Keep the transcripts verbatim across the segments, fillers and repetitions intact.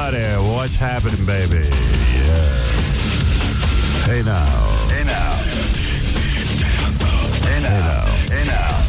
everybody. What's happening, baby? Yeah. Hey now. Hey now. Hey now. Hey now.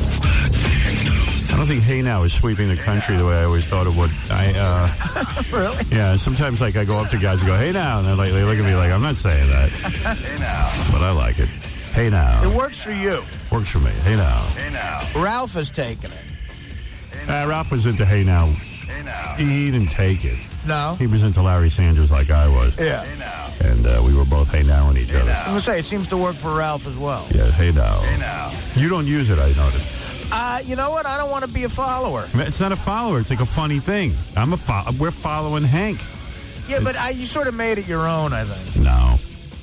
I don't think Hey Now is sweeping the country the way I always thought it would. I, uh... Really? Yeah, sometimes, like, I go up to guys and go, hey now, and they're like, they look at me like, I'm not saying that. Hey now. But I like it. Hey now. It works for you. Works for me. Hey now. Hey now. Ralph has taken it. Uh, Ralph was into Hey Now. Hey now. He didn't take it. No? He was into Larry Sanders like I was. Yeah. Hey now. And uh, we were both Hey Now on each Hey other. now. I'm going to say, it seems to work for Ralph as well. Yeah, Hey Now. Hey now. You don't use it, I noticed. Uh, you know what? I don't want to be a follower. It's not a follower. It's like a funny thing. I'm a fo- We're following Hank. Yeah, but I, you sort of made it your own, I think. No.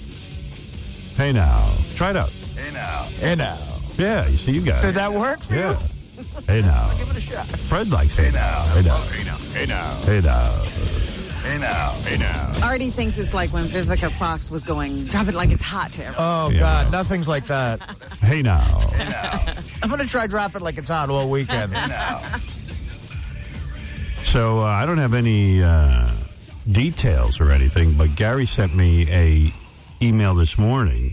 Hey Now. Try it out. Hey now. Hey now. Yeah, you see, you got it. Did that work for Yeah. you? Hey Now. Give it a shot. Fred likes Hey, Hey Now. now. Hey Now. Hey now. Hey now. Hey Now. Hey now. Hey now. Artie thinks it's like when Vivica Fox was going, drop it like it's hot to everyone. Oh, Yeah. God. Nothing's like that. Hey Now. Hey now. I'm going to try drop it like it's hot all weekend. Hey now. So uh, I don't have any uh, details or anything, but Gary sent me a email this morning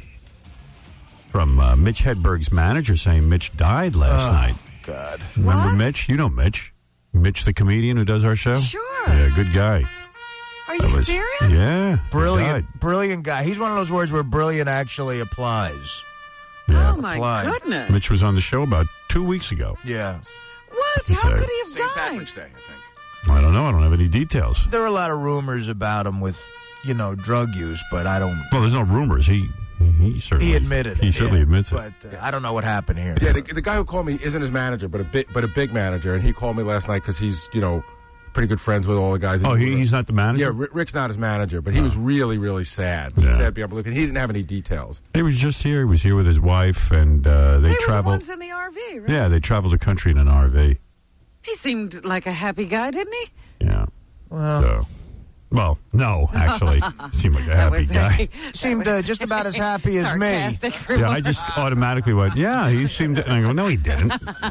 from uh, Mitch Hedberg's manager saying Mitch died last Oh, night. God. Remember What? Mitch? You know Mitch. Mitch, the comedian who does our show? Sure. Yeah, good guy. Are That you was- serious? Yeah. he Brilliant. died. Brilliant guy. He's one of those words where brilliant actually applies. Yeah. Oh, my Apply. goodness. Mitch was on the show about two weeks ago. Yeah. What? It's How a- could he have Saint died? Patrick's Day, I think. I don't know. I don't have any details. There were a lot of rumors about him with, you know, drug use, but I don't... Well, there's no rumors. He he certainly He admitted it. He certainly yeah. admits it. But uh, I don't know what happened here. Yeah, the, the guy who called me isn't his manager, but a big, but a big manager, and he called me last night because he's, you know, pretty good friends with all the guys. Oh, he, he's not the manager? Yeah, Rick- Rick's not his manager, but he was really, really sad. Yeah. Sad beyond belief, and he didn't have any details. He was just here. He was here with his wife, and uh, they They were the traveled. ones in the R V, right? Yeah, they traveled the country in an R V. He seemed like a happy guy, didn't he? Yeah. Well, So, well, no, actually, seemed like a That happy was guy. very- seemed that uh, was just about as happy as me. sarcastic Yeah, I remark. just automatically went, yeah, he seemed. And I go, no, he didn't.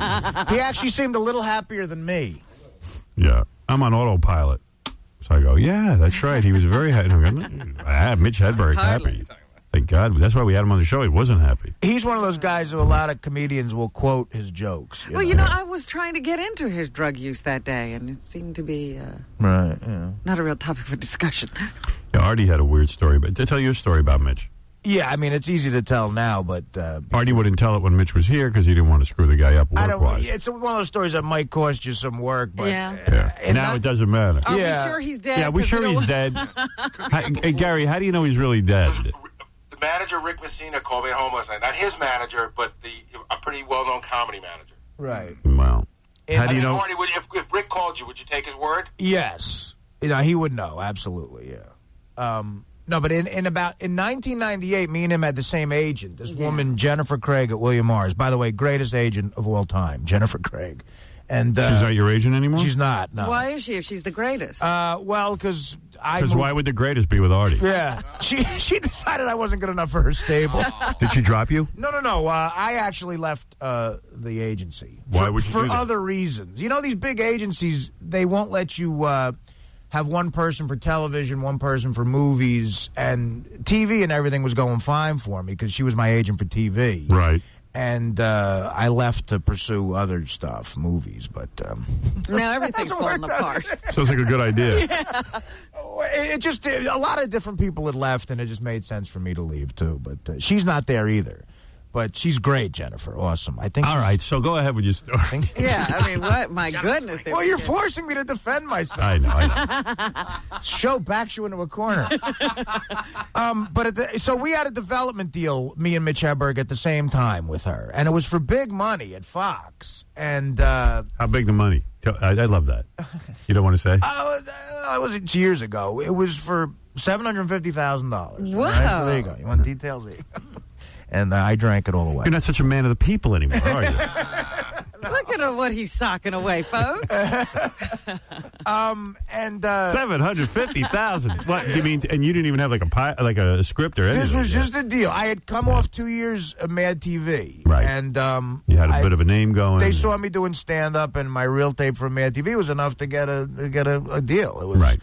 He actually seemed a little happier than me. Yeah, I'm on autopilot. So I go, yeah, that's right. He was very happy. I go, I had Mitch Hedberg Hardly. happy. Thank God. That's why we had him on the show. He wasn't happy. He's one of those guys who a lot of comedians will quote his jokes. You Well, know? you know, I was trying to get into his drug use that day, and it seemed to be uh, Right, yeah. not a real topic for discussion. Yeah, Artie had a weird story, but to tell you a story about Mitch. Yeah, I mean, it's easy to tell now, but... Uh, Artie wouldn't tell it when Mitch was here because he didn't want to screw the guy up I don't. work-wise. It's one of those stories that might cost you some work, but... Yeah. uh, Yeah. and Now not- it doesn't matter. Are Yeah. we sure he's dead? Yeah, we're 'Cause sure we don't he's dead. Hi- hey, Gary, how do you know he's really dead? The manager, Rick Messina, called me at home last night. Not his manager, but the a pretty well-known comedy manager. Right. Well, And- how I do you mean, know? Marty, would, if, if Rick called you, would you take his word? Yes. You know, he would know, absolutely, yeah. Um, no, but in, in about in nineteen ninety-eight, me and him had the same agent. This Yeah. woman, Jennifer Craig at William Morris. By the way, greatest agent of all time, Jennifer Craig. And uh, She's not your agent anymore? she's not, no. Why is she if she's the greatest? Uh, well, because I Because moved- why would the greatest be with Artie? Yeah. She she decided I wasn't good enough for her stable. Did she drop you? No, no, no. Uh, I actually left uh, the agency. Why for, would you For do that? other reasons. You know, these big agencies, they won't let you uh, have one person for television, one person for movies, and T V and everything was going fine for me because she was my agent for T V. Right. And uh, I left to pursue other stuff, movies, but... Um, now everything's hasn't falling worked out. apart. Sounds like a good idea. It just a lot of different people had left, and it just made sense for me to leave too. But uh, she's not there either. But she's great, Jennifer. Awesome. I think. All right, so go ahead with your story. Yeah, I mean, what? My goodness. there Well, we you're go. forcing me to defend myself. I know. I know. Show backs you into a corner. um, but at the, so we had a development deal, me and Mitch Hedberg, at the same time with her, and it was for big money at Fox. And uh, How big the money? Tell- I, I love that. You don't want to say? uh, that was it's years ago. It was for seven hundred fifty thousand dollars. Wow. So there you go. You want details? And uh, I drank it all away. You're not such a man of the people anymore, are you? Look at what he's socking away, folks. Um, and uh, Seven hundred fifty thousand. What do you mean? And you didn't even have like a pi- like a script or anything. this was yet. just a deal. I had come off two years of Mad T V, Right. And um, You had a I- bit of a name going. They saw me doing stand up, and my real tape from Mad T V was enough to get a to get a, a deal. It was, Right.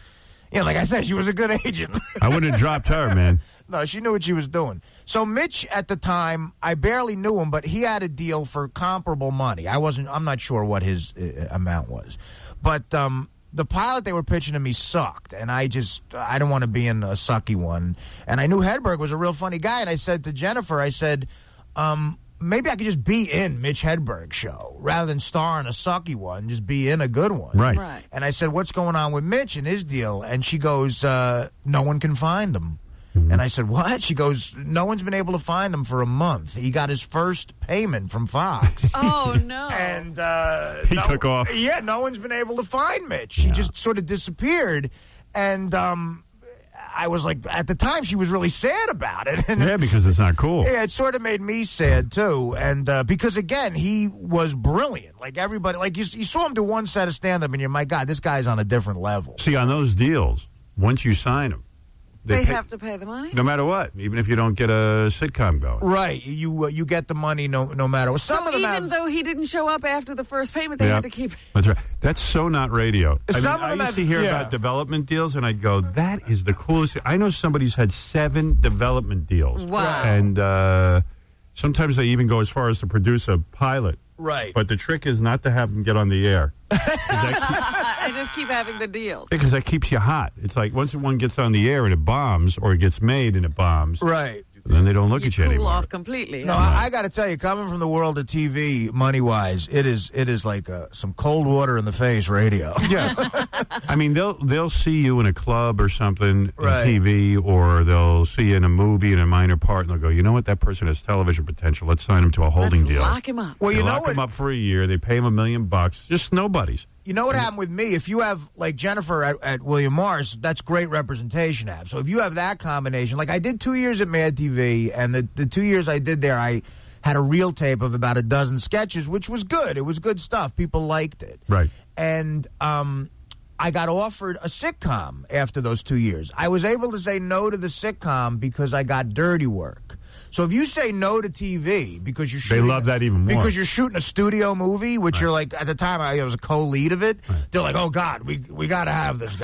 Yeah, like I said, she was a good agent. I wouldn't have dropped her, man. No, she knew what she was doing. So Mitch, at the time, I barely knew him, but he had a deal for comparable money. I wasn't. I'm not sure what his uh, amount was, but um, the pilot they were pitching to me sucked, and I just I didn't want to be in a sucky one. And I knew Hedberg was a real funny guy, and I said to Jennifer, I said, um, maybe I could just be in Mitch Hedberg's show rather than star in a sucky one. Just be in a good one. Right. Right. And I said, what's going on with Mitch and his deal? And she goes, uh, no one can find him. Mm-hmm. And I said, what? She goes, no one's been able to find him for a month. He got his first payment from Fox. Oh, no. And uh, He no- took off. Yeah, no one's been able to find Mitch. He Yeah. just sort of disappeared. And um, I was like, at the time, she was really sad about it. And Yeah, because it's not cool. yeah, it sort of made me sad, too. And uh, because, again, he was brilliant. Like, everybody, like, you, you saw him do one set of stand-up, and you're, my God, this guy's on a different level. See, on those deals, once you sign them, They pay- have to pay the money? no matter what, even if you don't get a sitcom going. Right, you uh, you get the money no no matter what. Some So of them even have, though he didn't show up after the first payment, they Yeah. had to keep... That's right. That's so not radio. I mean, Some of I them used have- to hear yeah. about development deals, and I'd go, that is the coolest. I know somebody's had seven development deals. Wow. And uh, sometimes they even go as far as to produce a pilot. right. But the trick is not to have them get on the air. 'Cause that I just keep having the deal. keep- Because that keeps you hot. It's like once one gets on the air and it bombs, or it gets made and it bombs, right. then they don't look You at you cool anymore. off completely. No, huh? I, I got to tell you, coming from the world of T V, money wise, it is it is like uh, some cold water in the face radio. Yeah, I mean they'll they'll see you in a club or something Right. in T V, or they'll see you in a movie in a minor part, and they'll go, you know what, that person has television potential. Let's sign him to a holding Let's deal. lock him up. Well, They you know lock what? him up for a year. They pay him a million bucks. Just nobodies. You know what happened with me? If you have, like Jennifer at, at William Morris, that's great representation to have. So if you have that combination, like I did two years at Mad T V, and the, the two years I did there, I had a reel tape of about a dozen sketches, which was good. It was good stuff. People liked it. Right. And um, I got offered a sitcom after those two years. I was able to say no to the sitcom because I got dirty work. So if you say no to T V because you're They shooting, love that even more. because you're shooting a studio movie, which Right. you're like at the time I was a co-lead of it. They're like, oh God, we we got to have this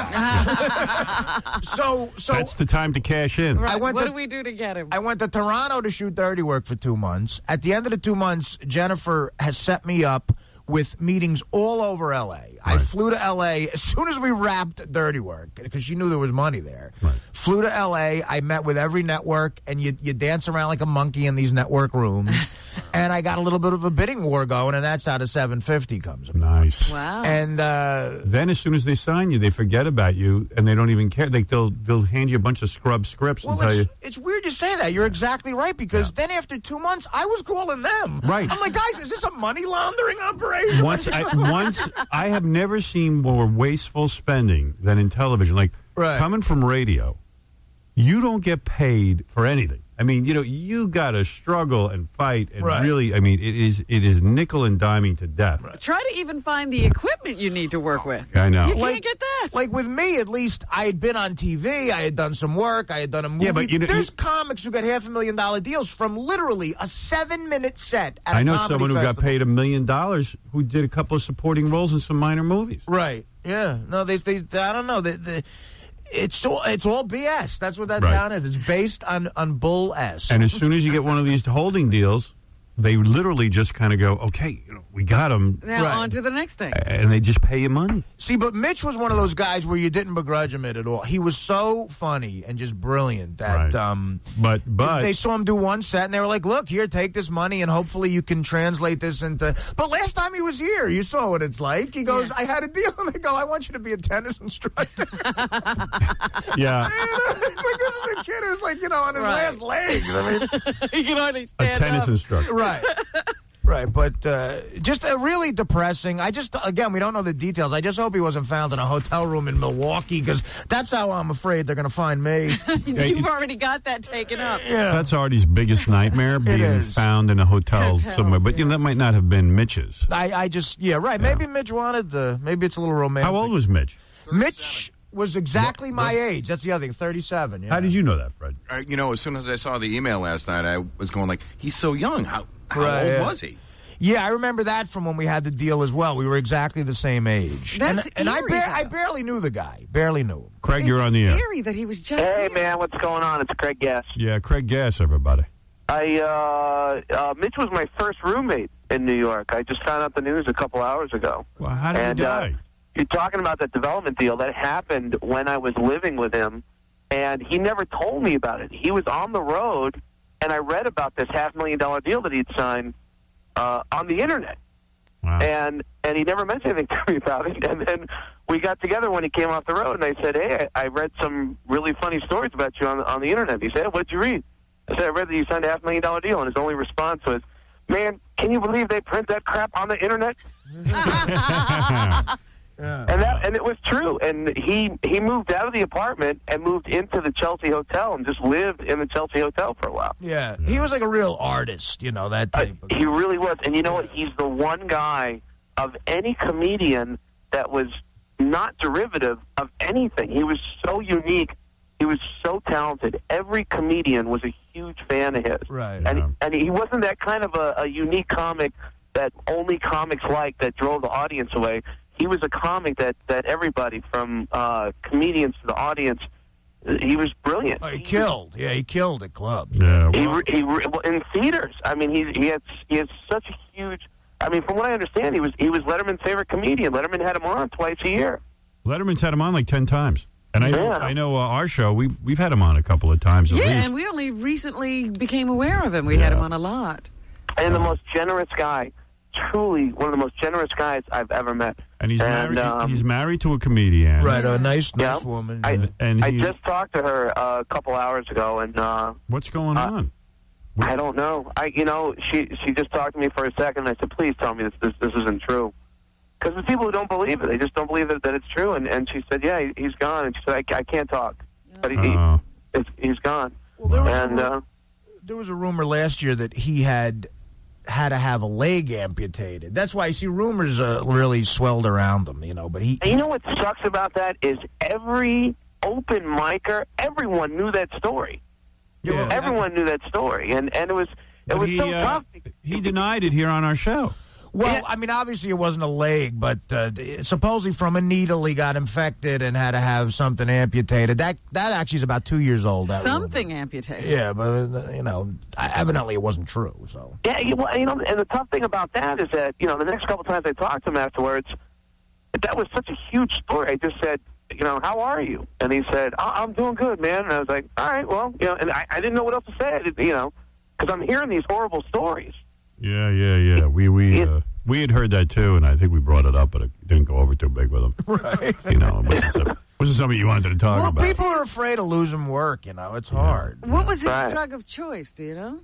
guy. so so That's the time to cash in. Right. I went what to- do we do to get him? I went to Toronto to shoot dirty work for two months. At the end of the two months, Jennifer has set me up with meetings all over L A. I Right. flew to L A as soon as we wrapped dirty work because she knew there was money there. Right. Flew to L A. I met with every network, and you you dance around like a monkey in these network rooms. And I got a little bit of a bidding war going, and that's how the seven fifty comes about. Nice. Wow. And uh, Then as soon as they sign you, they forget about you, and they don't even care. They, they'll they'll hand you a bunch of scrub scripts well, and tell it's, you. it's weird you say that. You're exactly right because Yeah. then after two months, I was calling them. Right. I'm like, guys, is this a money laundering operation? Once I once I have never seen more wasteful spending than in television. Like Right. coming from radio, you don't get paid for anything. I mean, you know, you got to struggle and fight and Right. really. I mean, it is it is nickel and diming to death. Try to even find the equipment you need to work with. I know. You Like- can't get that. Like with me, at least, I had been on T V. I had done some work. I had done a movie. Yeah, but you know- There's you- comics who got half a million dollar deals from literally a seven minute set at a I know comedy someone who got festival. paid a million dollars who did a couple of supporting roles in some minor movies. Right. Yeah. No, they. they I don't know. They, they, it's all. It's all B S. That's what that Right. town is. It's based on on bull s. And as soon as you get one of these holding deals, they literally just kind of go, okay, you know, we got them, Now Right. on to the next thing. and they just pay you money. See, but Mitch was one of those guys where you didn't begrudge him it at all. He was so funny and just brilliant that Right. um, But but they saw him do one set and they were like, "Look, here, take this money and hopefully you can translate this into." But last time he was here, you saw what it's like. He goes, Yeah. "I had a deal," and they go, "I want you to be a tennis instructor." yeah, It's like this is a kid who's like, you know, on his Right. last legs. I mean, You can only a stand tennis up. instructor. right. Right, but uh, just uh, really depressing. I just, again, we don't know the details. I just hope he wasn't found in a hotel room in Milwaukee because that's how I'm afraid they're going to find me. You've already got that taken up. Yeah. That's Artie's biggest nightmare, being is. found in a hotel Hotels, somewhere. But you know, yeah. that might not have been Mitch's. I, I just, yeah, right. Maybe Mitch wanted the, maybe it's a little romantic. How old was Mitch? Mitch was exactly my age. That's the other thing, thirty-seven. Yeah. How did you know that, Fred? Uh, you know, as soon as I saw the email last night, I was going like, he's so young. How how Right, old yeah. was he? Yeah, I remember that from when we had the deal as well. We were exactly the same age. That's and and I, eerie, ba- I though. barely knew the guy. Barely knew him. Craig, It's you're on the air. Eerie that he was just Hey, here. man, what's going on? It's Craig Gass. Yeah, Craig Gass, everybody. I uh, uh, Mitch was my first roommate in New York. I just found out the news a couple hours ago. Well, how did And, he uh, die? You're talking about that development deal that happened when I was living with him, and he never told me about it. He was on the road, and I read about this half million dollar deal that he'd signed uh, on the internet. Wow. And and he never mentioned anything to me about it. And then we got together when he came off the road, and I said, hey, I, I read some really funny stories about you on, on the internet. He said, hey, what did you read? I said, I read that you signed a half million dollar deal, and his only response was, man, can you believe they print that crap on the internet? And that and it was true. And he he moved out of the apartment and moved into the Chelsea Hotel and just lived in the Chelsea Hotel for a while. Yeah, he was like a real artist, you know, that Uh, type of he really was. And you know what? He's the one guy of any comedian that was not derivative of anything. He was so unique. He was so talented. Every comedian was a huge fan of his. Right. And, Yeah. and he wasn't that kind of a, a unique comic that only comics liked that drove the audience away. He was a comic that, that everybody, from uh, comedians to the audience, he was brilliant. Oh, he killed. Yeah, he killed at clubs. Yeah, He, well, re- he re- well, in theaters. I mean, he he had he had such a huge. I mean, from what I understand, he was he was Letterman's favorite comedian. Letterman had him on twice a year. Letterman's had him on like ten times. And I know, Yeah. I know uh, our show, we've, we've had him on a couple of times at Yeah, least. and we only recently became aware of him. We had Yeah. him on a lot. And the most generous guy, truly one of the most generous guys I've ever met. And he's And, married. um, he's married to a comedian. Right, a nice, nice Yeah. woman. I, yeah. And I he- just talked to her uh, a couple hours ago, and uh, What's going Uh, on? I don't know. I, you know, she she just talked to me for a second. And I said, "Please tell me this this, this isn't true," because there's people who don't believe it. They just don't believe that, that it's true. And and she said, "Yeah, he, he's gone." And she said, "I, I can't talk, but he, he Uh, it's, he's gone." Well, there was, And a, uh, there was a rumor last year that he had had to have a leg amputated. That's why you see rumors uh, really swelled around him, you know. But he, and you know what sucks about that is every open micer, everyone knew that story. Yeah. Everyone knew that story, and and it was it But was he, so uh, tough. he denied it here on our show. well, Yeah. I mean, obviously it wasn't a leg, but uh, supposedly from a needle he got infected and had to have something amputated. That that actually is about two years old. That Something rumor. amputated. Yeah, but uh, you know, evidently it wasn't true. So Yeah, you, well, you know, and the tough thing about that is that, you know, the next couple times I talked to him afterwards, that was such a huge story. I just said, you know, how are you? And he said, oh, I'm doing good, man. And I was like, all right, well, you know, and I, I didn't know what else to say, I didn't- you know, because I'm hearing these horrible stories. Yeah, yeah, yeah. We we uh, we had heard that too, and I think we brought it up, but it didn't go over too big with him. right. You know, it wasn't, some, wasn't something you wanted to talk Well, about. people are afraid of losing work. You know, it's hard. What was his Right. drug of choice, do you know?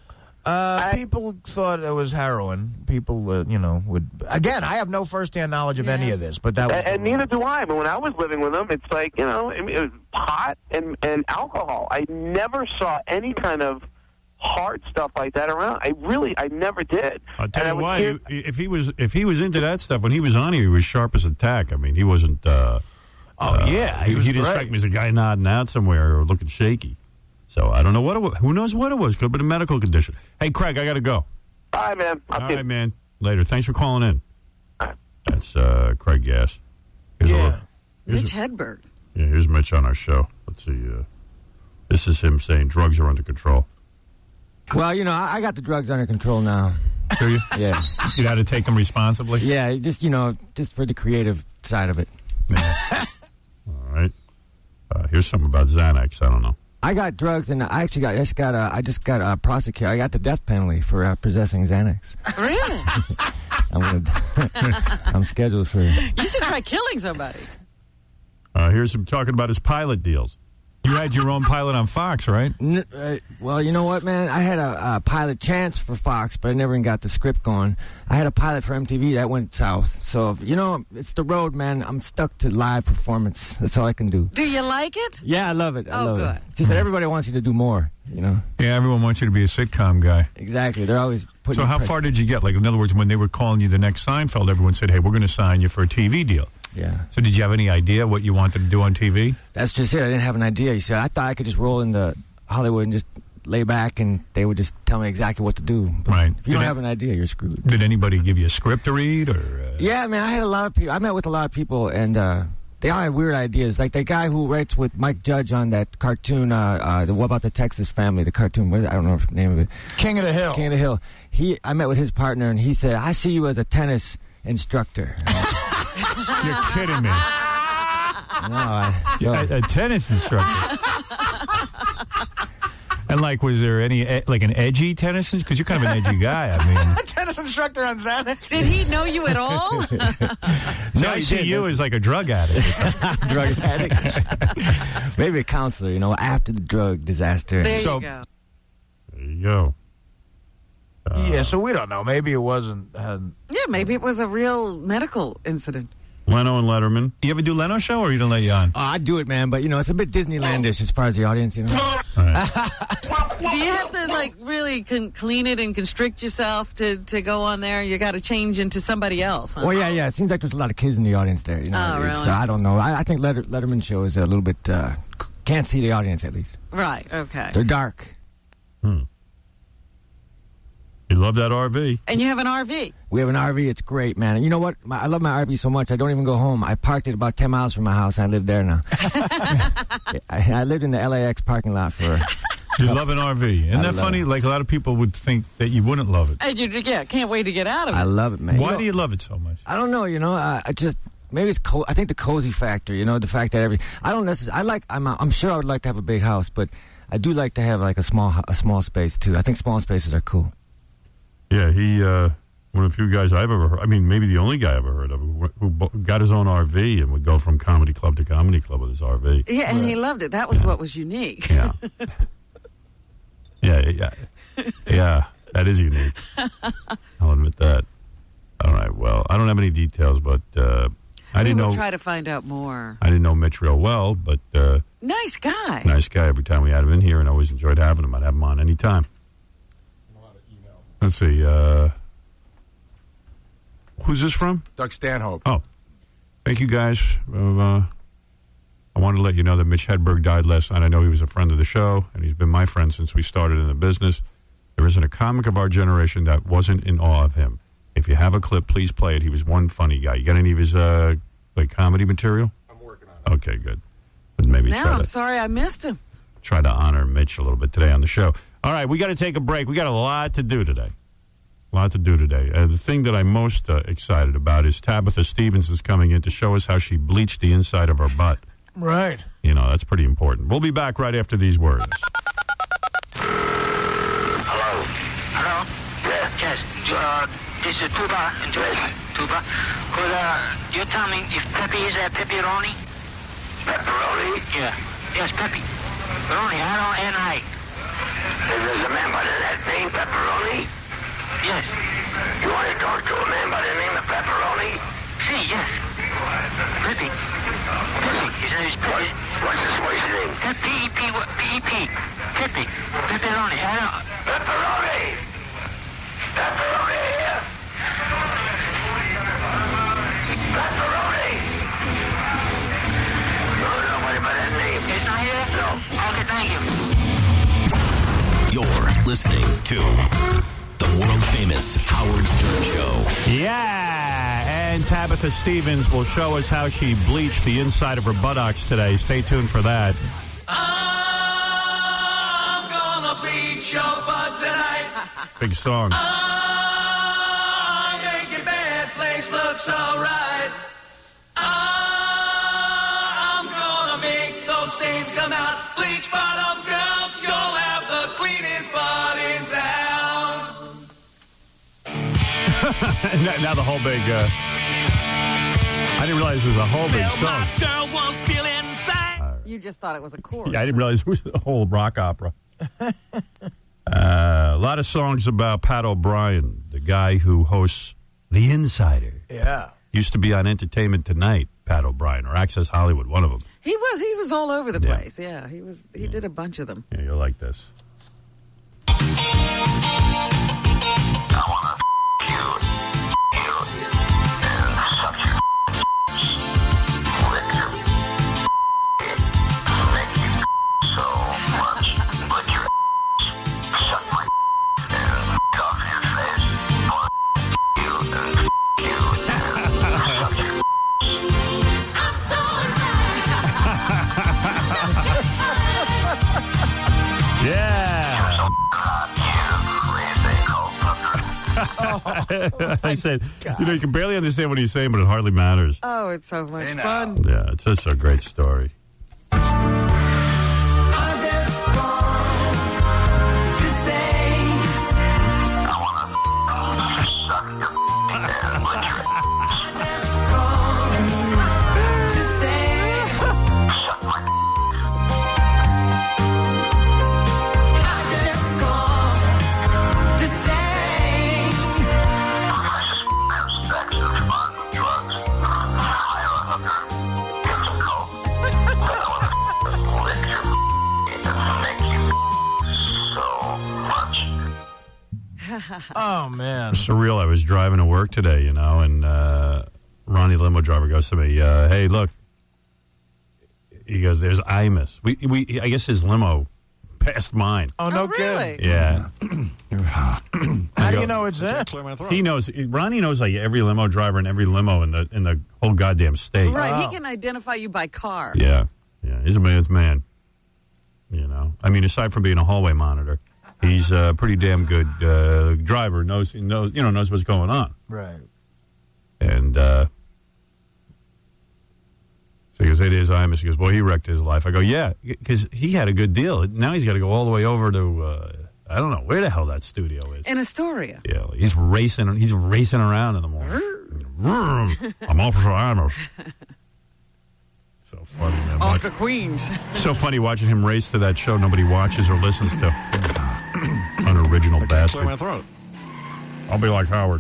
Uh, people thought it was heroin. People, uh, you know, would again. I have no firsthand knowledge of any Yeah. of this, but that was And, and neither do I. But when I was living with him, it's like, you know, it, it was pot and, and alcohol. I never saw any kind of hard stuff like that around. I really, I never did. I'll tell And I you would why. hear- If he was if he was into that stuff when he was on here, he was sharp as a tack. I mean, he wasn't. Uh, Oh uh, yeah, he, he was he didn't great. strike me as a guy nodding out somewhere or looking shaky. So I don't know what it was. Who knows what it was? Could have been a medical condition. Hey, Craig, I got to go. All right, man. I'll All see you. right, man. Later. Thanks for calling in. All right. That's uh, Craig Gass. Here's a Yeah. look. Here's Mitch a- Hedberg. Yeah, here's Mitch on our show. Let's see. Uh, this is him saying drugs are under control. Well, you know, I, I got the drugs under control now. Do you? Yeah. You got to take them responsibly? Yeah, just, you know, just for the creative side of it. Yeah. All right. Uh, here's something about Xanax. I don't know. I got drugs, and I actually got, I just got, uh, I just got uh, prosecuted. I got the death penalty for uh, possessing Xanax. Really? I'm gonna, I'm scheduled for. You should try killing somebody. Uh, here's him talking about his pilot deals. You had your own pilot on Fox, right? N- uh, well, you know what, man? I had a, a pilot chance for Fox, but I never even got the script going. I had a pilot for M T V that went south. So, you know, it's the road, man. I'm stuck to live performance. That's all I can do. Do you like it? Yeah, I love it. I Oh, love good. it. Just that everybody wants you to do more, you know? Yeah, everyone wants you to be a sitcom guy. Exactly. They're always putting So how pressure. far did you get? Like, in other words, when they were calling you the next Seinfeld, everyone said, hey, we're going to sign you for a T V deal. Yeah. So did you have any idea what you wanted to do on T V? That's just it. I didn't have an idea. You see, I thought I could just roll into Hollywood and just lay back and they would just tell me exactly what to do. But Right. if you Did don't it- have an idea, you're screwed. Did anybody give you a script to read? or? Uh... Yeah, man, I had a lot of people. I met with a lot of people, and uh, they all had weird ideas. Like the guy who writes with Mike Judge on that cartoon, uh, uh, the, what about the Texas Family, the cartoon, what, I don't know the name of it. King of the Hill. King of the Hill. He, I met with his partner, and he said, I see you as a tennis instructor. You're kidding me. No, I, so, A, a tennis instructor. And like, was there any e- like an edgy tennis? Because you're kind of an edgy guy. I mean, Tennis instructor on Xanax. Did he know you at all? so I he see did. you as like a drug addict. drug addict. Maybe a counselor, you know, after the drug disaster. There So- you go. There you go. Uh, Yeah, so we don't know. Maybe it wasn't. hadn't- Yeah, maybe it was a real medical incident. Leno and Letterman. You ever do Leno show, or you don't let you on? Oh, I do it, man, but you know, it's a bit Disneylandish as far as the audience, you know. All right. Do you have to like really con- clean it and constrict yourself to, to go on there? You got to change into somebody else. Huh? Well, yeah, yeah. It seems like there's a lot of kids in the audience there, you know. Oh, It's, really? uh, I don't know. I, I think Letter, Letterman show is a little bit uh, c- can't see the audience at least. Right. Okay. They're dark. Hmm. You love that R V. And you have an R V. We have an R V. It's great, man. And you know what? My, I love my R V so much. I don't even go home. I parked it about ten miles from my house. And I live there now. I, I lived in the L A X parking lot for. You love an R V. Isn't I that love funny? it. Like, a lot of people would think that you wouldn't love it. And you yeah, can't wait to get out of it. I love it, man. Why know, do you love it so much? I don't know. You know, I, I just maybe it's co- I think the cozy factor. You know, the fact that every I don't necessarily. I like. I'm. I'm sure I would like to have a big house, but I do like to have like a small a small space too. I think small spaces are cool. Yeah, he, uh, one of the few guys I've ever heard, I mean, maybe the only guy I ever heard of, who, who bo- got his own R V and would go from comedy club to comedy club with his R V. Yeah, and he loved it. That was what was unique. Yeah. yeah, yeah. Yeah, that is unique. I'll admit that. All right, well, I don't have any details, but uh, I We didn't will know try to find out more. I didn't know Mitch real well, but uh, Nice guy. nice guy every time we had him in here, and I always enjoyed having him. I'd have him on any time. Let's see. Uh, who's this from? Doug Stanhope. Oh, thank you guys. Uh, uh, I wanted to let you know that Mitch Hedberg died last night. I know he was a friend of the show, and he's been my friend since we started in the business. There isn't a comic of our generation that wasn't in awe of him. If you have a clip, please play it. He was one funny guy. You got any of his uh, like comedy material? I'm working on it. Okay, good. But maybe Now try I'm to sorry I missed him. try to honor Mitch a little bit today on the show. All right, we got to take a break. We got a lot to do today. A lot to do today. Uh, the thing that I'm most uh, excited about is Tabitha Stevens is coming in to show us how she bleached the inside of her butt. Right. You know, that's pretty important. We'll be back right after these words. Hello? Hello? Yes. Yes. Uh, this is Tuba. Yes. Tuba. Could uh, you tell me if Pepe is a pepperoni? Pepperoni? Yeah. Yes, Pepe. Pepperoni. I don't and I. There's a man by that name, Pepperoni? Yes. You want to talk to a man by the name of Pepperoni? See, yes. Pepe. Pepe. His name is Pepe. What's his wife's name? P E P. P E P. Pepe. Pepperoni. I don't... Pepperoni. Pepperoni here. Pepperoni. No, nobody by that name. It's not here? No. Okay, thank you. You're listening to the world-famous Howard Stern Show. Yeah, and Tabitha Stevens will show us how she bleached the inside of her buttocks today. Stay tuned for that. I'm gonna bleach your butt tonight. Big song. I'm making bad place look so right. I'm gonna make those stains come out. Bleach bottom girls, you'll have the cleanest butt in town. now, now the whole big, uh, I didn't realize it was a whole big Well, song. my girl was still inside. You just thought it was a chorus. Yeah, I didn't realize it was a whole rock opera. uh, a lot of songs about Pat O'Brien, the guy who hosts The Insider. Yeah. Used to be on Entertainment Tonight, Pat O'Brien, or Access Hollywood, one of them. He was he was all over the Yeah. place. Yeah, he was he did a bunch of them. Yeah, you'll like this. I wanna you, you, and suck your lick your make you so much, but your I said, you know, you can barely understand what he's saying, but it hardly matters. Oh, it's so much Hey, now. fun. Yeah, it's just a great story. Oh, man. Surreal. I was driving to work today, you know, and uh, Ronnie, the limo driver, goes to me, uh, hey, look. He goes, there's Imus. We, we, I guess his limo passed mine. Oh, no Oh, really? kidding. Yeah. How do you know it's there? He knows. Ronnie knows like every limo driver and every limo in the in the whole goddamn state. Right, Wow. he can identify you by car. Yeah, yeah. He's a man's man. You know, I mean, aside from being a hallway monitor, he's a pretty damn good uh, driver. Knows knows you know knows what's going on. Right. And uh, so he goes, it is Imus. He goes, boy, he wrecked his life. I go, yeah, because he had a good deal. Now he's got to go all the way over to uh, I don't know where the hell that studio is. In Astoria. Yeah, he's racing. He's racing around in the morning. Vroom. I'm Officer Imus. So funny, man. Off Watch- to Queens. so funny watching him race to that show nobody watches or listens to. Unoriginal bastard. Clear my throat. I'll be like Howard.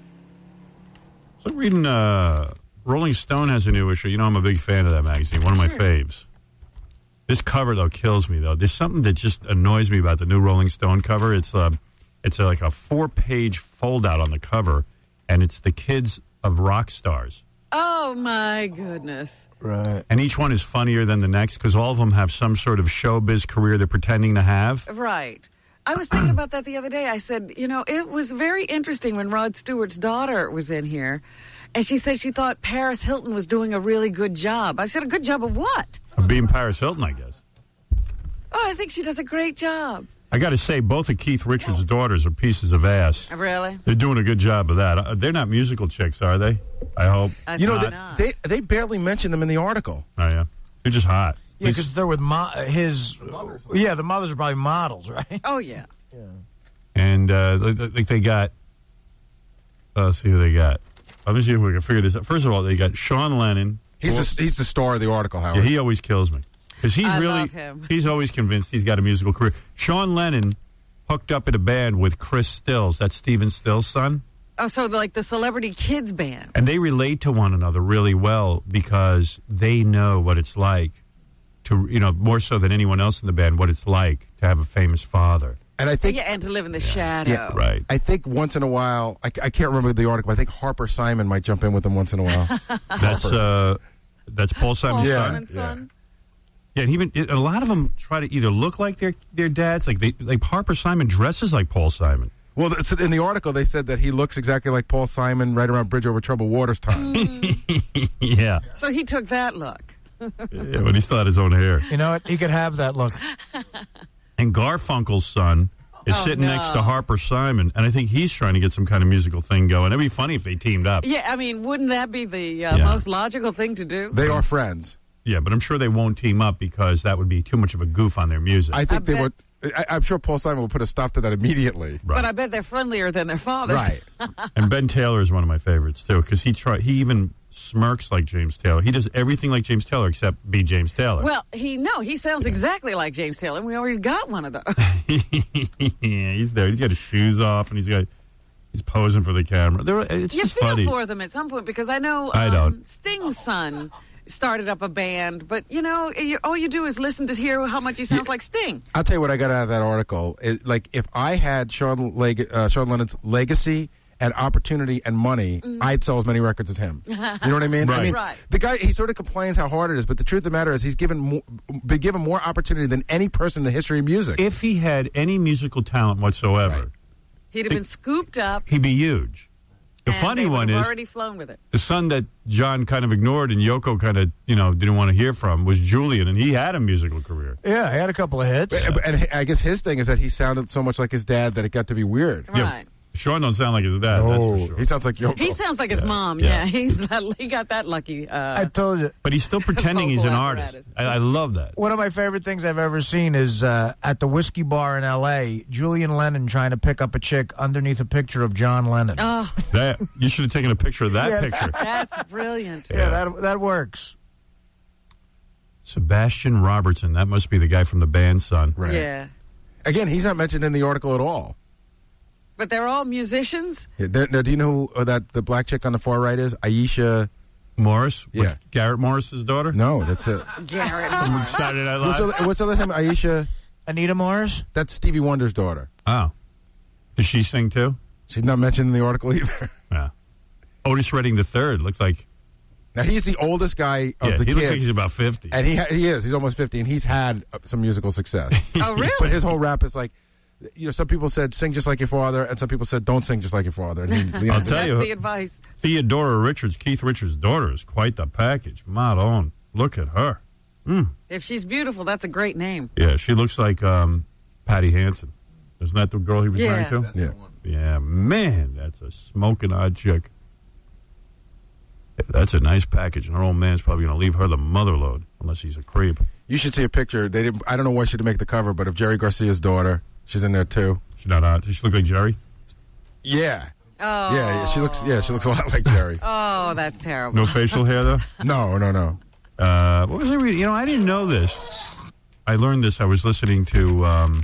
So reading uh, Rolling Stone has a new issue. You know I'm a big fan of that magazine. One of my Sure. faves. This cover, though, kills me, though. There's something that just annoys me about the new Rolling Stone cover. It's uh, it's uh, like a four-page fold-out on the cover, and it's the kids of rock stars. Oh, my goodness. Right. And each one is funnier than the next because all of them have some sort of showbiz career they're pretending to have. Right. I was thinking about that the other day. I said, you know, it was very interesting when Rod Stewart's daughter was in here, and she said she thought Paris Hilton was doing a really good job. I said, a good job of what? Of being Paris Hilton, I guess. Oh, I think she does a great job. I got to say, both of Keith Richards' daughters are pieces of ass. Really? They're doing a good job of that. Uh, They're not musical chicks, are they? I hope. I You know, think they, not. they they barely mention them in the article. Oh, yeah. They're just hot. Yeah, because they're with mo- his. Yeah, the mothers are probably models, right? Oh, yeah. And uh, they, they, they got, uh, let's see who they got. Let me see if we can figure this out. First of all, they got Sean Lennon. He's the, he's the star of the article, Howard. Yeah, he always kills me. Because he's I really, love him. he's always convinced he's got a musical career. Sean Lennon hooked up in a band with Chris Stills. That's Stephen Stills' son. Oh, so like the Celebrity Kids Band. And they relate to one another really well because they know what it's like to, you know, more so than anyone else in the band, what it's like to have a famous father. And I think, Yeah, and to live in the shadow. Yeah, Right. I think once in a while, I, I can't remember the article, but I think Harper Simon might jump in with them once in a while. That's uh, that's Paul Simon's Paul Yeah. son. Simon's son. Yeah, and even a lot of them try to either look like their their dads, like they like Harper Simon dresses like Paul Simon. Well, it's- in the article, they said that he looks exactly like Paul Simon right around Bridge Over Troubled Waters time. Yeah. So he took that look. Yeah, but he still had his own hair. You know what? He could have that look. And Garfunkel's son is Oh, sitting no. next to Harper Simon, and I think he's trying to get some kind of musical thing going. It'd be funny if they teamed up. Yeah, I mean, wouldn't that be the uh, Yeah. most logical thing to do? They are friends. Yeah, but I'm sure they won't team up because that would be too much of a goof on their music. I think I they bet- would. I, I'm sure Paul Simon will put a stop to that immediately. Right. But I bet they're friendlier than their fathers. Right. And Ben Taylor is one of my favorites too because he try he even smirks like James Taylor. He does everything like James Taylor except be James Taylor. Well, he no, he sounds exactly like James Taylor. We already got one of those. Yeah, he's there. He's got his shoes off and he's got he's posing for the camera. There, it's You just feel funny. for them at some point because I know um, I don't. Sting's son started up a band, but you know, you, all you do is listen to hear how much he sounds like Sting. I'll tell you what I got out of that article. It, like, if I had Sean, Leg- uh, Sean Lennon's legacy and opportunity and money, I'd sell as many records as him. You know what I mean? Right. I mean, Right. the guy, he sort of complains how hard it is, but the truth of the matter is he's given more, been given more opportunity than any person in the history of music. If he had any musical talent whatsoever, Right. He'd have been scooped up. he'd be huge. The and funny they would one have is already flown with it. the son that John kind of ignored and Yoko kind of, you know, didn't want to hear from was Julian, and he had a musical career. Yeah, he had a couple of hits. and, and I guess his thing is that he sounded so much like his dad that it got to be weird. Yeah. Right. Sean don't sound like his dad. Oh, that's for sure. he sounds like Yoko. He sounds like his Yeah. mom. Yeah. Yeah, he's not, he got that lucky. Uh, I told you. But he's still pretending he's an Vocal artist. apparatus. I, I love that. One of my favorite things I've ever seen is uh, at the whiskey bar in L A, Julian Lennon trying to pick up a chick underneath a picture of John Lennon. oh, That you should have taken a picture of that Yeah. picture. that's brilliant. yeah, that that works. Sebastian Robertson. That must be the guy from the band, son. Right. Yeah. Again, he's not mentioned in the article at all. But they're all musicians? Yeah, there- now, do you know who uh, that the black chick on the far right is? Aisha. Morris. Yeah. What, Garrett Morris's daughter. No, that's it. Garrett. From Saturday Night What's Live. her, what's her last name? Aisha. Anita Morris? That's Stevie Wonder's daughter. Oh. Does she sing too? She's not mentioned in the article either. Yeah. Otis Redding the third looks like. Now he's the oldest guy of Yeah, the he looks kids, like he's about fifty. and he ha- he is. He's almost fifty, and he's had uh, some musical success. Oh, really? But his whole rap is like, you know, some people said sing just like your father, and some people said don't sing just like your father. And he, you know, I'll tell That's you, the advice. Theodora Richards, Keith Richards' daughter, is quite the package. Madon, look at her. Mm. If she's beautiful, that's a great name. Yeah, she looks like um, Patty Hansen. Isn't that the girl he was Yeah. married to? That's the Yeah. Yeah, man, that's a smoking odd chick. That's a nice package, and her old man's probably going to leave her the mother load, unless he's a creep. you should see a picture. They didn't. I don't know why she didn't make the cover, but of Jerry Garcia's daughter, she's in there too. She's not odd. Does she look like Jerry? Yeah, Oh. yeah, yeah. She looks. Yeah, she looks a lot like Jerry. Oh, that's terrible. No facial hair, though? No, no, no. Uh, what was I reading? You know, I didn't know this. I learned this. I was listening to um,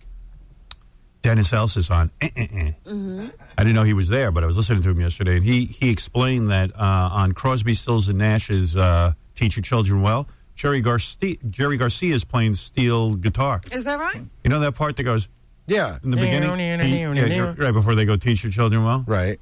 Dennis Elsis on. Eh, eh, eh. Mm-hmm. I didn't know he was there, but I was listening to him yesterday, and he he explained that uh, on Crosby, Stills, and Nash's uh, "Teach Your Children Well," Jerry Garcia Jerry Garcia is playing steel guitar. Is that right? You know that part that goes Yeah, in the beginning, He- yeah, you're- right before they go "Teach Your Children Well." right.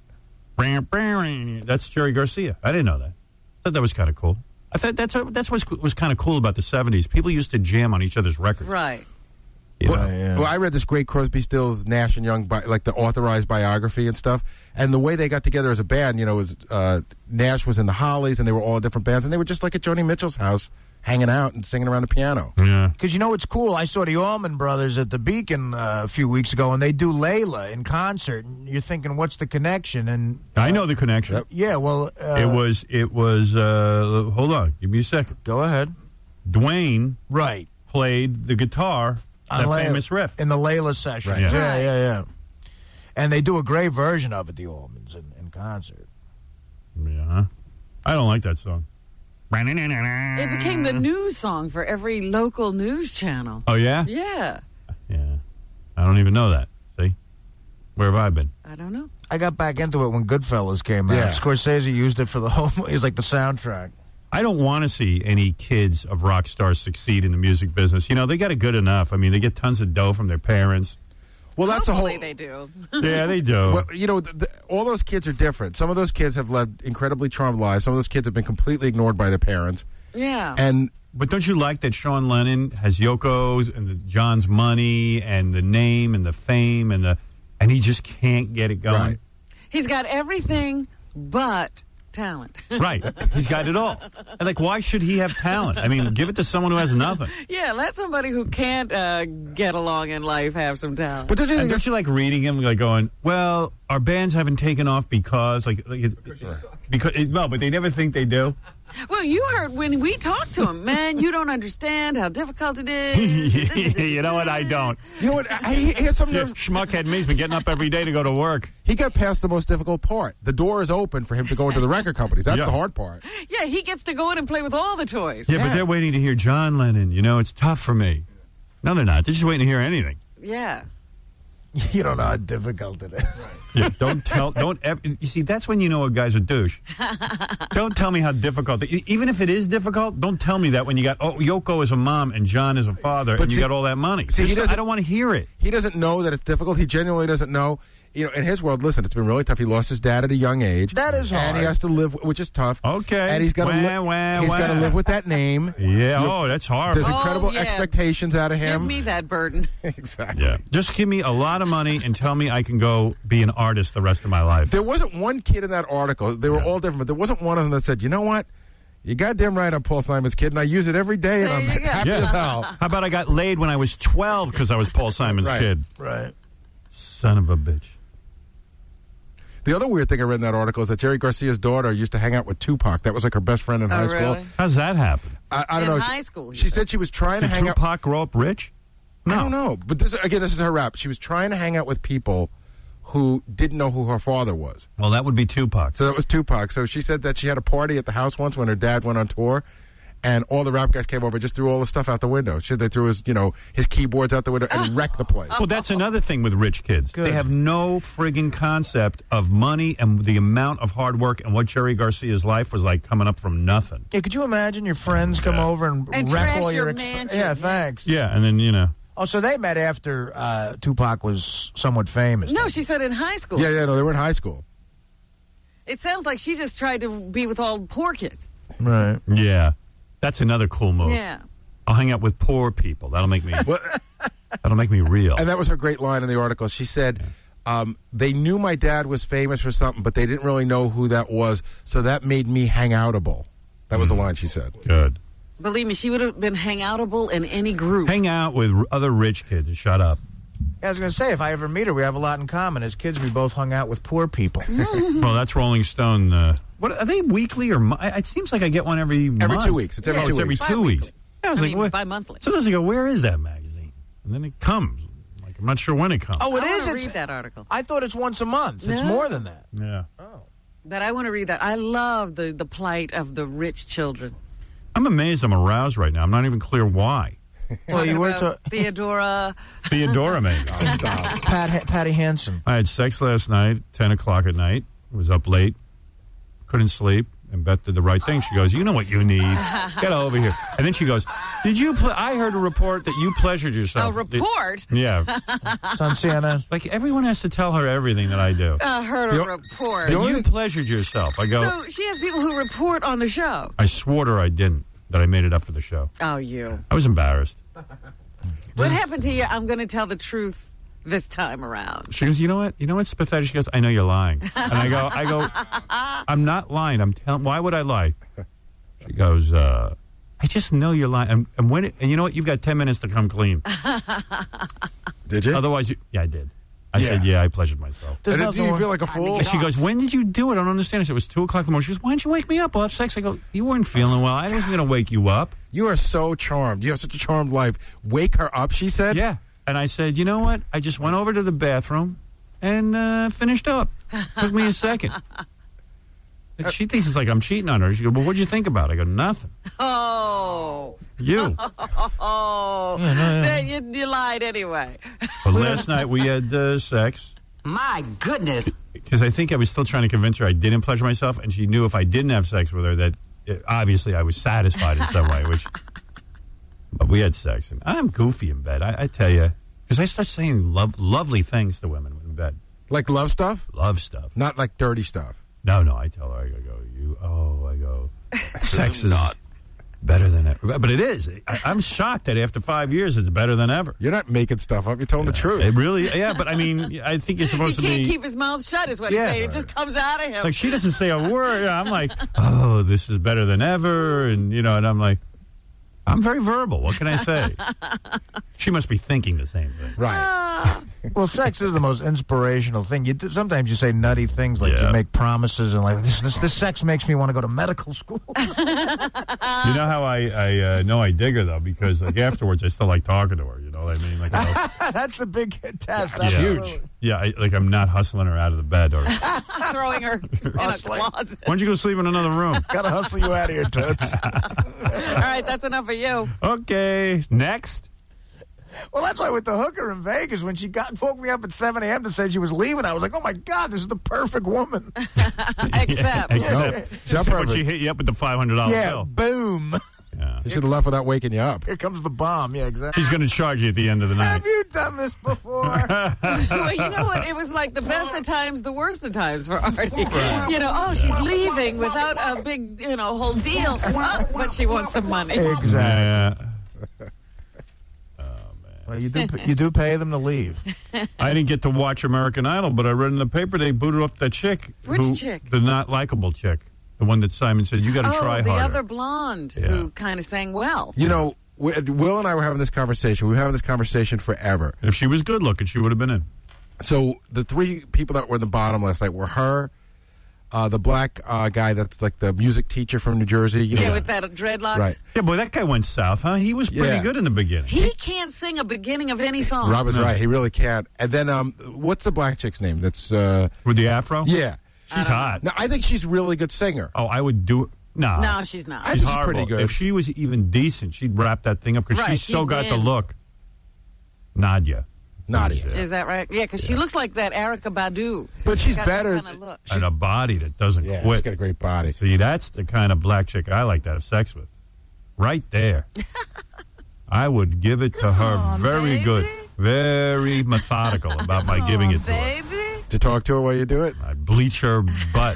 That's Jerry Garcia. I didn't know that. I thought that was kind of cool. I thought that's that's what was kind of cool about the seventies. People used to jam on each other's records. Right. You Well, know? yeah. well, I read this great Crosby, Stills, Nash and Young, bi- like the authorized biography and stuff. And the way they got together as a band, you know, was uh, Nash was in the Hollies, and they were all in different bands, and they were just like at Joni Mitchell's house, hanging out and singing around the piano. Yeah. Because you know what's cool? I saw the Allman Brothers at the Beacon uh, a few weeks ago, and they do Layla in concert. And you're thinking, what's the connection? And I know the connection. Yep. yeah, well, uh, It was, it was, uh, hold on, give me a second. Go ahead. Dwayne Right. played the guitar, On that Layla- famous riff. in the Layla session. Right. Yeah, Yeah. yeah, yeah. And they do a great version of it, the Allmans, in, in concert. Yeah. I don't like that song. It became the news song for every local news channel. Oh, yeah? Yeah. Yeah. I don't even know that. See? Where have I been? I don't know. I got back into it when Goodfellas came out. Yeah. Scorsese used it for the whole. It was like the soundtrack. I don't want to see any kids of rock stars succeed in the music business. You know, they got it good enough. I mean, they get tons of dough from their parents. Well, that's a whole. Hopefully they do. Yeah, they do. Well, you know, the, the, all those kids are different. Some of those kids have led incredibly charmed lives. Some of those kids have been completely ignored by their parents. Yeah. And But don't you like that Sean Lennon has Yoko's and the John's money and the name and the fame and the and he just can't get it going? Right. He's got everything but talent. Right. He's got it all. And like, why should he have talent? I mean, give it to someone who has nothing. Yeah, let somebody who can't uh, get along in life have some talent. but don't you And think don't you like reading him, like going, well, our bands haven't taken off because, like, like it, because it, well, but they never think they do. Well, you heard when we talked to him, man, you don't understand how difficult it is. You know what? I don't. You know what? I, he, he has some Yeah, nerve. schmuckhead me's been getting up every day to go to work. He got past the most difficult part. The door is open for him to go into the record companies. That's Yeah. the hard part. Yeah, he gets to go in and play with all the toys. Yeah, but Yeah. they're waiting to hear John Lennon. You know, it's tough for me. No, they're not. They're just waiting to hear anything. Yeah. You don't know how difficult it is. Yeah, don't tell. Don't. ever, you see, that's when you know a guy's a douche. Don't tell me how difficult. e- Even if it is difficult, don't tell me that when you got oh Yoko is a mom and John is a father But and you see- got all that money. see, he Just- doesn't- I don't want to hear it. He doesn't know that it's difficult. He genuinely doesn't know. You know, in his world, listen, it's been really tough. He lost his dad at a young age. That is And he hard. has to live, which is tough. Okay. And he's got to Wah, li- wah, he's got to wah. live with that name. Yeah. You- Oh, that's horrible. There's Oh, incredible yeah. expectations out of Give him. me that burden. Exactly. Yeah. Just give me a lot of money and tell me I can go be an artist the rest of my life. There wasn't one kid in that article. They were Yeah. all different, but there wasn't one of them that said, you know what? You goddamn right I'm Paul Simon's kid, and I use it every day, and There I'm you go. happy Yeah. as hell. How about I got laid when I was twelve because I was Paul Simon's Right. kid? Right. Son of a bitch. The other weird thing I read in that article is that Jerry Garcia's daughter used to hang out with Tupac. That was like her best friend in Oh, high school. really? How's that happen? I, I don't In know. high She- school, he She said. said she was trying to Did hang out. Tupac grow up rich? No. I don't know. But this again, this is her rap. She was trying to hang out with people who didn't know who her father was. Well, that would be Tupac. So that was Tupac. So she said that she had a party at the house once when her dad went on tour, and all the rap guys came over and just threw all the stuff out the window. She said they threw his, you know, his keyboards out the window and wrecked the place. Well, that's another thing with rich kids. Good. They have no friggin' concept of money and the amount of hard work and what Jerry Garcia's life was like coming up from nothing. Yeah, could you imagine your friends come Yeah. over and, And wreck trash all your your exp- mansion. Yeah, thanks. Yeah, and then, you know. Oh, so they met after uh, Tupac was somewhat famous. No, she said in high school. Yeah, yeah, no, they were in high school. It sounds like she just tried to be with all poor kids. Right. Yeah. That's another cool move. Yeah. I'll hang out with poor people. That'll make me Well, that'll make me real. and that was her great line in the article. She said, um, they knew my dad was famous for something, but they didn't really know who that was, so that made me hang-outable. That was the line she said. Good. Believe me, she would have been hangoutable in any group. Hang out with r- other rich kids and shut up. Yeah, I was going to say, if I ever meet her, we have a lot in common. As kids, we both hung out with poor people. Well, that's Rolling Stone. Uh, what are they weekly or mo- it seems like I get one every Every month. two weeks. It's every Oh, two it's every weeks. two weeks. Bi-weekly. Yeah, I was I like, mean, what? bi-monthly. Sometimes I go, where is that magazine? And then it comes. Like I'm not sure when it comes. Oh, it I is? want to It's- read that article. I thought it's once a month. It's No. more than that. Yeah. But I want to read that. I love the, the plight of the rich children. I'm amazed I'm aroused right now. I'm not even clear why. Well, you Talking were about to Theodora. Theodora maybe. Pat, Patty Hansen. I had sex last night, ten o'clock at night. Was up late. Couldn't sleep. And Beth did the right thing. She goes, you know what you need. Get over here. And then she goes, did you, ple- I heard a report that you pleasured A yourself. report? Yeah. It's on C N N. Like everyone has to tell her everything that I do. I heard The a o- report. That you pleasured yourself. I go, So she has people who report on the show. I swore to her I didn't, that I made it up for the show. Oh, you. I was embarrassed. What happened to you? I'm going to tell the truth this time around. She goes, you know what? You know what's pathetic? She goes, I know you're lying. And I go, I go, I'm not lying. I'm telling. Why would I lie? She goes, uh, I just know you're lying. And, and when it, and you know what? You've got ten minutes to come clean. Did you? Otherwise, you, yeah, I did. I Yeah. said, yeah, I pleasured myself. There's And nothing do you wrong- feel like a fool? And she goes, when did you do it? I don't understand. I said, it was two o'clock in the morning. She goes, why didn't you wake me up? We'll have sex. I go, you weren't feeling well. I wasn't going to wake you up. You are so charmed. You have such a charmed life. Wake her up, she said. Yeah. And I said, you know what? I just went over to the bathroom and uh, finished up. Took me a second. And she thinks it's like I'm cheating on her. She goes, well, what'd you think about it? I go, nothing. Oh. You. Oh. Yeah, no, yeah. Then you, you lied anyway. But last night we had uh, sex. My goodness. Because I think I was still trying to convince her I didn't pleasure myself. And she knew if I didn't have sex with her that uh, obviously I was satisfied in some way. Which, But we had sex. And I'm goofy in bed. I, I tell you. Because I start saying love, lovely things to women in bed. Like love stuff? Love stuff. Not like dirty stuff. No, no, I tell her, I go, you, oh, I go, sex is not better than ever. But it is. I, I'm shocked that after five years, it's better than ever. You're not making stuff up. You're telling the truth. It really, yeah, but I mean, I think you're He supposed to can't be. keep his mouth shut, is what Yeah. he's saying. It just comes out of him. Like, she doesn't say a word. I'm like, oh, this is better than ever. And, you know, and I'm like, I'm very verbal. What can I say? She must be thinking the same thing. Right. Well, sex is the most inspirational thing. You sometimes you say nutty things like Yeah. you make promises and like this. This, this sex makes me want to go to medical school. You know how I, I uh, know I dig her, though? Because, like, afterwards, I still like talking to her. You know what I mean? Like, I know, That's the big test. Yeah. That's huge. yeah, I, like, I'm not hustling her out of the bed. Or, Throwing her in a Hustling. closet. why don't you go sleep in another room? Gotta hustle you out of here, Toots. All right, that's enough of you. Okay, next. Well, that's why with the hooker in Vegas, when she got woke me up at seven a.m. to say she was leaving, I was like, oh, my God, this is the perfect woman. Except. Yeah, except, Nope. except when she hit you up with the five hundred dollars yeah, bill. boom. Yeah. You should have left without waking you up. Here comes the bomb. Yeah, exactly. She's going to charge you at the end of the night. Have you done this before? Well, you know what? It was like the best of times, the worst of times for Artie. You know, oh, she's leaving without a big, you know, whole deal. Oh, but she wants some money. Exactly. Yeah. Well, you do you do pay them to leave. I didn't get to watch American Idol, but I read in the paper they booted up that chick. Which who, chick? The not likable chick. The one that Simon said, you got to Oh, try the harder. other blonde Yeah. who kind of sang well. You know, we- Will and I were having this conversation. We were having this conversation forever. If she was good looking, she would have been in. So the three people that were in the bottom last night were her, uh, the black uh, guy that's like the music teacher from New Jersey. You Yeah, know, with that dreadlocks. Right. Yeah, boy, that guy went south, huh? He was pretty Yeah. good in the beginning. He can't sing a beginning of any song. Rob is No. right. He really can't. And then, um, what's the black chick's name? That's uh, With the afro? yeah. She's hot. No, I think she's a really good singer. Oh, I would do it. No. No, she's not. I She's think she's horrible. pretty good. If she was even decent, she'd wrap that thing up because Right, she's so she'd got the win. look. Nadia. Nadia. Yeah. Is that right? Yeah, because she looks like that Erica Badu. But she's Got that better. kinda look. She's- And a body that doesn't yeah, quit. she's got a great body. See, that's the kind of black chick I like to have sex with. Right there. I would give it to her on, very baby. good. Very methodical about my giving it to her. Baby. To talk to her while you do it? I bleach her butt.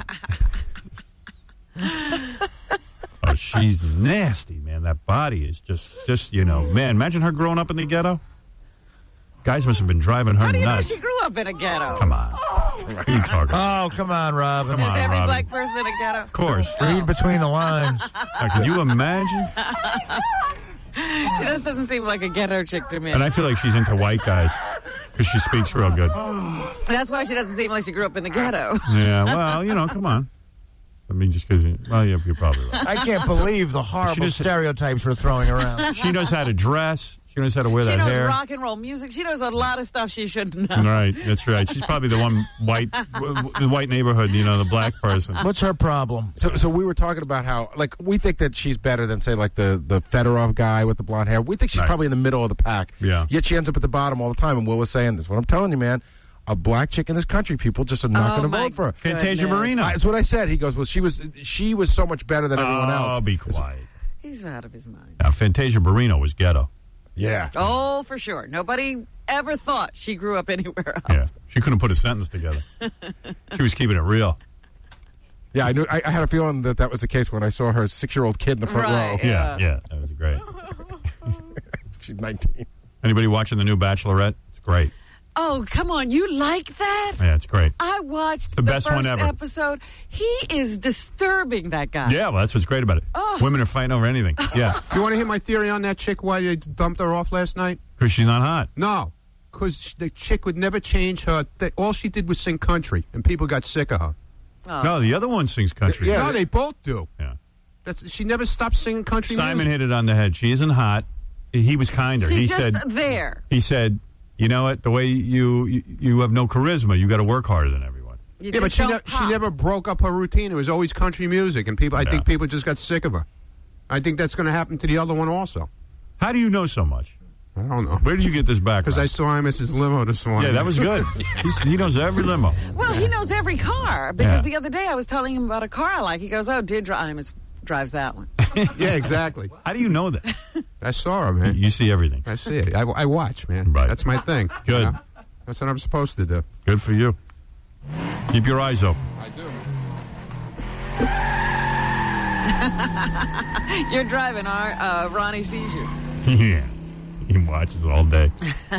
Oh, she's nasty, man. That body is just, just you know, man. Imagine her growing up in the ghetto. Guys must have been driving her How do you know nuts. she grew up in a ghetto? Come on, what are you talking about? Oh, come on, Rob. Come Is on, every Robin. black person in a ghetto? Of course. Read between the lines. Now, can you imagine? She just doesn't seem like a ghetto chick to me. And I feel like she's into white guys because she speaks real good. That's why she doesn't seem like she grew up in the ghetto. Yeah, well, you know, come on. I mean, just because, well, yeah, you're probably right. I can't believe the horrible just- stereotypes we're throwing around. She knows how to dress. She knows how to wear She that knows hair. rock and roll music. She knows a lot of stuff she shouldn't know. Right, that's right. She's probably the one white, w- w- the white neighborhood, you know, the black person. What's her problem? So, so we were talking about how, like, we think that she's better than, say, like the the Fedorov guy with the blonde hair. We think she's Right. probably in the middle of the pack. Yeah. Yet she ends up at the bottom all the time. And Will was saying this. What I'm telling you, man, a black chick in this country, people just are not Oh, going to my vote for her. Fantasia goodness. Marino. That's what I said. He goes, well, she was she was so much better than everyone Oh, else. be quiet. He's out of his mind. Now, Fantasia Barrino was ghetto. Yeah. Oh, for sure. Nobody ever thought she grew up anywhere else. Yeah, she couldn't put a sentence together. She was keeping it real. Yeah, I knew. I, I had a feeling that that was the case when I saw her six-year-old kid in the front Right. row. Yeah, Yeah. yeah, that was great. She's nineteen. Anybody watching the new Bachelorette? It's great. Oh, come on. You like that? Yeah, it's great. I watched The the, best first one ever. episode. He is disturbing, that guy. Yeah, well, that's what's great about it. Oh. Women are fighting over anything. Yeah, You want to hear my theory on that chick, why they dumped her off last night? because she's not hot. No, because the chick would never change her. Th- all she did was sing country, and people got sick of her. Oh. No, the other one sings country. Yeah. No, they both do. Yeah. That's She never stopped singing country Simon music. hit it on the head. She isn't hot. He was kinder. She's he just said. there. He said, "You know what? The way you you, you have no charisma. You got to work harder than everyone." You Yeah, but just she, don't ne- she pop. never broke up her routine. It was always country music, and people. I Yeah. think people just got sick of her. I think that's going to happen to the other one also. How do you know so much? I don't know. Where did you get this background? Because I saw him as his limo this morning. Yeah, that was good. He's, he knows every limo. Well, he knows every car because Yeah. the other day I was telling him about a car I like. He goes, "Oh, Deirdre Imus drives that one." Yeah, exactly. How do you know that? I saw her, man. You see everything. I see it. I, I watch, man. Right. That's my thing. Good. You know? That's what I'm supposed to do. Good for you. Keep your eyes open. I do. You're driving, our uh, Ronnie sees you. Yeah. He watches all day.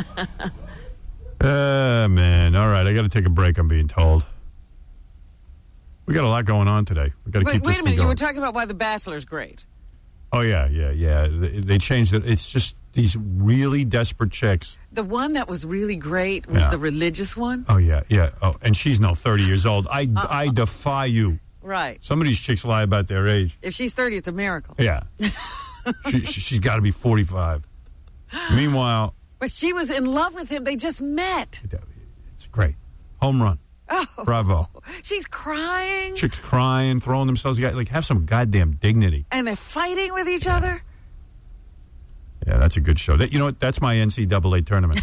Uh, man. All right, I got to take a break, I'm being told. We got a lot going on today. We got to Wait, keep wait this a thing minute. You going. were talking about why The Bachelor's great. Oh, yeah, yeah, yeah. They, they changed it. It's just these really desperate chicks. The one that was really great was Yeah. the religious one. Oh, yeah, yeah. Oh, and she's no thirty years old. I, Uh-uh. I defy you. Right. Some of these chicks lie about their age. If she's thirty, it's a miracle. Yeah. she, she, she's got to be forty-five. Meanwhile, But she was in love with him. They just met. it's great. Home run. Oh. Bravo. She's crying. Chicks crying, throwing themselves. Like, have some goddamn dignity. And they're fighting with each other. Yeah, that's a good show. That, you know what? That's my N C double A tournament.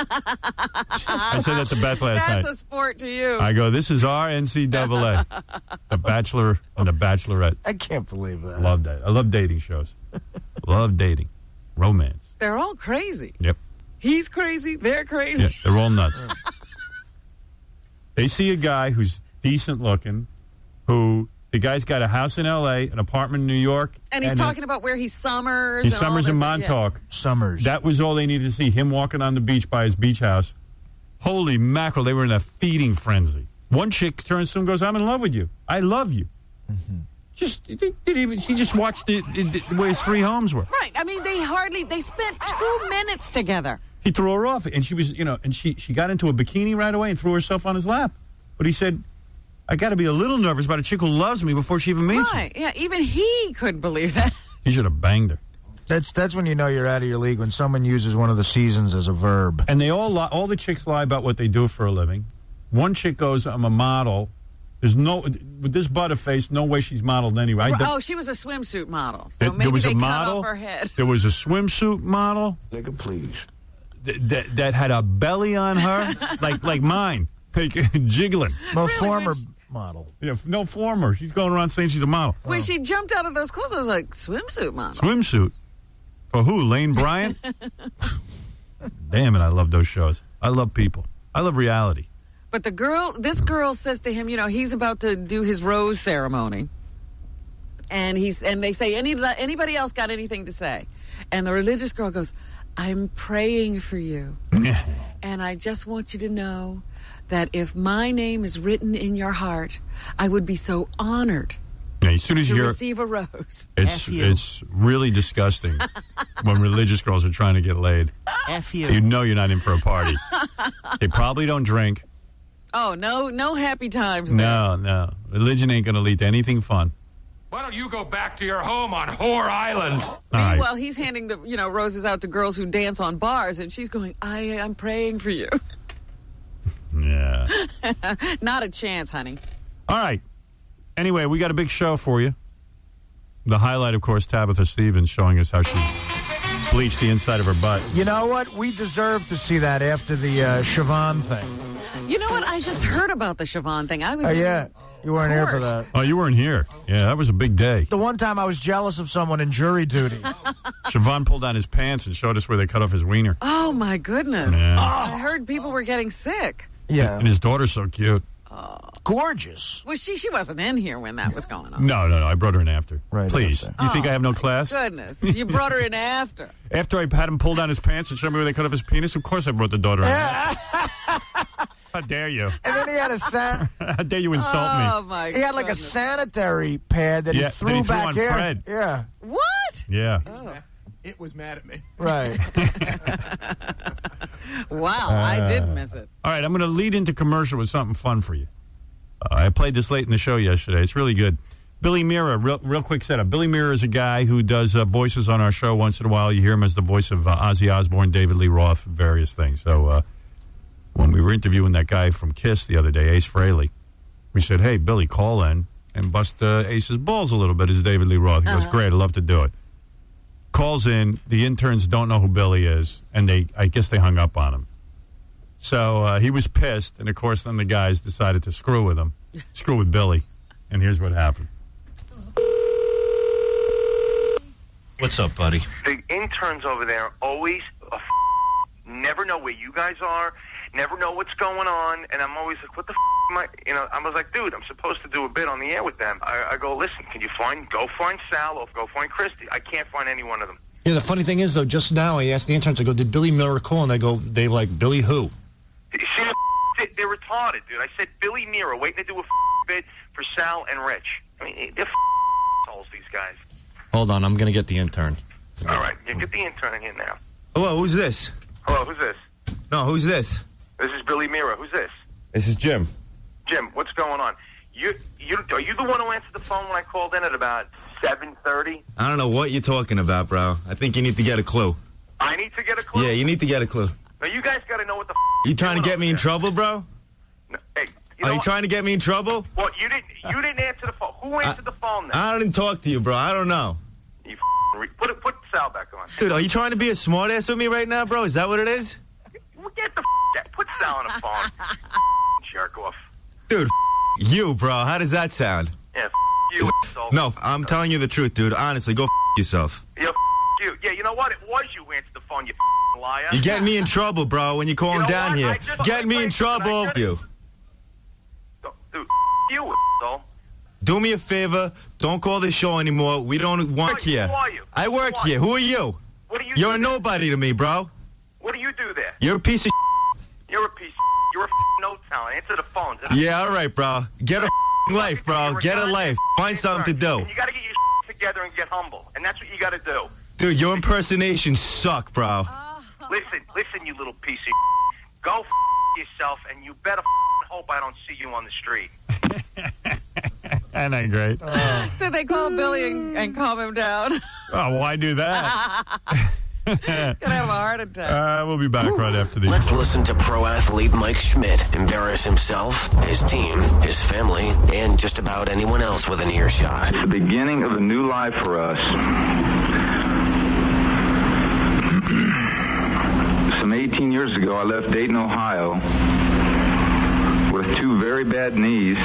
I said that to Beth last That's night. a sport to you. I go, this is our N C double A. The Bachelor and the Bachelorette. I can't believe that. Love that. I love dating shows. Love dating. Romance. They're all crazy. Yep. He's crazy. They're crazy. Yeah, they're all nuts. They see a guy who's decent looking, who the guy's got a house in L A, an apartment in New York. And he's a- talking about where he summers. He and all summers this in stuff. Yeah. Montauk. Summers. That was all they needed to see. Him walking on the beach by his beach house. Holy mackerel, they were in a feeding frenzy. One chick turns to him and goes, I'm in love with you. I love you. Mm-hmm. Just, they didn't even, she just watched it, it, it, where his three homes were. Right. I mean, they hardly, they spent two minutes together. He threw her off, and she was, you know, and she, she got into a bikini right away and threw herself on his lap. But he said, I got to be a little nervous about a chick who loves me before she even meets Right. me. Yeah, even he couldn't believe that. He should have banged her. That's that's when you know you're out of your league, when someone uses one of the seasons as a verb. And they all lie, all the chicks lie about what they do for a living. One chick goes, I'm a model. There's no, with this butterface, no way she's modeled anyway. I, Oh, she was a swimsuit model. So there, maybe there was they a cut model. off her head. There was a swimsuit model. Nigga, please. Th- that, that had a belly on her, like like mine, like, jiggling. Well, Really, former when she- model. Yeah, no former. She's going around saying she's a model. When she jumped out of those clothes, I was like, swimsuit model. Swimsuit. For who? Lane Bryant? Damn it, I love those shows. I love people. I love reality. But the girl, this girl says to him, you know, he's about to do his rose ceremony. And he's and they say, Any, anybody else got anything to say? And the religious girl goes, I'm praying for you. And I just want you to know that if my name is written in your heart, I would be so honored Yeah, as soon as to you're, receive a rose. it's F you. it's really disgusting when religious girls are trying to get laid. F you. You know you're not in for a party. They probably don't drink. Oh, no, no happy times there. No, no. Religion ain't going to lead to anything fun. Why don't you go back to your home on Whore Island? All right. Meanwhile, he's handing the, you know, roses out to girls who dance on bars, and she's going, I am praying for you. Yeah. Not a chance, honey. All right. Anyway, we got a big show for you. The highlight, of course, Tabitha Stevens showing us how she bleached the inside of her butt. You know what? We deserve to see that after the uh, Siobhan thing. You know what? I just heard about the Siobhan thing. I was Oh, in- yeah. You weren't here for course. that. Oh, you weren't here. Yeah, that was a big day. The one time I was jealous of someone in jury duty. Siobhan pulled down his pants and showed us where they cut off his wiener. Oh, my goodness. Yeah. I heard people were getting sick. Yeah. And his daughter's so cute. Gorgeous. Well, she she wasn't in here when that was going on. No, no, no. I brought her in after. Right Please. after. You think Oh, I have no my class? Goodness. You brought her in after. After I had him pull down his pants and show me where they cut off his penis, of course I brought the daughter in. How dare you? And then he had a san- How dare you insult Oh, me? my he had like a goodness. sanitary pad that Yeah, he that threw he threw back on here. Fred. Yeah. What? Yeah. Oh. It was mad at me. Right. Wow, I Uh, did miss it. All right, I'm going to lead into commercial with something fun for you. Uh, I played this late in the show yesterday. It's really good. Billy Mira, real, real quick setup. Billy Mira is a guy who does uh, voices on our show once in a while. You hear him as the voice of uh, Ozzy Osbourne, David Lee Roth, various things. So uh, when we were interviewing that guy from Kiss the other day, Ace Frehley, we said, hey, Billy, call in and bust uh, Ace's balls a little bit as David Lee Roth. He goes, Uh-huh. great, I'd love to do it. Calls in. The interns don't know who Billy is, and they I guess they hung up on him. So uh, he was pissed, and of course then the guys decided to screw with him, screw with Billy, and here's what happened. What's up, buddy? The interns over there always uh, f- never know where you guys are, never know what's going on, and I'm always like, what the f*** am I, you know, I was like, dude, I'm supposed to do a bit on the air with them. I, I go, listen, can you find, go find Sal or go find Christy. I can't find any one of them. Yeah, the funny thing is, though, just now I asked the interns, I go, did Billy Miller call? And they go, they like, Billy who? See, they- they're retarded, dude. I said Billy Nero waiting to do a f- bit for Sal and Rich. I mean, they're f- assholes, these guys. Hold on, I'm going to get the intern. All right, yeah, get the intern in here now. Hello, who's this? Hello, who's this? No, who's this? This is Billy Miro. Who's this? This is Jim. Jim, what's going on? You, you, are you the one who answered the phone when I called in at about seven thirty? I don't know what you're talking about, bro. I think you need to get a clue. I need to get a clue? Yeah, you need to get a clue. Now, you guys got to know what the f*** You trying to get me in trouble, bro? No, hey, you Are know you what? trying to get me in trouble? Well, you didn't, you didn't answer the phone. Who answered the phone then? I didn't talk to you, bro. I don't know. You f***ing re- put, it, put Sal back on. Dude, are you trying to be a smartass with me right now, bro? Is that what it is? Get the f*** out. Put Sal on the phone. Jerk off. Dude, you, bro. How does that sound? Yeah, f- you, asshole. No, I'm telling you the truth, dude. Honestly, go f yourself. Yeah, f- you. Yeah, you know what? It was you who answered the phone, you f- liar. You get me in trouble, bro, when you call You him know down what? here. I just- Get me in I trouble, just- you. Dude, f- you, asshole. Do me a favor. Don't call this show anymore. We don't work Who here. are you? I work Who are here. you? Who are you? What do you You're do a there? nobody to me, bro. What do you do there? You're a piece of You're a piece of You're a f- no talent. Answer the phone. Yeah, all right, bro. Get a life, bro. Get a life. Find something to do. And you got to get your together and get humble. And that's what you got to do. Dude, your impersonations suck, bro. Listen, listen, you little piece of go f yourself, and you better f hope I don't see you on the street. That ain't great. Oh. Did they call Billy and, and calm him down? Oh, why do that? Gonna have a heart attack. Uh, we'll be back right after these. Let's listen to pro athlete Mike Schmidt embarrass himself, his team, his family, and just about anyone else with an earshot. It's the beginning of a new life for us. Some eighteen years ago, I left Dayton, Ohio, with two very bad knees.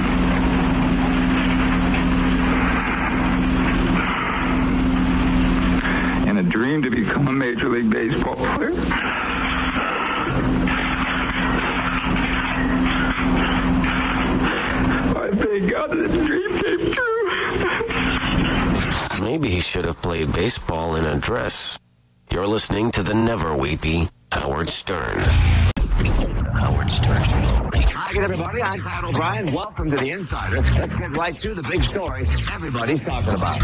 And a dream to become a Major League Baseball player. I thank God that this dream came true. Maybe he should have played baseball in a dress. You're listening to the never weepy Howard Stern. Howard Stern. Hi again, everybody. I'm Pat O'Brien. Welcome to The Insider. Let's get right to the big story everybody's talking about.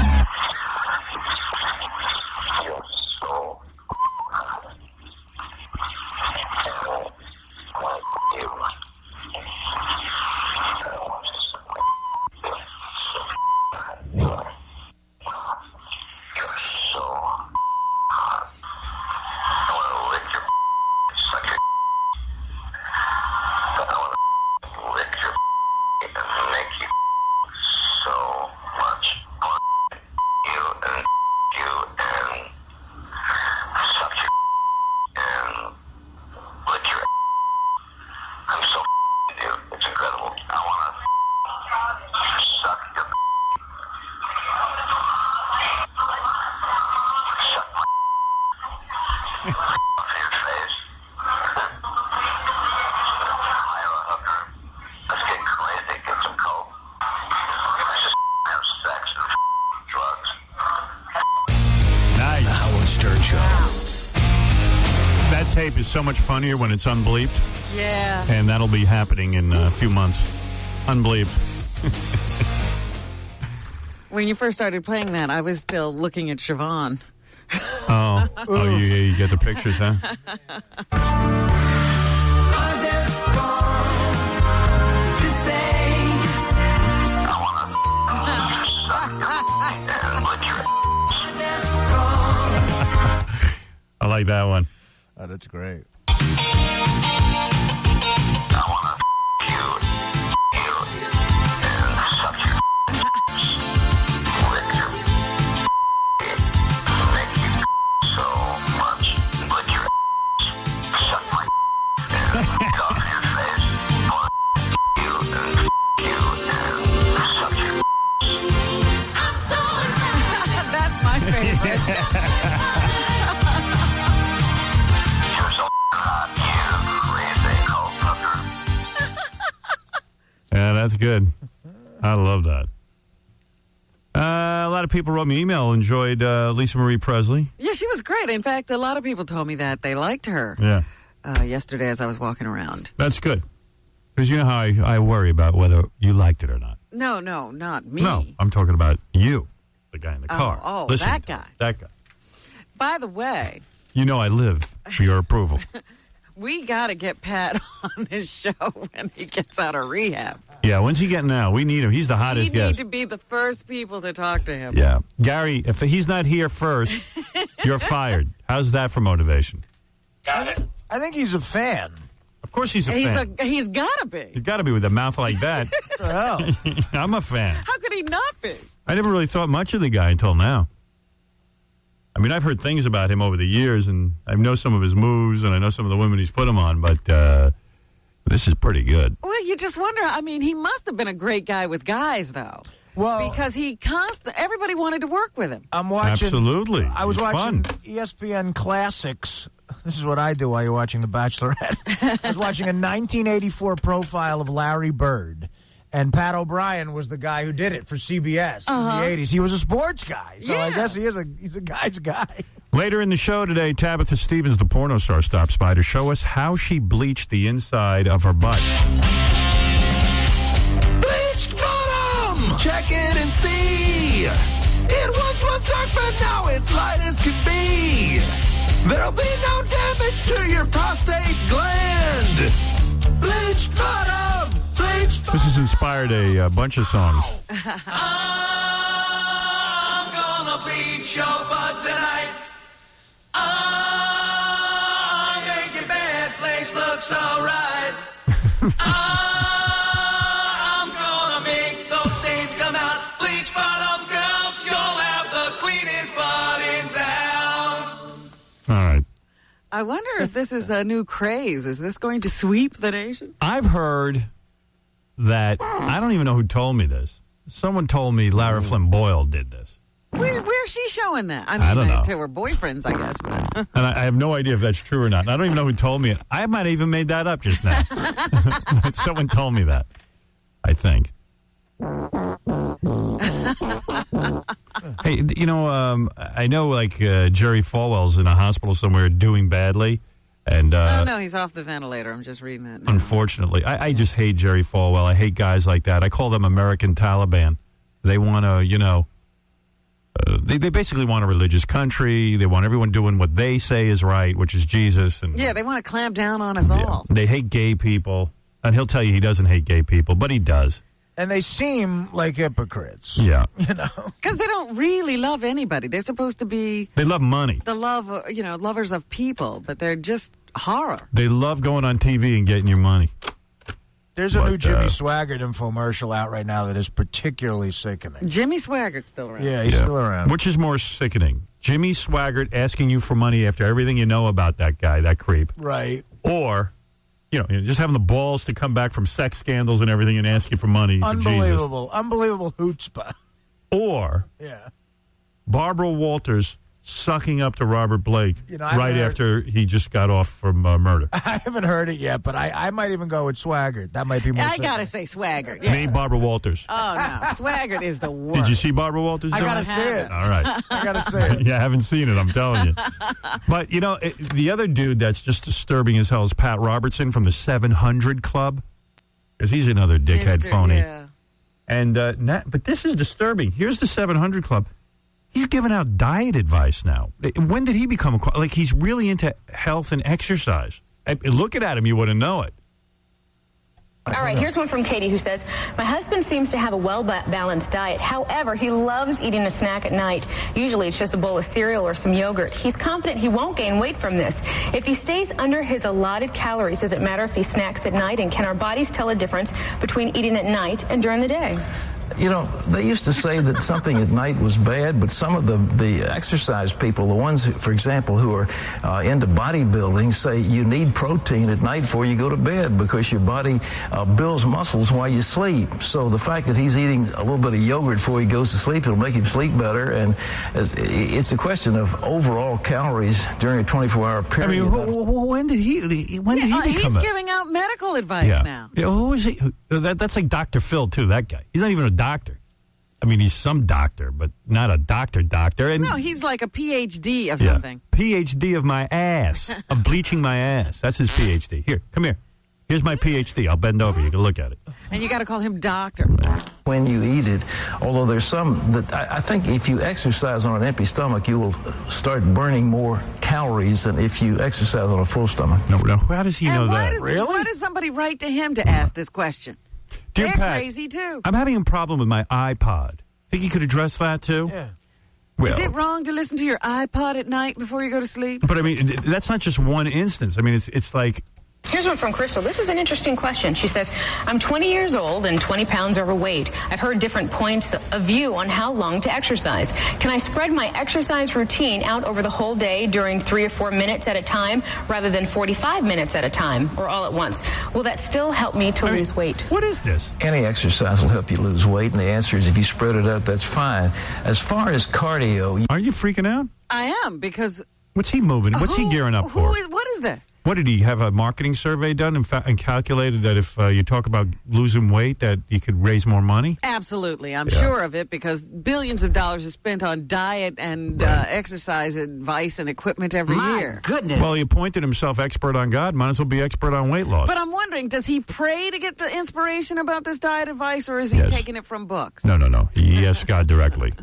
Tape is so much funnier when it's unbleeped. Yeah. And that'll be happening in a few months. Unbleeped. When you first started playing that, I was still looking at Siobhan. Oh, oh, you, you get the pictures, huh? I like that one. Oh, that's great. That's my favorite. Yeah, that's good. I love that. Uh, a lot of people wrote me email, enjoyed uh, Lisa Marie Presley. Yeah, she was great. In fact, a lot of people told me that they liked her. Yeah. Uh, yesterday as I was walking around. That's good. Because you know how I, I worry about whether you liked it or not. No, no, not me. No, I'm talking about you, the guy in the Oh, car. oh, Listen that to guy. me, That guy. By the way, You know I live for your approval. we got to get Pat on this show when he gets out of rehab. Yeah, when's he getting out? We need him. He's the We hottest need guest. to be the first people to talk to him. Yeah. Gary, if he's not here first, you're fired. How's that for motivation? I, th- I think he's a fan. Of course he's a he's fan. A, he's got to be. He's got to be with a mouth like that. Well, I'm a fan. How could he not be? I never really thought much of the guy until now. I mean, I've heard things about him over the years, and I know some of his moves, and I know some of the women he's put him on, but uh, this is pretty good. Well, you just wonder. I mean, he must have been a great guy with guys, though. Well, because he constant. Everybody wanted to work with him. I'm watching. Absolutely. I was He's watching fun. E S P N Classics. This is what I do while you're watching The Bachelorette. I was watching a nineteen eighty-four profile of Larry Bird. And Pat O'Brien was the guy who did it for C B S Uh-huh. in the eighties. He was a sports guy. So I Yeah. guess he is a he's a guy's guy. Later in the show today, Tabitha Stevens, the porno star, stops by to show us how she bleached the inside of her butt. Bleached bottom! Check it and see. It once was dark, but now it's light as could be. There'll be no damage to your prostate gland. Bleached bottom, bleached This has inspired a uh, bunch of songs. I'm gonna bleach your butt tonight. I'll make your bad place look so right. I'm gonna make those stains come out. Bleach bottom girls, you'll have the cleanest butt in town. All right. I wonder if this is a new craze. Is this going to sweep the nation? I've heard that, I don't even know who told me this. Someone told me Lara Flynn Boyle did this. Where, where's she showing that? I mean, I don't know. to her boyfriends, I guess. But. And I, I have no idea if that's true or not. And I don't even know who told me it. I might have even made that up just now. Someone told me that, I think. Hey, you know, um, I know, like, uh, Jerry Falwell's in a hospital somewhere doing badly. And, uh, oh, no, he's off the ventilator. I'm just reading that now. Unfortunately. I, I just hate Jerry Falwell. I hate guys like that. I call them American Taliban. They want to, you know, uh, they, they basically want a religious country. They want everyone doing what they say is right, which is Jesus. And Yeah, they want to clamp down on us all. They hate gay people. And he'll tell you he doesn't hate gay people, but he does. And they seem like hypocrites. Yeah. You know? Because they don't really love anybody. They're supposed to be They love money. the love, uh, you know, lovers of people, but they're just horror. They love going on T V and getting your money. There's a But, new Jimmy uh, Swaggart infomercial out right now that is particularly sickening. Jimmy Swaggart's still around. Yeah, he's still around. Which is more sickening? Jimmy Swaggart asking you for money after everything you know about that guy, that creep. Right. Or, you know, just having the balls to come back from sex scandals and everything and ask you for money to Jesus. Unbelievable. Unbelievable chutzpah. Or Yeah. Barbara Walters sucking up to Robert Blake You know, I right heard- after he just got off from uh, murder. I haven't heard it yet, but I, I might even go with Swaggart. That might be more I sickening. gotta say Swaggart. Yeah. Name Barbara Walters. Oh, no. Swaggart is the worst. Did you see Barbara Walters? I doing gotta it? see it. All right. I gotta see it. Yeah, I haven't seen it, I'm telling you. But, you know, it, the other dude that's just disturbing as hell is Pat Robertson from the seven hundred Club. Because he's another dickhead Mister phony. Yeah. And, uh, na- but this is disturbing. Here's the seven hundred Club. He's giving out diet advice now. When did he become a... Like, he's really into health and exercise. And looking at him, you wouldn't know it. All right, here's one from Katie who says, my husband seems to have a well-balanced diet. However, he loves eating a snack at night. Usually it's just a bowl of cereal or some yogurt. He's confident he won't gain weight from this. If he stays under his allotted calories, does it matter if he snacks at night? And can our bodies tell a difference between eating at night and during the day? You know, they used to say that something at night was bad, but some of the, the exercise people, the ones, who, for example, who are uh, into bodybuilding, say you need protein at night before you go to bed because your body uh, builds muscles while you sleep. So the fact that he's eating a little bit of yogurt before he goes to sleep, it'll make him sleep better. And it's a question of overall calories during a twenty-four hour I period. mean, wh- wh- when did he... When did Yeah, he become he's a... giving out medical advice Yeah. now. Yeah, who is he? Who- That, that's like Doctor Phil, too, that guy. He's not even a doctor. I mean, he's some doctor, but not a doctor doctor. And No, he's like a P H D of yeah, something. P H D of my ass, of bleaching my ass. That's his P H D. Here, come here. Here's my P H D. I'll bend over. You can look at it. And you got to call him doctor. When you eat it, although there's some that I, I think if you exercise on an empty stomach, you will start burning more calories than if you exercise on a full stomach. No, no. How does he and know why that? Does, Why does somebody write to him to ask this question? Dear They're Pat, crazy, too. I'm having a problem with my iPod. Think you could address that, too? Yeah. Well, Is it wrong to listen to your iPod at night before you go to sleep? but I mean, that's not just one instance. I mean, it's it's like... Here's one from Crystal. This is an interesting question. She says, I'm twenty years old and twenty pounds overweight. I've heard different points of view on how long to exercise. Can I spread my exercise routine out over the whole day during three or four minutes at a time rather than forty-five minutes at a time or all at once? Will that still help me to I mean, lose weight? What is this? Any exercise will help you lose weight, and the answer is if you spread it out, that's fine. As far as cardio... Are you freaking out? I am, because... What's he moving? What's he who- gearing up who for? is- what is this? What, did he have a marketing survey done and, fa- and calculated that if uh, you talk about losing weight, that you could raise more money? Absolutely. I'm Yeah. sure of it because billions of dollars are spent on diet and uh, exercise advice and equipment every year. Well, he appointed himself expert on God. Might as well be expert on weight loss. But I'm wondering, does he pray to get the inspiration about this diet advice, or is he Yes. taking it from books? No, no, no. He asked God directly.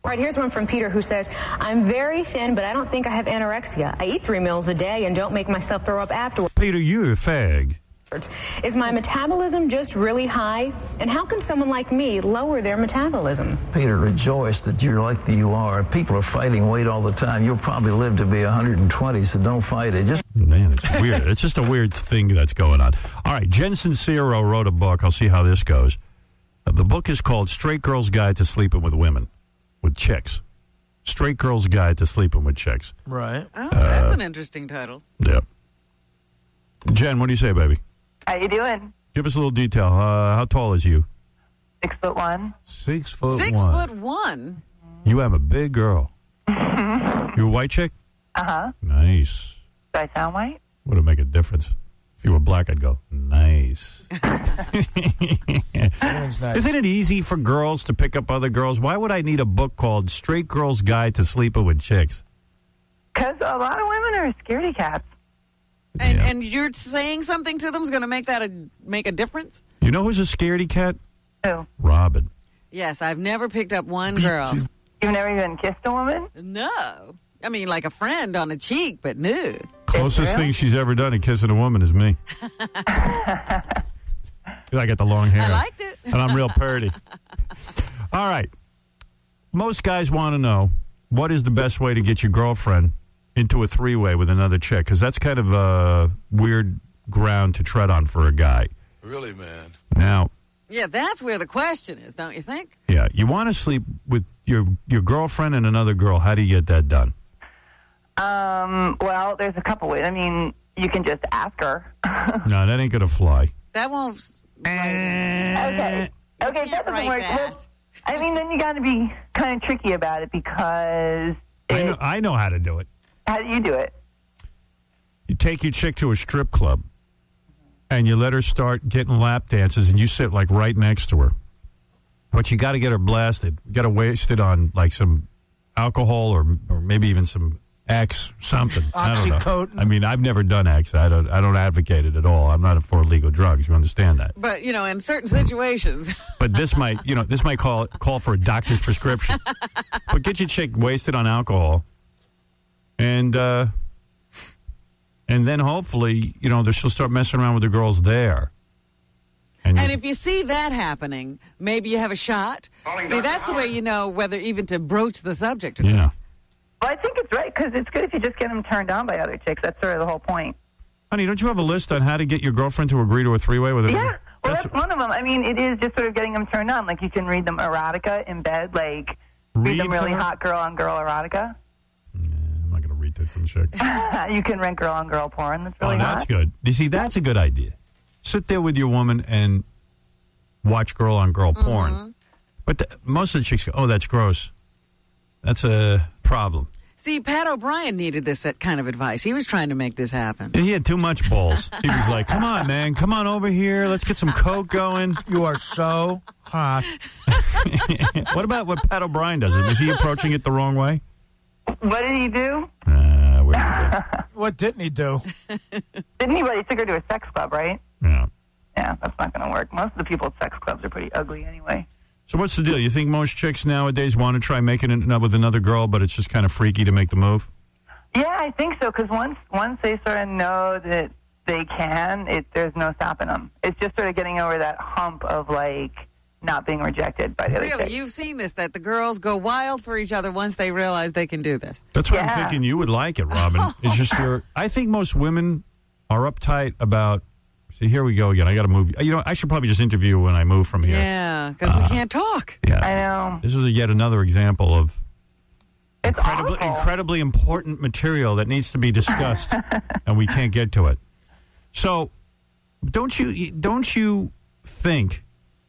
All right, here's one from Peter who says, I'm very thin, but I don't think I have anorexia. I eat three meals a day and don't make myself throw up afterwards. Peter, you're a fag. Is my metabolism just really high? And how can someone like me lower their metabolism? Peter, rejoice that you're like you are. People are fighting weight all the time. You'll probably live to be one hundred twenty, so don't fight it. Just Man, it's weird. It's just a weird thing that's going on. All right, Jen Sincero wrote a book. I'll see how this goes. Uh, the book is called Straight Girl's Guide to Sleeping with Women, with Chicks. Straight Girl's Guide to Sleeping with Chicks. Right. Oh, that's an interesting title. Yeah. Jen, what do you say, baby? How you doing? Give us a little detail. Uh, how tall is you? Six foot one. Six foot Six one. foot one. You have a big girl. You a white chick? Uh huh. Nice. Do I sound white? Would it make a difference? If you were black, I'd go, nice. Isn't it easy for girls to pick up other girls? Why would I need a book called Straight Girl's Guide to Sleeping with Chicks? Because a lot of women are scaredy cats. And, and you're saying something to them is going to make that a, make a difference? You know who's a scaredy cat? Who? Robin. Yes, I've never picked up one girl. You've never even kissed a woman? No. I mean, like a friend on a cheek, but no. Closest thing she's ever done to kissing a woman is me. I got the long hair. I liked it. And I'm real purty. All right. Most guys want to know, what is the best way to get your girlfriend into a three-way with another chick? Because that's kind of a weird ground to tread on for a guy. Really, man? Now, Yeah, that's where the question is, don't you think? yeah, you want to sleep with your your girlfriend and another girl. How do you get that done? Um, well, there's a couple ways. I mean, you can just ask her. No, that ain't going to fly. That won't... Okay. Okay, that doesn't write work. that. Well, I mean, then you got to be kind of tricky about it because... I know, I know how to do it. How do you do it? You take your chick to a strip club, and you let her start getting lap dances, and you sit, like, right next to her. But you got to get her blasted. You got to waste it on, like, some alcohol or or maybe even some X, something. I don't know. Oxycontin. I mean, I've never done X. I don't, I don't advocate it at all. I'm not for illegal drugs. You understand that? But, you know, in certain situations... But this might, you know, this might call call for a doctor's prescription. But get your chick wasted on alcohol, and uh, and then hopefully, you know, she'll start messing around with the girls there. And, And you, if you see that happening, maybe you have a shot. See, that's the way you know whether even to broach the subject or not. yeah, Well, I think it's right because it's good if you just get them turned on by other chicks. That's sort of the whole point. honey, don't you have a list on how to get your girlfriend to agree to a three-way with her? Yeah, well, that's, one of them. I mean, it is just sort of getting them turned on. Like, you can read them erotica in bed, like, read, Read them really them? hot girl-on-girl erotica. I'm not going to read that from chick. You can rent girl-on-girl porn. That's really Oh, that's hot. good. You see, that's a good idea. Sit there with your woman and watch girl-on-girl porn. Mm-hmm. But the, most of the chicks go, oh, that's gross. That's a problem. See, Pat O'Brien needed this that kind of advice. He was trying to make this happen. He had too much balls. He was like, come on, man. Come on over here. Let's get some Coke going. You are so hot. What about what Pat O'Brien does? Was he approaching it the wrong way? What did he do? Uh, where did he go? What didn't he do? Didn't he? But he took her to a sex club, right? Yeah. Yeah, that's not going to work. Most of the people at sex clubs are pretty ugly anyway. So what's the deal? You think most chicks nowadays want to try making it with another girl, but it's just kind of freaky to make the move? Yeah, I think so, because once once they sort of know that they can, it there's no stopping them. It's just sort of getting over that hump of, like, not being rejected by the other Really, chick. you've seen this, that the girls go wild for each other once they realize they can do this. That's why Yeah. I'm thinking you would like it, Robin. It's just your. I think most women are uptight about. See, here we go again. I got to move. You know, I should probably just interview you when I move from here. Yeah, because we can't talk. Yeah. I know. This is a yet another example of It's incredibly, awful. incredibly important material that needs to be discussed, and we can't get to it. So, don't you don't you think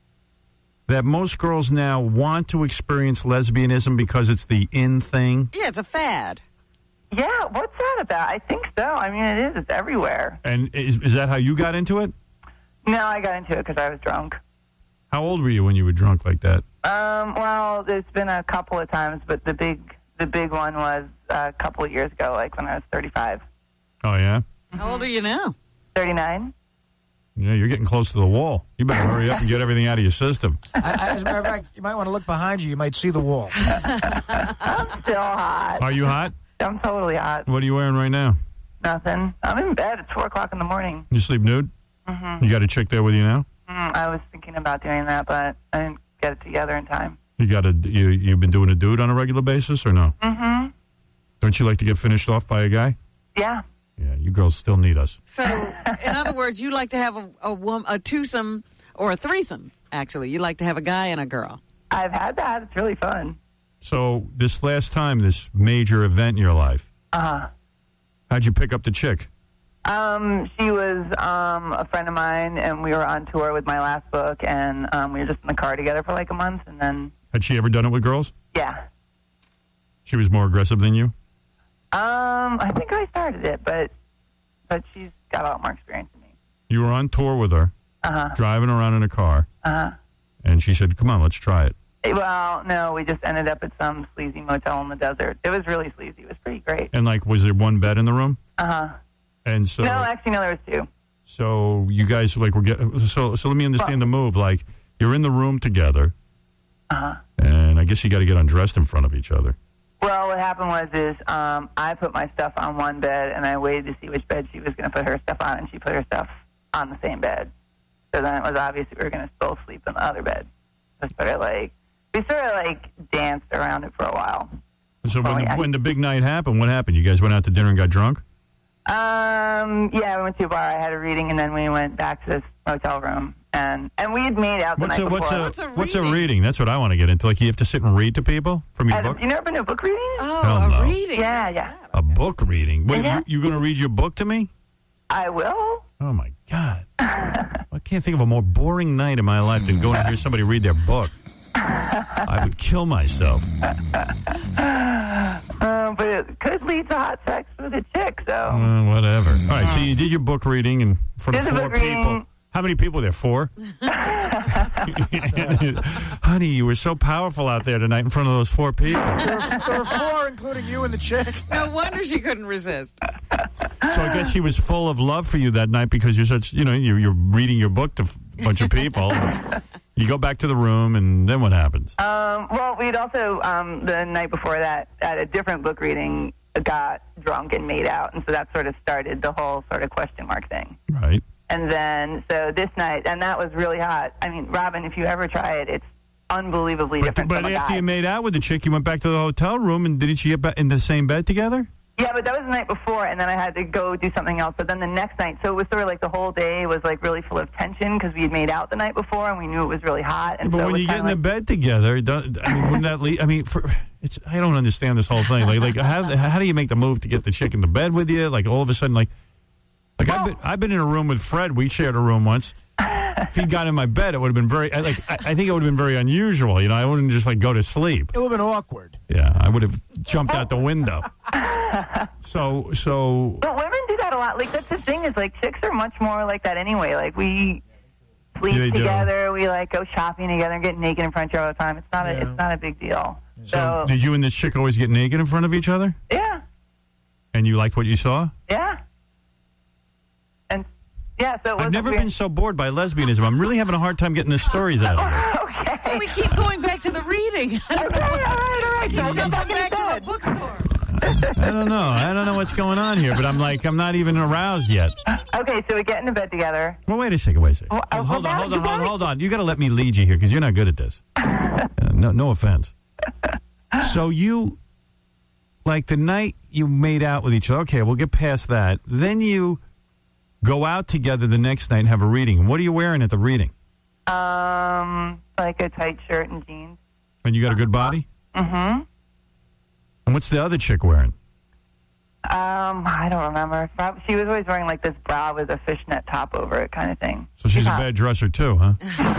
that most girls now want to experience lesbianism because it's the in thing? Yeah, it's a fad. Yeah, what's that about? I think so. I mean, it is. It's everywhere. And is, is that how you got into it? No, I got into it because I was drunk. How old were you when you were drunk like that? Um, well, there's been a couple of times, but the big the big one was a couple of years ago, like when I was thirty-five. Oh, yeah? How old are you now? thirty-nine. Yeah, you're getting close to the wall. You better hurry up and get everything out of your system. I, I, as a matter of fact, you might want to look behind you. You might see the wall. I'm still hot. Are you hot? I'm totally hot. What are you wearing right now? Nothing. I'm in bed. It's four o'clock in the morning. You sleep nude? Mm-hmm. You got a chick there with you now? Mm, I was thinking about doing that, but I didn't get it together in time. You got a you you've been doing a dude on a regular basis or no? Mm-hmm. Don't you like to get finished off by a guy? Yeah. Yeah, you girls still need us. So, in other words, you like to have a a, wom- a twosome or a threesome. Actually, you like to have a guy and a girl. I've had that. It's really fun. So this last time, this major event in your life, Uh-huh. how'd you pick up the chick? Um, she was um, a friend of mine, and we were on tour with my last book, and um, we were just in the car together for like a month, and then, Had she ever done it with girls? yeah. She was more aggressive than you? Um, I think I started it, but but she's got a lot more experience than me. You were on tour with her, Uh-huh. driving around in a car, Uh-huh. and she said, come on, let's try it. Eh, Well, no, we just ended up at some sleazy motel in the desert. It was really sleazy. It was pretty great. And, like, was there one bed in the room? Uh-huh. And so... No, actually, no, there was two. So you guys, like, were getting... So, so let me understand the move. Like, you're in the room together, Uh-huh. and I guess you got to get undressed in front of each other. Well, what happened was is um, I put my stuff on one bed, and I waited to see which bed she was going to put her stuff on, and she put her stuff on the same bed. So then it was obvious we were going to both sleep in the other bed. So sort of like we sort of like danced around it for a while. So Oh, when, yeah. the, when the big night happened, what happened? You guys went out to dinner and got drunk? Um, yeah, we went to a bar. I had a reading, and then we went back to this motel room, and and we had made out the What's night a, before. what's, a, what's a reading? That's what I want to get into. Like, you have to sit and read to people from your At a- book? you never been to a book reading? Oh, Hell a no. reading. Yeah, yeah. A book reading? Wait, Yeah. you, you going to read your book to me? I will. Oh, my God. I can't think of a more boring night in my life than going to hear somebody read their book. I would kill myself. Uh, but it could lead to hot sex with a chick, so. Uh, whatever. All right, so you did your book reading in front of Did the four book people. reading. How many people were there? Four? Honey, you were so powerful out there tonight in front of those four people. There were, there were four, including you and the chick. No wonder she couldn't resist. So I guess she was full of love for you that night because you're such, you know, you're, you're reading your book to a bunch of people. You go back to the room, and then what happens? Um, well, we'd also, um, the night before that, at a different book reading, got drunk and made out. And so that sort of started the whole sort of question mark thing. Right. And then, so this night, and that was really hot. I mean, Robin, if you ever try it, it's unbelievably But, different but from a after guy. you made out with the chick, you went back to the hotel room, and didn't you get back in the same bed together? Yeah, but that was the night before, and then I had to go do something else. But then the next night, so it was sort of like the whole day was like really full of tension because we had made out the night before, and we knew it was really hot. And But so it when was you get in kinda the like, bed together, it don't- I mean, wouldn't that lead? I mean, for, it's I don't understand this whole thing. Like, like how how do you make the move to get the chick in the bed with you? Like all of a sudden, like, like I've been I've been in a room with Fred. We shared a room once. If he'd got in my bed, it would have been very I- like I, I think it would have been very unusual. You know, I wouldn't just like go to sleep. It would have been awkward. Yeah, I would have jumped out the window. So so But women do that a lot. Like that's the thing is like chicks are much more like that anyway. Like we sleep They do. together, we like go shopping together, and get naked in front of you all the time. It's not a it's not a big deal. so did you and this chick always get naked in front of each other? Yeah, And you liked what you saw? yeah, and yeah. So it I've wasn't never weird. been so bored by lesbianism. I'm really having a hard time getting the stories out of it. Okay. We keep going back to the reading. I don't know. All right, all right. So we'll Keep go going back in back to bed. the bookstore. I don't know. I don't know what's going on here, but I'm like, I'm not even aroused yet. Okay, so we get into bed together. Well, wait a second. Wait a second. Well, uh, hold well, on, hold you on, hold on, gotta- hold on. You got to let me lead you here because you're not good at this. Uh, no, no offense. So you, like the night you made out with each other. Okay, we'll get past that. Then you go out together the next night and have a reading. What are you wearing at the reading? Um, like a tight shirt and jeans. And you got a good body? Mm-hmm. And what's the other chick wearing? Um, I don't remember. Prob- She was always wearing like this bra with a fishnet top over it, kind of thing. So she's a hot. bad dresser too, huh?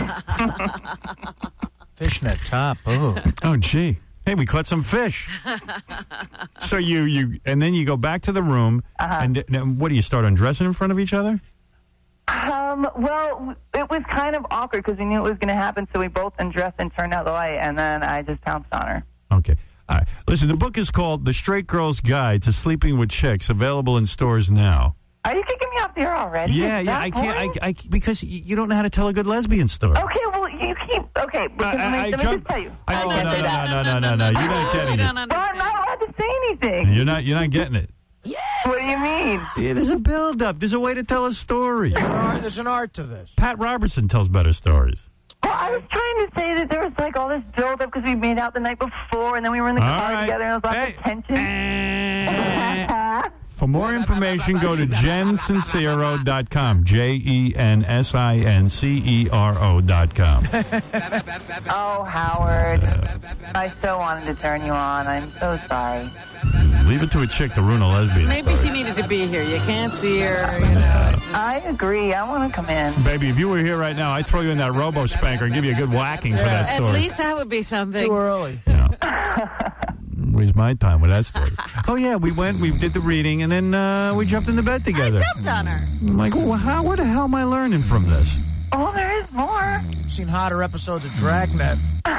Fishnet top. Oh. Oh, gee. Hey, we caught some fish. So you, you, and then you go back to the room, Uh-huh. and then what do you start undressing in front of each other? Um, well, it was kind of awkward because we knew it was going to happen, so we both undressed and turned out the light, and then I just pounced on her. Okay. All right. Listen, the book is called The Straight Girl's Guide to Sleeping with Chicks, available in stores now. Are you kicking me off the air already? Yeah, At yeah, that I can't, I, point? I, because y- you don't know how to tell a good lesbian story. Okay, well, you keep... Okay, because I- let me, I let me jumped- just tell you. I- I no, can't no, say no, that. no, no, no, no, you're not getting it. Well, I'm not allowed to say anything. You're not, you're not getting it. What do you mean? Yeah, there's a build-up. There's a way to tell a story. There's an art, there's an art to this. Pat Robertson tells better stories. Well, I was trying to say that there was like all this build-up because we made out the night before, and then we were in the All car right. together, and there was lots of tension. For more information, go to jen sincero dot com. J E N S I N C E R O dot com. Oh, Howard. I so wanted to turn you on. I'm so sorry. Leave it to a chick to ruin a lesbian Maybe story. she needed to be here. You can't see her, you know. I agree. I want to come in. Baby, if you were here right now, I'd throw you in that robo spanker and give you a good whacking for that At story. least that would be something. Too early. Waste my time with that story. Oh, yeah, we went, we did the reading, and then uh, we jumped in the bed together. I jumped on her. I'm like, well, how, what the hell am I learning from this? Oh, there is more. I've seen hotter episodes of Dragnet.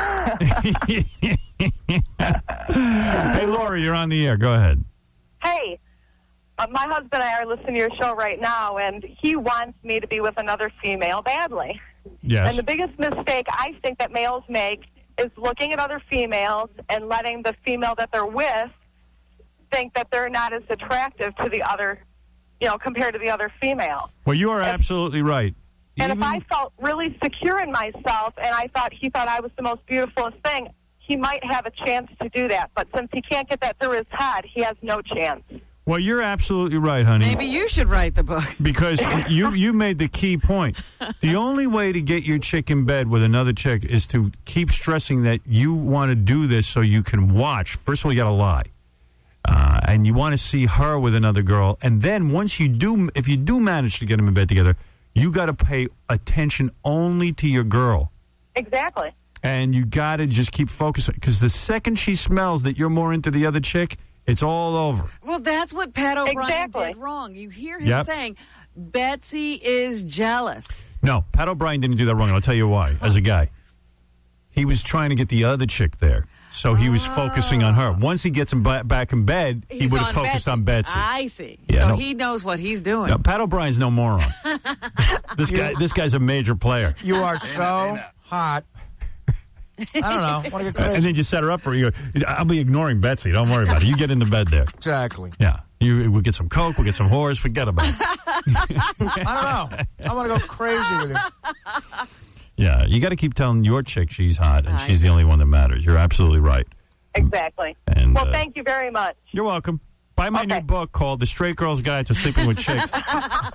Hey, Lori, you're on the air. Go ahead. Hey, uh, my husband and I are listening to your show right now, and he wants me to be with another female badly. Yes. And the biggest mistake I think that males make is looking at other females and letting the female that they're with think that they're not as attractive to the other, you know, compared to the other female. Well, you are absolutely right. And if I felt really secure in myself and I thought he thought I was the most beautiful thing, he might have a chance to do that. But since he can't get that through his head, he has no chance. Well, you're absolutely right, honey. Maybe you should write the book. Because you you made the key point. The only way to get your chick in bed with another chick is to keep stressing that you want to do this so you can watch. First of all, you got to lie. Uh, and you want to see her with another girl. And then once you do, if you do manage to get them in bed together, you got to pay attention only to your girl. Exactly. And you got to just keep focusing. Because the second she smells that you're more into the other chick, it's all over. Well, that's what Pat O'Brien Exactly. did wrong. You hear him Yep. saying, Betsy is jealous. No, Pat O'Brien didn't do that wrong, and I'll tell you why. As a guy, he was trying to get the other chick there, so he was focusing on her. Once he gets him ba- back in bed, he He's would have on focused Betsy. on Betsy. I see. Yeah, so no. he knows what he's doing. No, Pat O'Brien's no moron. this guy, this guy's a major player. You are so hot. I don't know. Want to get crazy? And then you set her up for you. Go, I'll be ignoring Betsy. Don't worry about it. You get in the bed there. Exactly. Yeah. You, we'll get some coke. We'll get some whores. Forget about it. I don't know. I want to go crazy with it. Yeah. You got to keep telling your chick she's hot, and I she's the only one that matters. You're absolutely right. Exactly. And, well, uh, thank you very much. You're welcome. Buy my new book called The Straight Girl's Guide to Sleeping with Chicks. All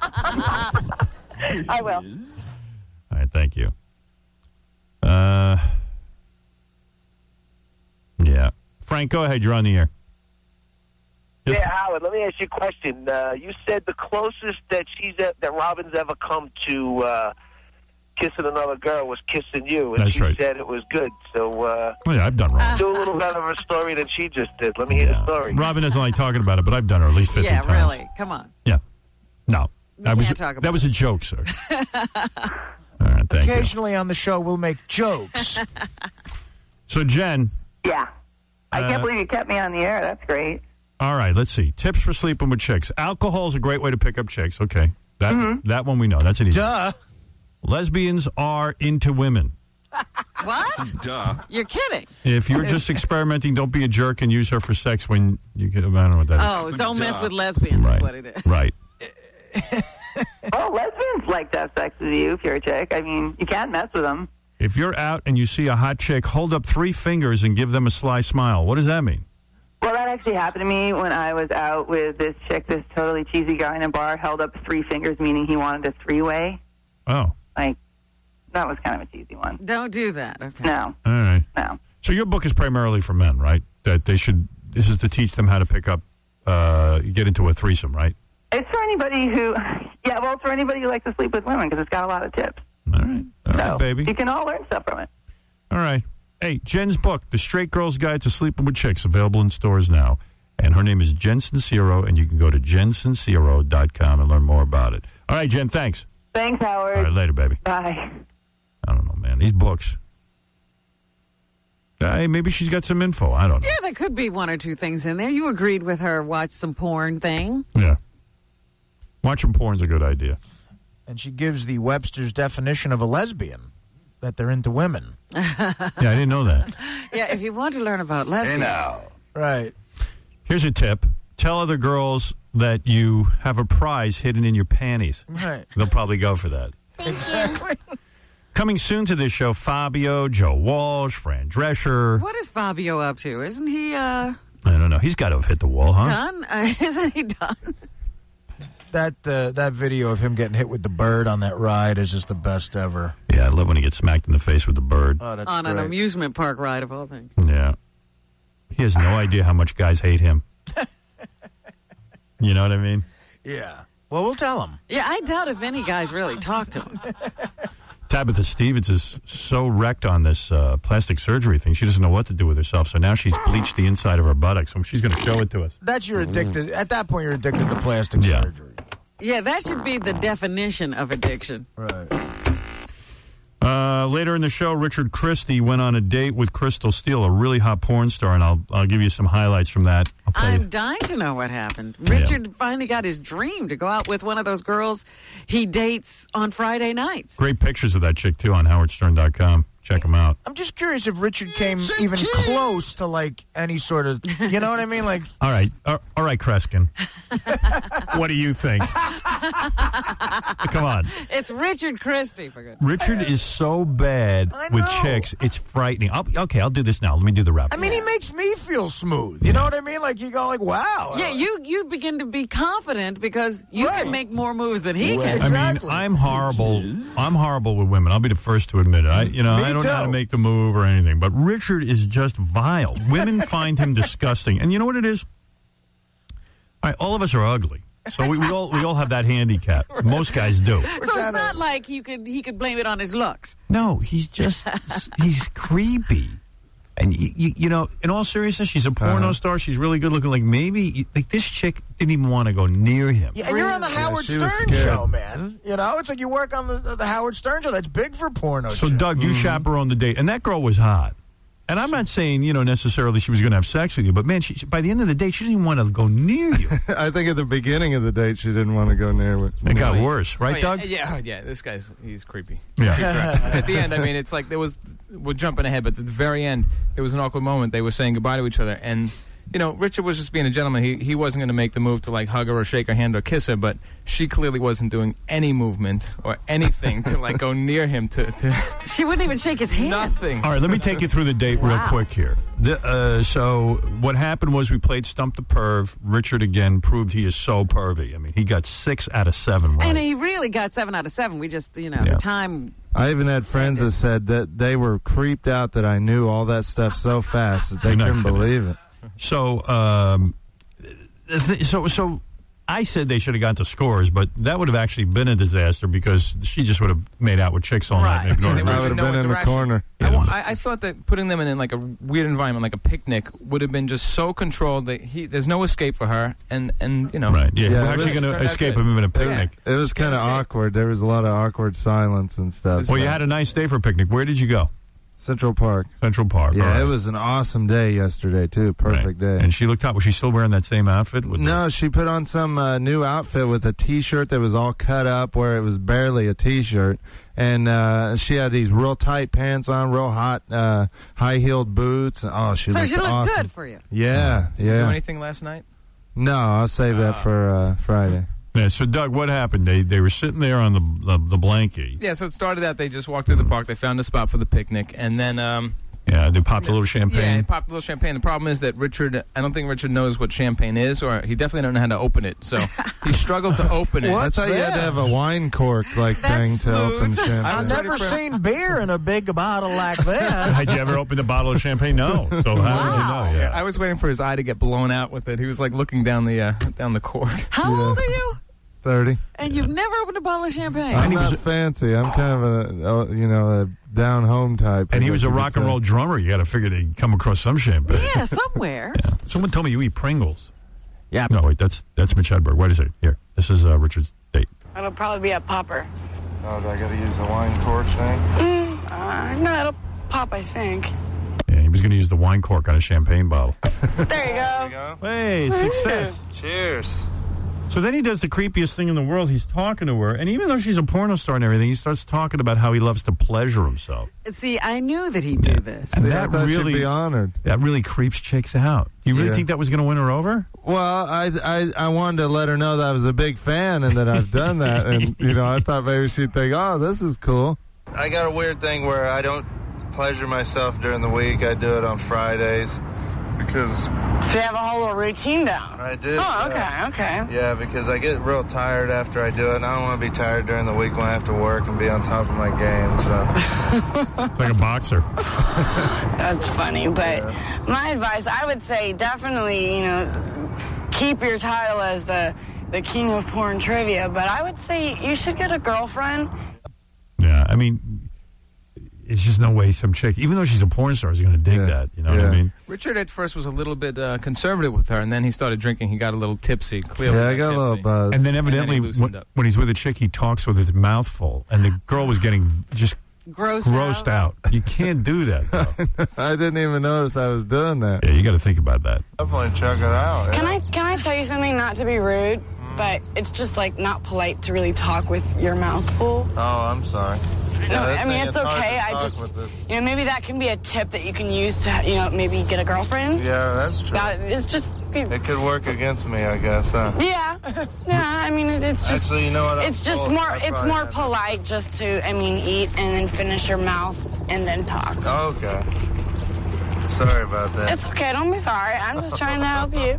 I will. right. Thank you. Uh, yeah. Frank, go ahead. You're on the air. Yeah, Howard, let me ask you a question. Uh, you said the closest that she's e- that Robin's ever come to uh, kissing another girl was kissing you, and That's she right. said it was good. So uh, Oh, yeah, I've done wrong. do a little better of a story than she just did. Let me hear the story. Robin doesn't like talking about it, but I've done her at least fifty yeah, times. really. Come on. Yeah. No. We That was, can't talk about that was a joke, sir. All right, thank you. Occasionally on the show, we'll make jokes. So, Jen. Yeah. I Uh, can't believe you kept me on the air. That's great. All right, let's see. Tips for sleeping with chicks. Alcohol is a great way to pick up chicks. Okay. That Mm-hmm. that one we know. That's an easy. Duh. Lesbians are into women. What? Duh. You're kidding. If you're just experimenting, don't be a jerk and use her for sex when you get. I don't know what that is. Oh, don't mess with lesbians Right. is what it is. Right. Oh, lesbians like to have sex with you if you're a chick. I mean, you can't mess with them. If you're out and you see a hot chick, hold up three fingers and give them a sly smile. What does that mean? Well, that actually happened to me when I was out with this chick, this totally cheesy guy in a bar, held up three fingers, meaning he wanted a three-way. Oh. Like, that was kind of a cheesy one. Don't do that. Okay. No, All right. no. So your book is primarily for men, right? That they should. This is to teach them how to pick up, uh, get into a threesome, right? It's for anybody who, yeah, well, it's for anybody who likes to sleep with women because it's got a lot of tips. All right. All so right, baby. You can all learn stuff from it. All right. Hey, Jen's book, The Straight Girl's Guide to Sleeping with Chicks, available in stores now. And her name is Jen Sincero, and you can go to jen sincero dot com and learn more about it. All right, Jen, thanks. Thanks, Howard. All right, later, baby. Bye. I don't know, man. These books. Hey, maybe she's got some info. I don't know. Yeah, there could be one or two things in there. You agreed with her watch some porn thing. Yeah. Watching porn's a good idea. And she gives the Webster's definition of a lesbian, that they're into women. Yeah, I didn't know that. Yeah, if you want to learn about lesbians. Right. Here's a tip. Tell other girls that you have a prize hidden in your panties. Right. They'll probably go for that. Exactly. Coming soon to this show, Fabio, Joe Walsh, Fran Drescher. What is Fabio up to? Isn't he uh, I don't know. He's got to have hit the wall, huh? done? Uh, isn't he done? That uh, that video of him getting hit with the bird on that ride is just the best ever. Yeah, I love when he gets smacked in the face with the bird. Oh, that's On an great. amusement park ride of all things. Yeah. He has no idea how much guys hate him. You know what I mean? Yeah. Well, we'll tell him. Yeah, I doubt if any guys really talk to him. Tabitha Stevens is so wrecked on this uh, plastic surgery thing. She doesn't know what to do with herself. So now she's bleached the inside of her buttocks. So she's going to show it to us. That's your addicted. At that point, you're addicted to plastic Yeah. surgery. Yeah, that should be the definition of addiction. Right. Uh, later in the show, Richard Christie went on a date with Crystal Steele, a really hot porn star, and I'll I'll give you some highlights from that. I'll play I'm you. dying to know what happened. Richard finally got his dream to go out with one of those girls he dates on Friday nights. Great pictures of that chick, too, on howard stern dot com. Check them out. I'm just curious if Richard came even close to, like, any sort of, you know what I mean? Like, All right. Uh, all right, Kreskin. What do you think? Come on. It's Richard Christie, for goodness. Richard is so bad I with know. chicks, it's frightening. I'll, okay, I'll do this now. Let me do the rap. I mean, he makes me feel smooth. You know what I mean? Like, you go like, wow. Yeah, you, you begin to be confident because you can make more moves than he can. I mean, I'm horrible. I'm horrible with women. I'll be the first to admit it. I, you know, Me I don't know how to too. make the move or anything. But Richard is just vile. Women find him disgusting. And you know what it is? All right, all of us are ugly. So we, we all we all have that handicap. Most guys do. So it's not like you could he could blame it on his looks. No, he's just he's creepy. And you, you, you know, in all seriousness, she's a porno Uh-huh. star. She's really good looking. Like maybe like this chick didn't even want to go near him. Yeah, and you're on the Howard she was Stern scared. show, man. You know, it's like you work on the the Howard Stern show. That's big for porno. So, show. Doug, you chaperoned the date, and that girl was hot. And I'm not saying, you know, necessarily she was going to have sex with you, but, man, she, by the end of the day, she didn't even want to go near you. I think at the beginning of the date, she didn't want to go near with. It got worse, right, oh, yeah, Doug? Yeah, oh, yeah. This guy's he's creepy. Yeah. At the end, I mean, it's like there was. We're jumping ahead, but at the very end, there was an awkward moment. They were saying goodbye to each other, and you know, Richard was just being a gentleman. He he wasn't going to make the move to like hug her or shake her hand or kiss her, but she clearly wasn't doing any movement or anything to like go near him. To, to She wouldn't even shake his hand. Nothing. All right, let me take you through the date real Wow. quick here. The, uh, so what happened was we played Stump the Perv. Richard, again, proved he is so pervy. I mean, he got six out of seven right. And he really got seven out of seven. We just, you know, Yeah. the time. I even had friends that said that they were creeped out that I knew all that stuff so fast that they You're not couldn't kidding. believe it. So, um, th- so, so I said they should have gone to scores, but that would have actually been a disaster because she just would have made out with chicks all night. Right. And ignored Yeah, they Richard. I would have know been what in the direction. corner. I, wa- I, I thought that putting them in, in like a weird environment, like a picnic, would have been just so controlled that he there's no escape for her, and and you know. Right. Yeah. Yeah, We're it actually was- going to turned out escape good. him in a Yeah. picnic. It was kind of escape. awkward. There was a lot of awkward silence and stuff. Well, you had a nice day for a picnic. Where did you go? Central Park. Central Park. Yeah, all right. it was an awesome day yesterday too. Perfect day. And she looked hot. Was she still wearing that same outfit? With No, she put on some uh, new outfit with a T-shirt that was all cut up where it was barely a T-shirt. And uh, she had these real tight pants on, real hot uh, high-heeled boots. Oh, she So looked she looked awesome. good for you. Yeah, Did you do yeah. anything last night? No, I'll save that for uh, Friday. Yeah, so, Doug, what happened? They they were sitting there on the the, the blankie. Yeah, so it started out. They just walked through the park. They found a spot for the picnic, and then um, Yeah, they popped a little champagne. yeah, it popped a little champagne. The problem is that Richard, I don't think Richard knows what champagne is, or he definitely don't know how to open it. So he struggled to open it. I thought you had to have a wine cork like thing to open champagne. I I've was never ready for- seen beer in a big bottle like that. Had you ever opened a bottle of champagne? No. So how did you know? Yeah. I was waiting for his eye to get blown out with it. He was like looking down the uh, down the cork. How old are you? thirty. And you've never opened a bottle of champagne. I'm not fancy. I'm kind of a, uh, you know, a down home type. And I he was guess a you could rock and say. roll drummer. You got to figure they'd come across some champagne. Yeah, somewhere. Someone told me you eat Pringles. Yeah. No, wait, that's that's Mitch Hedberg. Wait a second. Here, this is uh, Richard's date. It'll probably be a popper. Oh, do I got to use the wine cork thing? Mm, uh, no, it'll pop, I think. Yeah, he was going to use the wine cork on a champagne bottle. There you go. Hey, success. Cheers. So then he does the creepiest thing in the world. He's talking to her, and even though she's a porno star and everything, he starts talking about how he loves to pleasure himself. See, I knew that he'd do this. And See, that I thought really she'd be honored. That really creeps chicks out. You really Yeah. think that was going to win her over? Well, I, I I wanted to let her know that I was a big fan and that I've done that, and you know, I thought maybe she'd think, oh, this is cool. I got a weird thing where I don't pleasure myself during the week. I do it on Fridays because So you have a whole little routine down. I do. Oh, yeah. okay, okay. Yeah, because I get real tired after I do it, and I don't want to be tired during the week when I have to work and be on top of my game. So it's like a boxer. That's funny, but my advice, I would say definitely, you know, keep your title as the the king of porn trivia, but I would say you should get a girlfriend. Yeah, I mean, it's just no way some chick, even though she's a porn star, is going to dig that. You know what I mean? Richard at first was a little bit uh, conservative with her, and then he started drinking. He got a little tipsy. Clearly, Yeah, I got a little buzz. And then evidently, And then he loosened when, up. when he's with a chick, he talks with his mouth full, and the girl was getting just grossed, grossed out. You can't do that, though. I didn't even notice I was doing that. Yeah, you got to think about that. definitely check it out. Can I can I tell you something? Not to be rude, but it's just like not polite to really talk with your mouth full. Oh, I'm sorry. No, Yeah, this I mean thing, it's hard to okay. I talk just, with this. you know, maybe that can be a tip that you can use to, you know, maybe get a girlfriend. Yeah, that's true. That, it's just. It could work against me, I guess, huh? Yeah, yeah. I mean, it, it's just. Actually, you know what? I'm It's just full. more. I It's probably more have- polite just to, I mean, eat and then finish your mouth and then talk. Okay. Sorry about that. It's okay. Don't be sorry. I'm just trying to help you.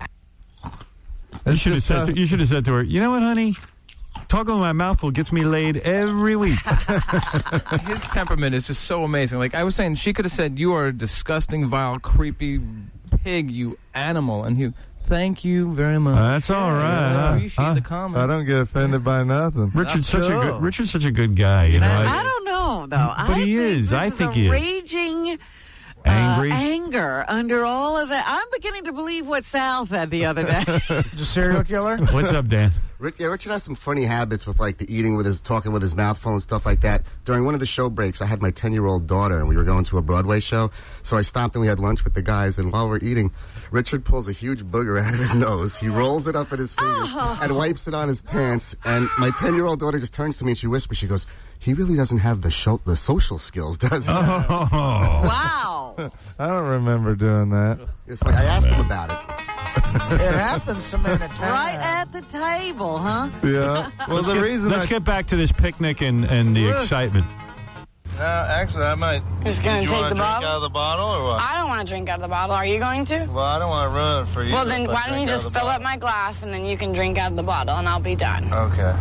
You should have just, said. uh, To, you should have said to her, "You know what, honey? Talking with my mouth full gets me laid every week." His temperament is just so amazing. Like I was saying, she could have said, "You are a disgusting, vile, creepy pig, you animal," and he, "Thank you very much." That's all right. I huh? appreciate Huh? the comment. I don't get offended by nothing. Richard's such a good. Richard's such a good guy. You know. I don't know, though. But I he think is. This I is think a he is. raging Angry? Uh, anger under all of that. I'm beginning to believe what Sal said the other day. He's a serial killer? What's up, Dan? Rich, yeah, Richard has some funny habits with like the eating with his, talking with his mouth full and stuff like that. During one of the show breaks, I had my ten-year-old daughter, and we were going to a Broadway show. So I stopped and we had lunch with the guys. And while we're eating, Richard pulls a huge booger out of his nose. He rolls it up at his fingers Oh. and wipes it on his pants. And my ten-year-old daughter just turns to me and she whispers, she goes, "He really doesn't have the show, the social skills, does he?" Oh. Wow. I don't remember doing that. It's funny. I asked him about it. It happens some in a town. Right at the table, huh? Yeah. Well, let's the get, reason let's I, get back to this picnic and, and the Look. excitement. No, actually, I might. Just gonna you take want the to drink bottle? out of the bottle or what? I don't want to drink out of the bottle. Are you going to? Well, I don't want to ruin it for you. Well, then if I why don't you drink out just of the fill up my glass and then you can drink out of the bottle and I'll be done. bottle. Okay.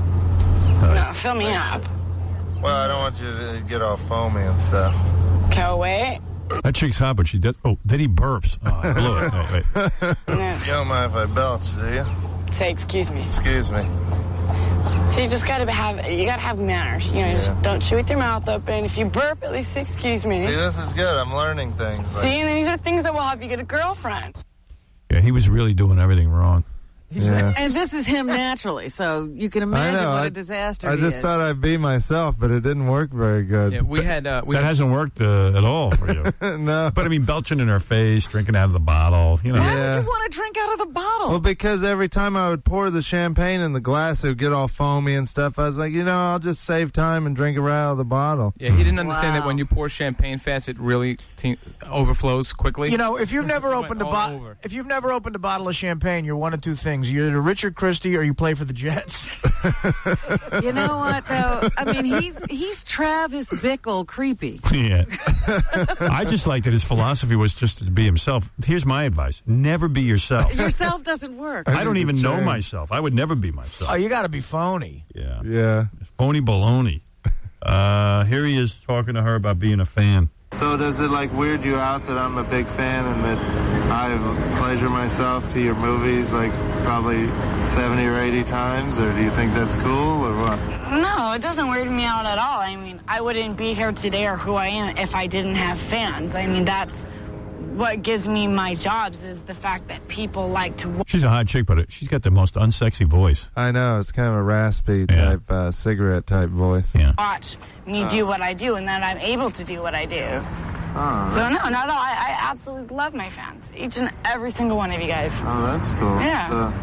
No, fill me up. Well, I don't want you to get all foamy and stuff. Okay, wait. That chick's hot, but she does. Oh, then he burps. Oh, I blew it. Wait, wait. No, You don't mind if I belch, do you? say excuse me. Excuse me. So you just gotta have, you gotta have manners. You know, just don't chew with your mouth open. If you burp, at least say excuse me. See, this is good. I'm learning things. See, and these are things that will help you get a girlfriend. Yeah, he was really doing everything wrong. Yeah. And this is him naturally, so you can imagine I know. what I, a disaster I he just is. thought I'd be myself, but it didn't work very good. Yeah, we had. Uh, we that had hasn't worked uh, at all for you. No. But I mean, belching in her face, drinking out of the bottle. You know. Why Yeah. would you want to drink out of the bottle? Well, because every time I would pour the champagne in the glass, it would get all foamy and stuff. I was like, you know, I'll just save time and drink it right out of the bottle. Yeah, he didn't understand Wow. that when you pour champagne fast, it really te- overflows quickly. You know, if you've never It went opened a all bottle, over. if you've never opened a bottle of champagne, you're one of two things: you're either Richard Christie or you play for the Jets. You know what, though? I mean, he's he's Travis Bickle creepy. Yeah. I just like that his philosophy was just to be himself. Here's my advice: never be yourself. Yourself doesn't work. I don't need even to know change. myself. I would never be myself. Oh, you got to be phony. Yeah. Yeah. Phony baloney. Uh, here he is talking to her about being a fan. So does it like weird you out that I'm a big fan and that I pleasure myself to your movies like probably seventy or eighty times, or do you think that's cool or what? No, it doesn't weird me out at all. I mean, I wouldn't be here today or who I am if I didn't have fans. I mean, that's what gives me my jobs is the fact that people like to watch. She's a hot chick, but she's got the most unsexy voice. I know. It's kind of a raspy Yeah. type, uh, cigarette type voice. Yeah. watch me do what I do and that I'm able to do what I do. Oh, So no, not at all. I, I absolutely love my fans. Each and every single one of you guys. oh that's cool. Yeah. So,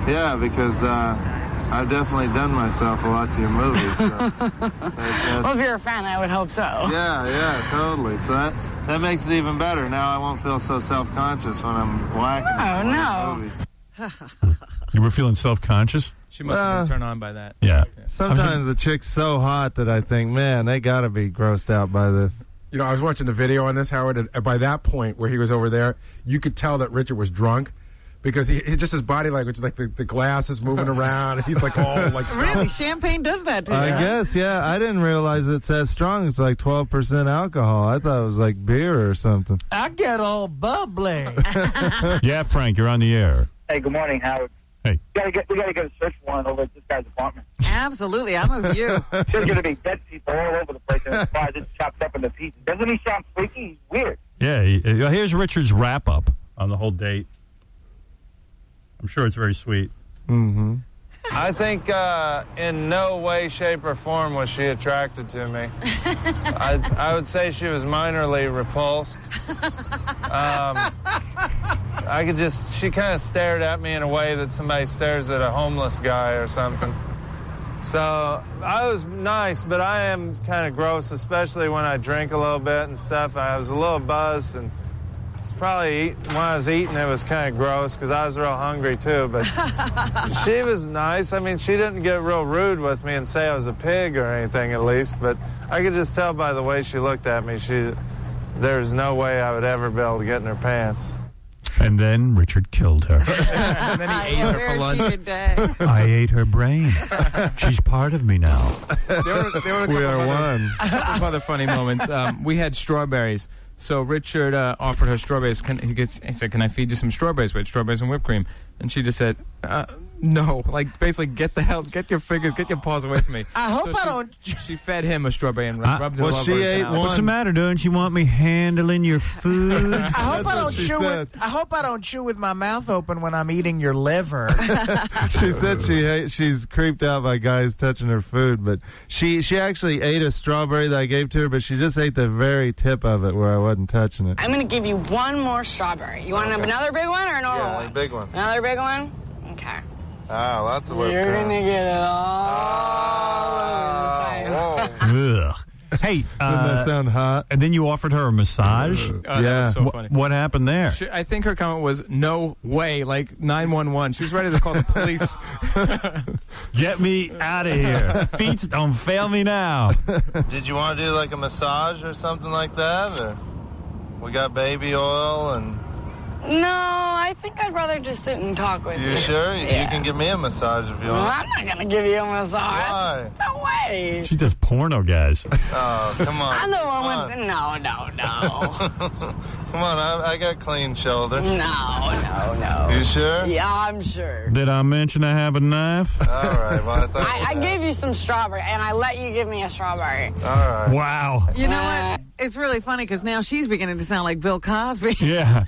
Yeah, because uh, I've definitely done myself a lot to your movies. So that, that, Well, if you're a fan, I would hope so. yeah, yeah, totally. So that that makes it even better. Now I won't feel so self-conscious when I'm whacking Oh, at no. movies. You were feeling self-conscious? She must have Uh, been turned on by that. Yeah. Sometimes the chick's so hot that I think, man, they got to be grossed out by this. You know, I was watching the video on this, Howard, and by that point where he was over there, you could tell that Richard was drunk because he, he just his body language, like the, the glass is moving around, and he's like all like. Really, champagne does that to you. I guess, yeah. I didn't realize it's as strong. It's like twelve percent alcohol. I thought it was like beer or something. I get all bubbly. Yeah, Frank, you're on the air. Hey, good morning, Howard. Hey. We gotta get we gotta get a search warrant over at this guy's apartment. Absolutely, I'm with you. There's gonna be dead people all over the place, and his car just chopped up into pieces. Doesn't he sound freaky? He's weird. Yeah, he, uh, here's Richard's wrap-up on the whole date. I'm sure it's very sweet. Mm-hmm. I think uh, in no way, shape, or form was she attracted to me. I, I would say she was minorly repulsed. Um, I could just, she kind of stared at me in a way that somebody stares at a homeless guy or something. So I was nice, but I am kind of gross, especially when I drink a little bit and stuff. I was a little buzzed, and it's probably eat, when I was eating, it was kind of gross because I was real hungry too. But she was nice. I mean, she didn't get real rude with me and say I was a pig or anything, at least. But I could just tell by the way she looked at me, she there's no way I would ever be able to get in her pants. And then Richard killed her. And then he ate her for lunch. I ate her brain. She's part of me now. There were, there were a couple We are of other, one. a couple of other funny moments. Um, we had strawberries. So Richard uh, offered her strawberries. Can, he, gets, he said, can I feed you some strawberries with strawberries and whipped cream? And she just said, uh, no. Like, basically, get the hell, get your fingers, get your paws away from me. I hope So I she, don't. She fed him a strawberry and Uh, rubbed it well, all she over his ate mouth. one. What's the matter? Don't you want me handling your food? I hope I what don't she chew said. with. I hope I don't chew with my mouth open when I'm eating your liver. She said she hate, she's creeped out by guys touching her food, but she she actually ate a strawberry that I gave to her, but she just ate the very tip of it where I wasn't touching it. I'm going to give you one more strawberry. You want Okay. another big one or a normal Yeah, one? a big one. Another big one? Okay. Oh, lots of whipped You're cream. going to get it all over the side. Ugh. Hey, uh, Doesn't that sound hot? and then you offered her a massage? Oh, that Yeah. was so Wh- funny. what happened there? She, I think her comment was, no way, like nine one one. She was ready to call the police. Get me out of here. Feet don't fail me now. Did you want to do like a massage or something like that? Or we got baby oil and. No, I think I'd rather just sit and talk with you. You sure? Yeah. You can give me a massage if you Well, want. I'm not going to give you a massage. Why? No way. She does porno, guys. Oh, come on. I'm the Come one on. with... No, no, no. Come on, I, I got clean shoulders. No, no, no. You sure? Yeah, I'm sure. Did I mention I have a knife? All right, well, I thought. I, I gave you some strawberry, and I let you give me a strawberry. All right. Wow. You know what? It's really funny because now she's beginning to sound like Bill Cosby. Yeah.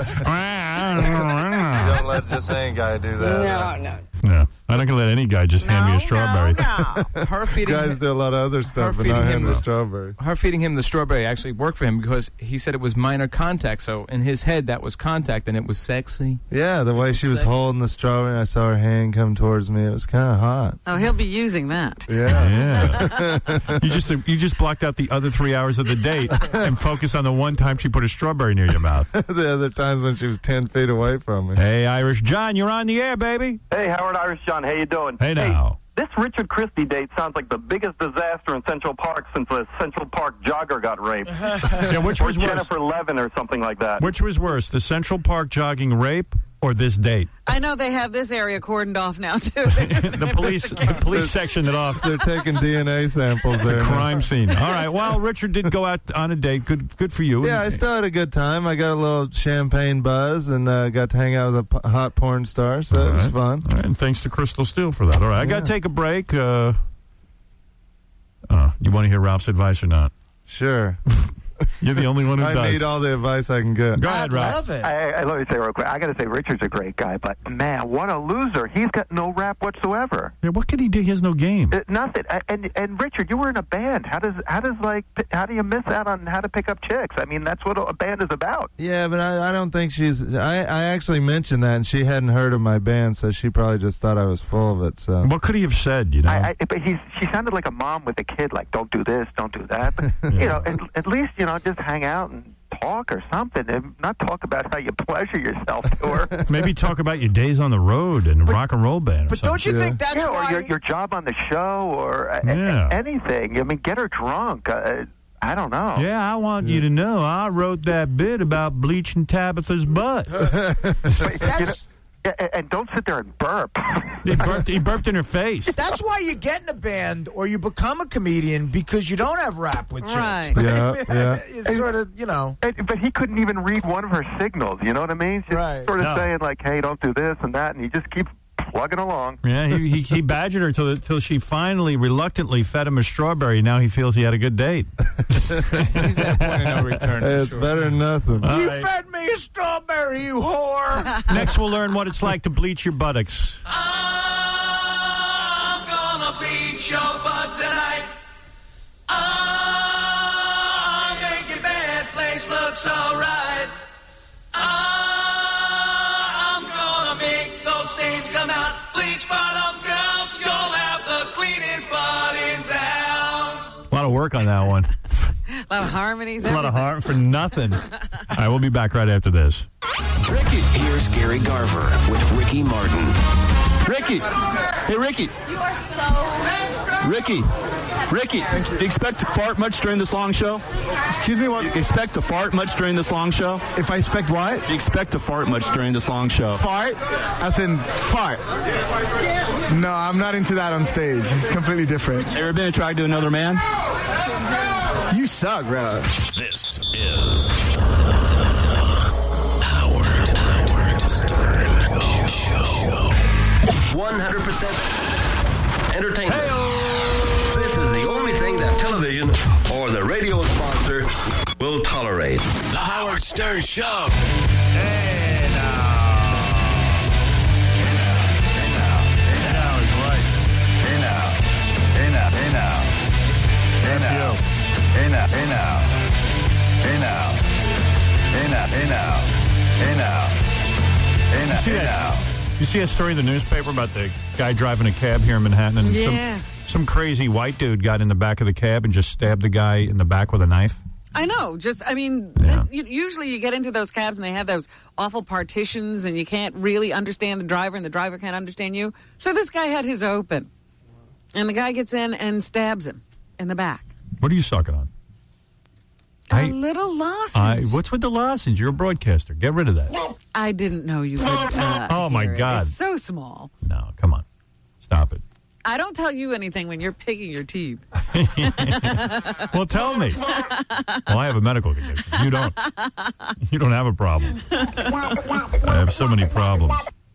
You don't let just any guy do that. No, no. No, I'm not going to let any guy just hand me a strawberry. No. Her feeding Guys do a lot of other stuff, but feeding not him him the the- strawberries. her feeding him the strawberry actually worked for him because he said it was minor contact. So in his head, that was contact, and it was sexy. Yeah, the way she was holding the strawberry, and I saw her hand come towards me. It was kind of hot. Oh, he'll be using that. Yeah. Yeah. you just you just blocked out the other three hours of the date and focused on the one time she put a strawberry near your mouth. The other times when she was ten feet away from me. Hey, Irish John, you're on the air, baby. Hey, Howard, Irish John, how you doing? Hey, now. This Richard Christie date sounds like the biggest disaster in Central Park since the Central Park jogger got raped. Yeah, which or was worse? Jennifer Levin or something like that. Which was worse, the Central Park jogging rape or this date? I know they have this area cordoned off now, too. the police the police sectioned it off. They're taking D N A samples It's there. a now. crime scene. All right, well, Richard did go out on a date. Good good for you. Yeah, I still had a good time. I got a little champagne buzz and uh, got to hang out with a p- hot porn star, so All it was right. fun. All right, and thanks to Crystal Steele for that. All right, I got to Yeah. take a break. Uh, uh, you want to hear Ralph's advice or not? Sure. You're the only one who I does. need all the advice I can get. Go ahead, Rob. Love it. I, I, let me say real quick. I got to say, Richard's a great guy, but man, what a loser! He's got no rap whatsoever. Yeah, what could he do? He has no game. Uh, nothing. Uh, And and Richard, you were in a band. How does how does like p- how do you miss out on how to pick up chicks? I mean, that's what a band is about. Yeah, but I, I don't think she's. I, I actually mentioned that, and she hadn't heard of my band, so she probably just thought I was full of it. So What could he have said? You know. I, I, but he's she sounded like a mom with a kid. Like, don't do this, don't do that. But, You know, at, at least you know, just hang out and talk or something, and not talk about how you pleasure yourself to her. Maybe talk about your days on the road and a rock and roll band. Or But don't you something. think that's yeah, why? or your, your job on the show, or uh, Yeah. anything. I mean, get her drunk. Uh, I don't know. Yeah, I want you to know I wrote that bit about bleaching Tabitha's butt. You know, and- and don't sit there and burp. he, burped, he burped in her face. That's why you get in a band or you become a comedian, because you don't have rap with chicks. Right. Yeah, yeah. It's sort of, you know. And- but he couldn't even read one of her signals. You know what I mean? She's Right. sort of No. saying like, "Hey, don't do this and that," and he just keeps plugging along. Yeah, he, he, he badgered her till, till she finally, reluctantly fed him a strawberry. Now he feels he had a good date. He's at a point of no return. Hey, for it's sure. better than nothing. All You right. fed me a strawberry, you whore. Next, we'll learn what it's like to bleach your buttocks. I'm gonna bleach your butt tonight. I'll make your bad place look so right. I'm gonna make those stains come out. Bleach bottom girls, you'll have the cleanest butt in town. A lot of work on that one. A lot of harmonies. A lot of harm for nothing. All right, we'll be back right after this. Ricky. Here's Gary Garver with Ricky Martin. Ricky. Hey, Ricky. You are so Ricky. Ricky, do you expect to fart much during this long show? Excuse me, what? Do you expect to fart much during this long show? If I expect what? Do you expect to fart much during this long show? Fart? As in fart? No, I'm not into that on stage. It's completely different. Ever been attracted to another man? You suck, bro. This is Howard, Howard Stern Show. one hundred percent entertainment. This is the only thing that television or the radio sponsor will tolerate. The Howard Stern Show. Hey, now. Hey now, hey now is right. Hey now, hey now, hey now, hey now, hey now, hey now, hey now, hey now, hey now, hey now, hey now, hey now. You see a story in the newspaper about the guy driving a cab here in Manhattan? And Yeah. some, some crazy white dude got in the back of the cab and just stabbed the guy in the back with a knife. I know. Just, I mean, this, you, usually you get into those cabs and they have those awful partitions and you can't really understand the driver and the driver can't understand you. So this guy had his open. And the guy gets in and stabs him in the back. What are you sucking on? A I- little lozenge. I, what's with the lozenge? You're a broadcaster. Get rid of that. I didn't know you could. Uh, Oh, my hear it. God. It's so small. No, come on. Stop it. I don't tell you anything when you're picking your teeth. Well, tell me. Well, I have a medical condition. You don't. You don't have a problem. I have so many problems.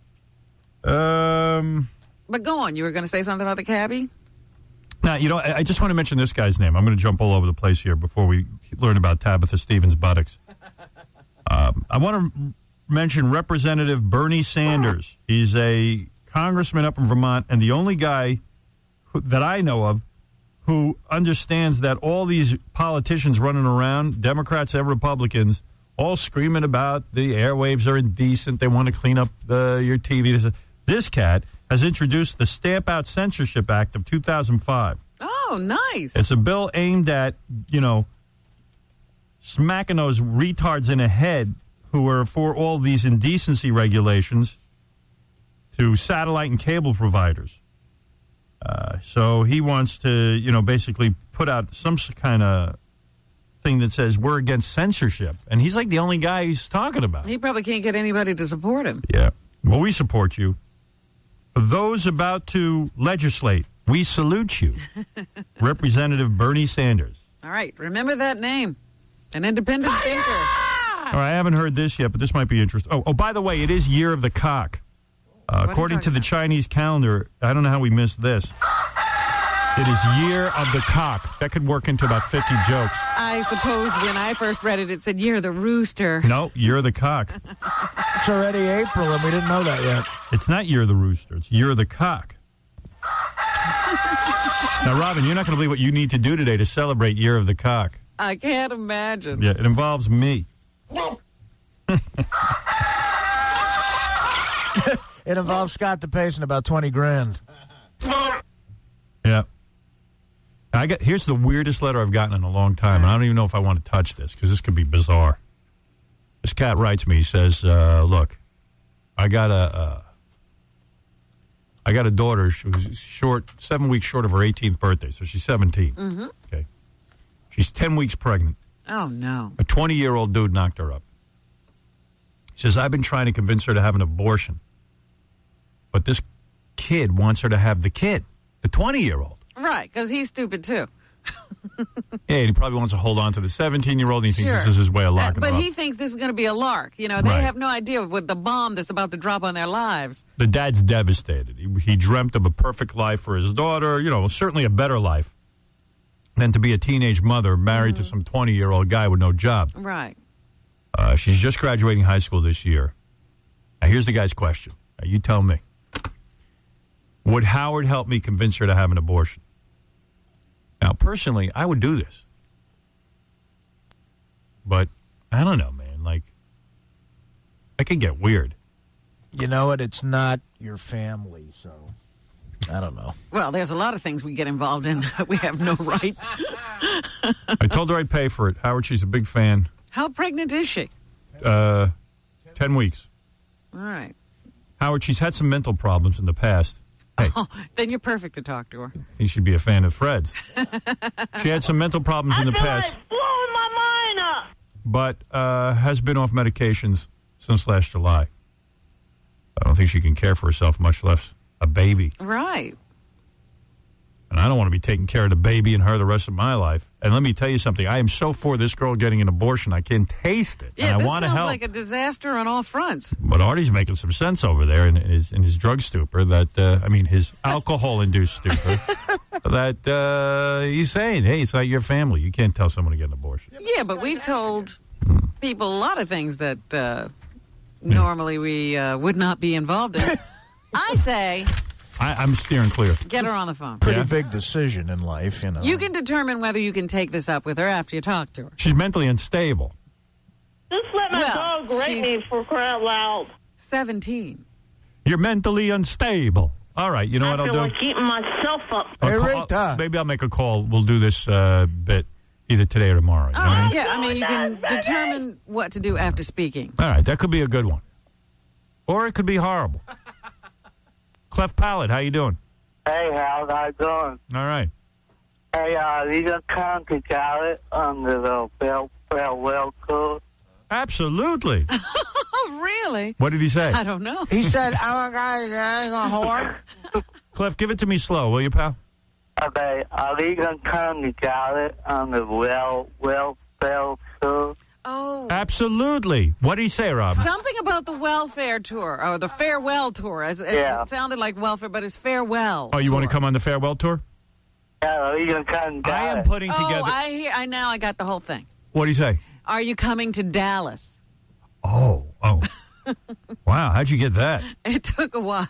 Um. But go on. You were going to say something about the cabbie? Now, you know, I, I just want to mention this guy's name. I'm going to jump all over the place here before we learn about Tabitha Stevens' buttocks. Um, I want to mention Representative Bernie Sanders. He's a congressman up in Vermont, and the only guy who, that I know of who understands that all these politicians running around, Democrats and Republicans, all screaming about the airwaves are indecent, they want to clean up the, your T V. This, this cat has introduced the Stamp Out Censorship Act of two thousand five. Oh, nice. It's a bill aimed at, you know, smacking those retards in the head who are for all these indecency regulations to satellite and cable providers. Uh, so he wants to, you know, basically put out some kind of thing that says we're against censorship. And he's like the only guy he's talking about. He probably can't get anybody to support him. Yeah. Well, we support you. For those about to legislate, we salute you. Representative Bernie Sanders. All right. Remember that name. An independent thinker. All right, I haven't heard this yet, but this might be interesting. Oh, oh, by the way, it is Year of the Cock. Uh, are you according to talking the Chinese calendar, I don't know how we missed this. It is Year of the Cock. That could work into about fifty jokes. I suppose when I first read it, it said, "You're the rooster." No, Year of the Cock. It's already April, and we didn't know that yet. It's not Year of the Rooster. It's Year of the Cock. Now, Robin, you're not going to believe what you need to do today to celebrate Year of the Cock. I can't imagine. Yeah, it involves me. It involves Scott DePace and about twenty grand. Yeah. I got. Here's the weirdest letter I've gotten in a long time, and I don't even know if I want to touch this because this could be bizarre. This cat writes me. He says, uh, "Look, I got a, uh, I got a daughter. She was short, seven weeks short of her eighteenth birthday, so she's seventeen. Mm-hmm. Okay, she's ten weeks pregnant. Oh no! A twenty-year-old dude knocked her up. He says, I've been trying to convince her to have an abortion, but this kid wants her to have the kid, the twenty-year-old. Right, because he's stupid too. Yeah, and he probably wants to hold on to the seventeen-year-old, and he thinks Sure. this is his way of locking But her he up. thinks this is going to be a lark. You know, they Right. have no idea what the bomb that's about to drop on their lives. The dad's devastated. He, he dreamt of a perfect life for his daughter, you know, certainly a better life than to be a teenage mother married Mm-hmm. to some twenty-year-old guy with no job. Right. Uh, she's just graduating high school this year. Now, here's the guy's question. Now, you tell me. Would Howard help me convince her to have an abortion? Now, personally, I would do this. But, I don't know, man. Like, that could get weird. You know what? It's not your family, so I don't know. Well, there's a lot of things we get involved in that we have no right. I told her I'd pay for it. Howard, she's a big fan. How pregnant is she? Uh, ten weeks. All right. Howard, she's had some mental problems in the past. Hey, Oh, then you're perfect to talk to her. I think she'd be a fan of Fred's. She had some mental problems in the past, blowing my mind up. but uh, has been off medications since last July. I don't think she can care for herself, much less a baby. Right. And I don't want to be taking care of the baby and her the rest of my life. And let me tell you something. I am so for this girl getting an abortion. I can taste it. Yeah, and I this want to sounds help. like a disaster on all fronts. But Artie's making some sense over there in his in his drug stupor. That uh, I mean, his alcohol-induced stupor. that uh, he's saying, "Hey, it's not your family. You can't tell someone to get an abortion." Yeah, but we've told people a lot of things that uh, normally we uh, would not be involved in. I say, I, I'm steering clear. get her on the phone. Pretty big decision in life, you know. You can determine whether you can take this up with her after you talk to her. She's mentally unstable. Just let my Well, dog rate she's- me for crying out loud. seventeen. You're mentally unstable. All right, you know I what I'll feel do? like keeping myself up. I'll call- I'll- maybe I'll make a call. We'll do this uh, bit either today or tomorrow. You know what I mean? Yeah, I mean, you can determine what to do after speaking. All right, that could be a good one. Or it could be horrible. Cleft Palate, how you doing? Hey, Hal, how you doing? All right. Hey, uh, you gonna come to Gallup under the fare- farewell tour? Absolutely. Oh, really? What did he say? I don't know. He said, "Oh, guys, I'm a whore." Clef, give it to me slow, will you, pal? Okay, are you gonna come to Gallup on the well welfare tour? Oh. Absolutely. What did he say, Rob? Something about the welfare tour, or the farewell tour. As, as Yeah. It sounded like welfare, but it's farewell. Oh, you want to come on the farewell tour? Yeah, are you gonna come to I am Gallup? putting Oh, together. I hear. I now I got the whole thing. What did he say? Are you coming to Dallas? Oh, oh. Wow, how'd you get that? It took a while.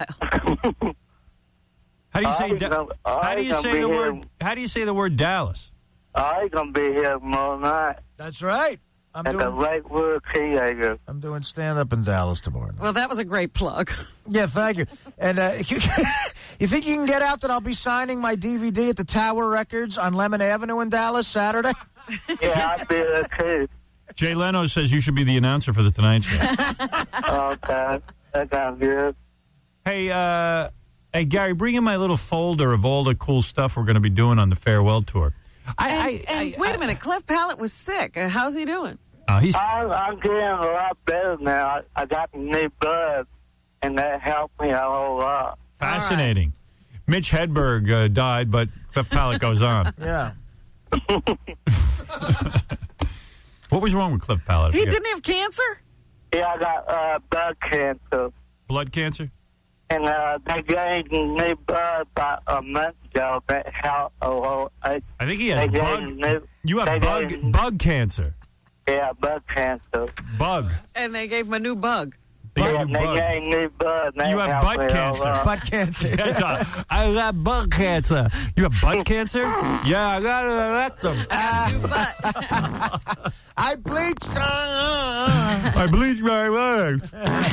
How do you say? I Da- gonna- how I do you gonna say be the here- word? How do you say the word Dallas? I'm gonna be here tomorrow night. That's right. I'm at the doing, Lakewood Theater. I'm doing stand-up in Dallas tomorrow night. Well, that was a great plug. Yeah, thank you. And uh, you, you think you can get out that I'll be signing my D V D at the Tower Records on Lemon Avenue in Dallas Saturday? Yeah, I'll be there too. Jay Leno says you should be the announcer for the Tonight Show. Okay, that sounds good. Hey, uh, hey, Gary, bring in my little folder of all the cool stuff we're going to be doing on the farewell tour. I, and I, and wait a minute, Cleft Palate was sick. Uh, how's he doing? Uh, he's I'm, I'm getting a lot better now. I, I got new blood, and that helped me a whole lot. fascinating. Mitch Hedberg uh, died, but Cleft Palate goes on. Yeah. What was wrong with Cleft Palate? I He forget. didn't have cancer? Yeah, I got uh, blood cancer. Blood cancer? and uh, they gave me blood about a month ago. But how? Oh, I, I think he has they bug. gave me- You have they bug gave- bug cancer. Yeah, bug cancer. Bug. And they gave him a new bug. They gave Yeah, you they bug. gave me blood. and they You have helped butt me a cancer. lot. Butt cancer. Yes, uh, I got bug cancer. You have butt cancer? Yeah, I got a rectum. I bleached. I bleached my legs.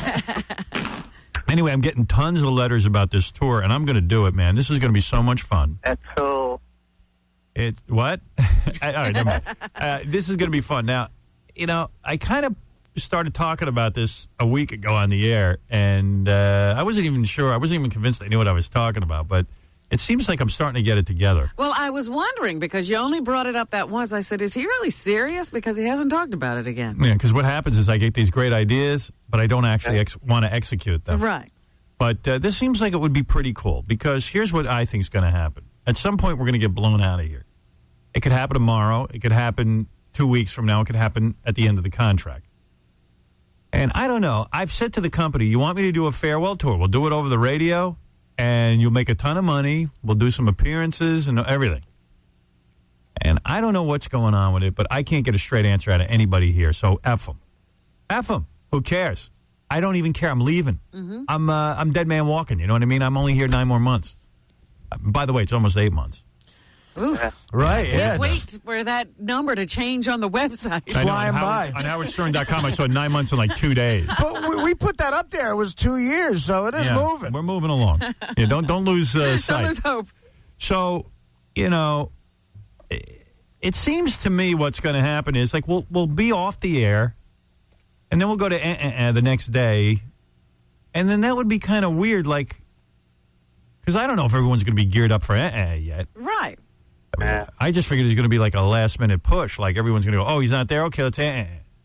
Anyway, I'm getting tons of letters about this tour, and I'm going to do it, man. This is going to be so much fun. That's cool. It what? All right, never mind. Uh, this is going to be fun. Now, you know, I kind of started talking about this a week ago on the air, and uh, I wasn't even sure. I wasn't even convinced I knew what I was talking about, but it seems like I'm starting to get it together. Well, I was wondering, because you only brought it up that once. I said, is he really serious? Because he hasn't talked about it again. Yeah, because what happens is I get these great ideas, but I don't actually ex- want to execute them. Right. But uh, this seems like it would be pretty cool, because here's what I think is going to happen. At some point, we're going to get blown out of here. It could happen tomorrow. It could happen two weeks from now. It could happen at the end of the contract. And I don't know. I've said to the company, you want me to do a farewell tour? We'll do it over the radio, and you'll make a ton of money. We'll do some appearances and everything. And I don't know what's going on with it, but I can't get a straight answer out of anybody here. So F them. F them. Who cares? I don't even care. I'm leaving. Mm-hmm. I'm uh, I'm dead man walking. You know what I mean? I'm only here nine more months. Uh, by the way, it's almost eight months. Ooh. Right, yeah. Wait for that number to change on the website. I know, on Howard, on Howard Stern dot com, I saw nine months in like two days. But we, we put that up there. It was two years, so it is Yeah, moving. We're moving along. Yeah, don't don't lose uh, sight. Don't lose hope. So, you know, it, it seems to me what's going to happen is like we'll we'll be off the air, and then we'll go to eh, eh, eh, the next day, and then that would be kind of weird, like because I don't know if everyone's going to be geared up for eh, eh, yet. Right. I, mean, I just figured it's going to be like a last minute push, like everyone's going to go, oh, he's not there, okay, let's eh, eh.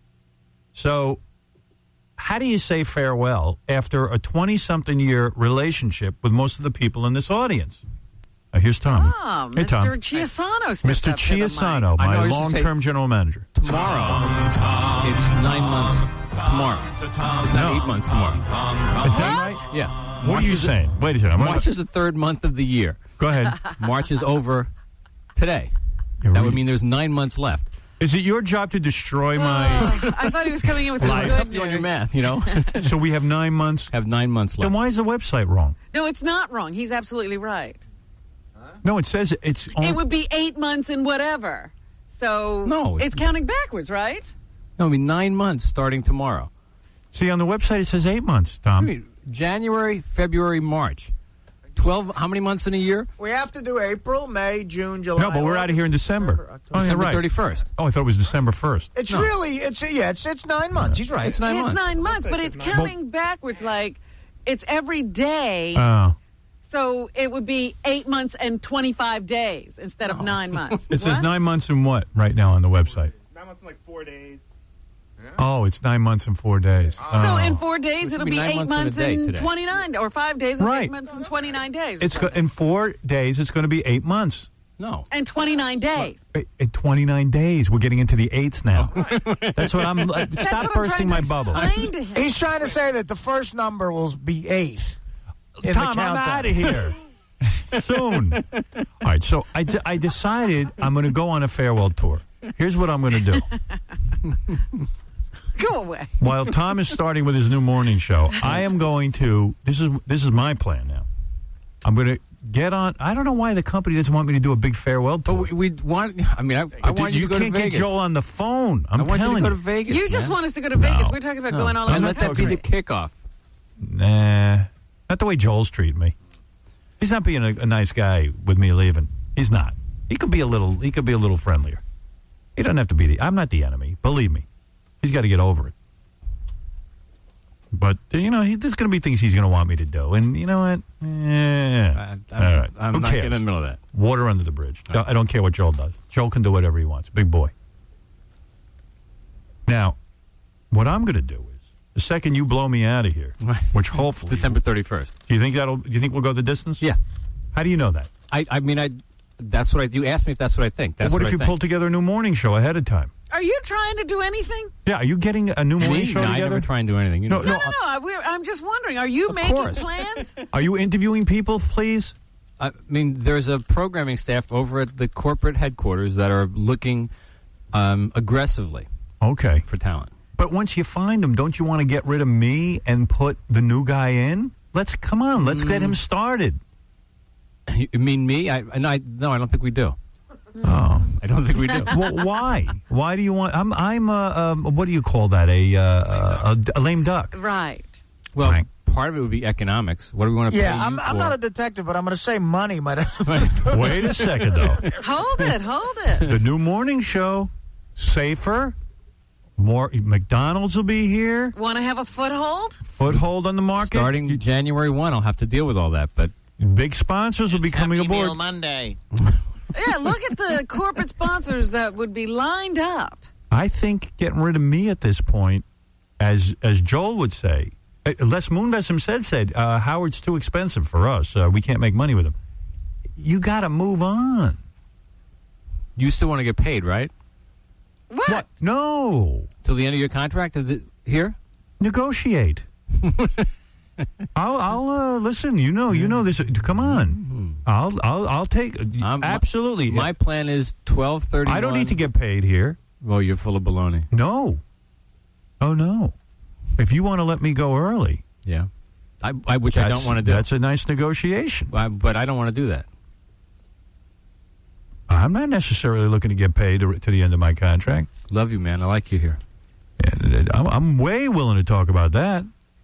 So, how do you say farewell after a twenty-something year relationship with most of the people in this audience? Uh, here's Tom. Oh, Hey, Mister Tom. Chiasano stepped Mister up to the mic. Chiasano, I know, I my used to say- long-term general manager. Tomorrow, it's nine months tomorrow. It's not No. eight months tomorrow. Is that right? Yeah. What March are you is the- saying? Wait a second. I'm March gonna- is the third month of the year. Go ahead. March is over today. That would mean there's nine months left. Is it your job to destroy my... I thought he was coming in with some Life. good You on your news. math, you know? So we have nine months? Have nine months left. Then why is the website wrong? No, it's not wrong. He's absolutely right. No, it says it's... On, It would be eight months and whatever. So No. it's counting backwards, right? No, I mean nine months starting tomorrow. See, on the website it says eight months, Tom. I mean, January, February, March. Twelve. How many months in a year? We have to do April, May, June, July. No, but we're out of here in December. Oh, December right. thirty-first. Oh, I thought it was December first. It's No. really, it's yeah, it's it's nine months. He's right. It's nine it's months. nine months, but it's counting backwards. Like it's every day. Oh. So it would be eight months and twenty-five days instead of nine months. It says What? nine months and what right now on the website? Nine months and like four days. Oh, it's nine months and four days. So Oh. in four days, Which it'll would be be nine eight months and a months day and today. twenty-nine, or five days and Right. eight months and twenty-nine days. It's go- in four days. It's going to be eight months. No. and twenty-nine days. In twenty-nine days, we're getting into the eights now. That's what I'm. Uh, That's stop what I'm bursting trying my to bubble. explain to him. He's trying to say that the first number will be eight. in the Tom, I'm countdown. out of here soon. All right, so I, d- I decided I'm going to go on a farewell tour. Here's what I'm going to do. Go away. While Tom is starting with his new morning show, I am going to. This is this is my plan now. I'm going to get on. I don't know why the company doesn't want me to do a big farewell tour. But we, we want. I mean, I, I want you, you to go can't to get Vegas. Joel on the phone. I'm I want you telling to go to Vegas. You just man. want us to go to Vegas. No. We're talking about No. going all I'm over and the let that be country. the kickoff. Nah, not the way Joel's treating me. He's not being a, a nice guy with me leaving. He's not. He could be a little. He could be a little friendlier. He doesn't have to be the. I'm not the enemy. Believe me. He's got to get over it. But uh, you know, he, there's going to be things he's going to want me to do, and you know what? Yeah. I, I'm, All right. I'm Who not cares? getting in the middle of that. Water under the bridge. I don't care what Joel does. Joel can do whatever he wants. Big boy. Now, what I'm going to do is the second you blow me out of here, which hopefully December thirty-first. Do you think that'll? Do you think we'll go the distance? Yeah. How do you know that? I, I mean, I. That's what I. You asked me if that's what I think. That's Well, what what if I you think. pull together a new morning show ahead of time? Are you trying to do anything? Yeah, are you getting a new morning Me? show No, I together? never try and do anything. You No, know. No, no, no. I, we're, I'm just wondering. Are you making course. plans? Are you interviewing people, please? I mean, there's a programming staff over at the corporate headquarters that are looking um, aggressively Okay. for talent. But once you find them, don't you want to get rid of me and put the new guy in? Let's come on. Let's get him started. You mean me? I, and I no, I don't think we do. Oh, I don't think we do. Well, why? Why do you want? I'm. I'm. Uh, um, what do you call that? A, uh, a, a lame duck. Right. Well, Right. part of it would be economics. What do we want to pay Yeah, you I'm, for? I'm not a detective, but I'm going to say money might have. Wait a second, though. Hold it. Hold it. The new morning show, safer. More McDonald's will be here. Want to have a foothold? Foothold on the market. Starting January first, I'll have to deal with all that. But big sponsors will be coming Happy aboard. Meal Monday. Yeah, look at the corporate sponsors that would be lined up. I think getting rid of me at this point, as as Joel would say, uh, Les Moonves said said uh, Howard's too expensive for us. Uh, we can't make money with him. You got to move on. you still want to get paid, right? What? What? No. Till the end of your contract Is it here? Negotiate. I'll, I'll uh, listen. You know, you know this. Come on. I'll, I'll, I'll take. Um, absolutely. My If- plan is twelve thirty. I don't need to get paid here. Well, you're full of baloney. No. Oh no. If you want to let me go early, Yeah, I, I which I that's- don't want to do. That's a nice negotiation. I, but I don't want to do that. I'm not necessarily looking to get paid to, to the end of my contract. Love you, man. I like you here. And I'm, I'm way willing to talk about that.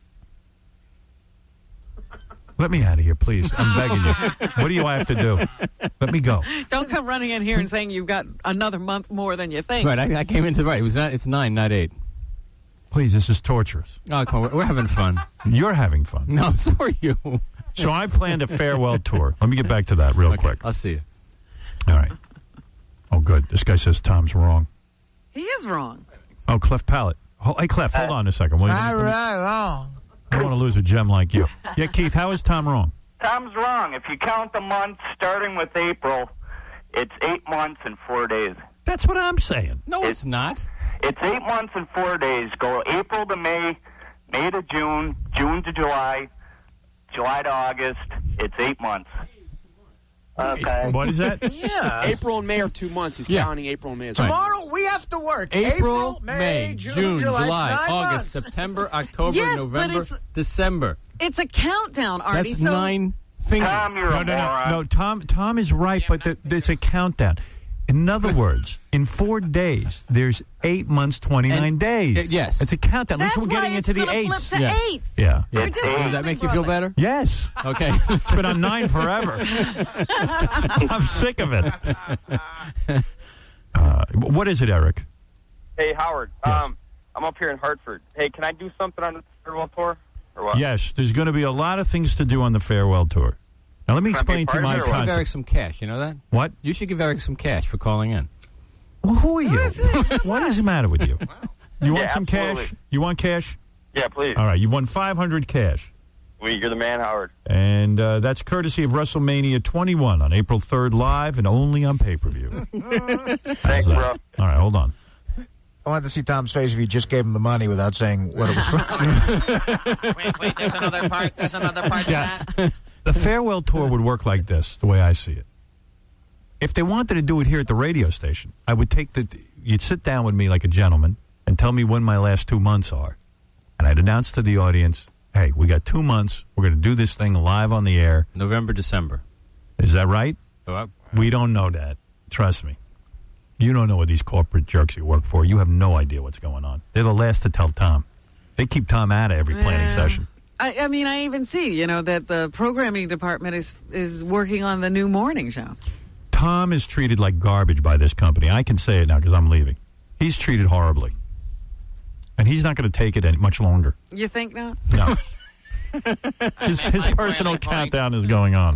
Let me out of here, please. I'm begging you. What do you have to do? Let me go. Don't come running in here and saying you've got another month more than you think. Right, I, I came into right. It was not. It's nine, not eight. Please, this is torturous. Oh, come on, we're, we're having fun. You're having fun. No, so are you. So I planned a farewell tour. Let me get back to that real Okay, quick. I'll see you. All right. Oh, good. This guy says Tom's wrong. He is wrong. Oh, Clef Palate. Oh, hey, Clef, hold on a second. Wait, All right, wrong. I don't want to lose a gem like you. Yeah, Keith, how is Tom wrong? Tom's wrong. If you count the months starting with April, it's eight months and four days. That's what I'm saying. No, it's not. It's eight months and four days. Go April to May, May to June, June to July, July to August. It's eight months. Okay. What is that? Yeah. April and May are two months. He's Yeah. counting April and May as Right. well. Tomorrow we have to work. April, May, June, July, July, It's nine August, months. September, October, Yes, but November, it's- December. It's a countdown, Artie. That's so nine fingers. Tom, you're No, a no, no, moron. no. Tom, Tom is right, but the, there's a countdown. In other words, in four days, there's eight months, twenty-nine And- days. uh, yes. It's a countdown. At that's least we're getting why into it's the gonna eights. flip to Yeah. eights. Yeah. We just Does had that it, make you brother. feel better? Yes. Okay. It's been on nine forever. I'm sick of it. Uh, what is it, Eric? Hey, Howard. Yes. Um, I'm up here in Hartford. Hey, can I do something on the farewell tour? Or what? Yes, there's going to be a lot of things to do on the farewell tour. Now, let me Can I be explain to part of my it or what? Give concept. Eric some cash. You know that? What? You should give Eric some cash for calling in. Well, who are you? What is the matter with you? You want Yeah, some absolutely. cash? You want cash? Yeah, please. All right, you won five hundred cash. We, you're the man, Howard. And uh, that's courtesy of WrestleMania twenty-one on April third live and only on pay-per-view. Thanks, that? bro. All right, hold on. I wanted to see Tom's face if he just gave him the money without saying what it was from. Wait, wait, there's another part. There's another part to that. The farewell tour would work like this, the way I see it. If they wanted to do it here at the radio station, I would take the... You'd sit down with me like a gentleman and tell me when my last two months are. And I'd announce to the audience, hey, we got two months. We're going to do this thing live on the air. November, December. Is that right? Oh, I- We don't know that. Trust me. You don't know what these corporate jerks you work for. You have no idea what's going on. They're the last to tell Tom. They keep Tom out of every planning Yeah. session. I, I mean, I even see, you know, that the programming department is is working on the new morning show. Tom is treated like garbage by this company. I can say it now because I'm leaving. He's treated horribly. And he's not going to take it any much longer. You think not? No. his his personal countdown is going on.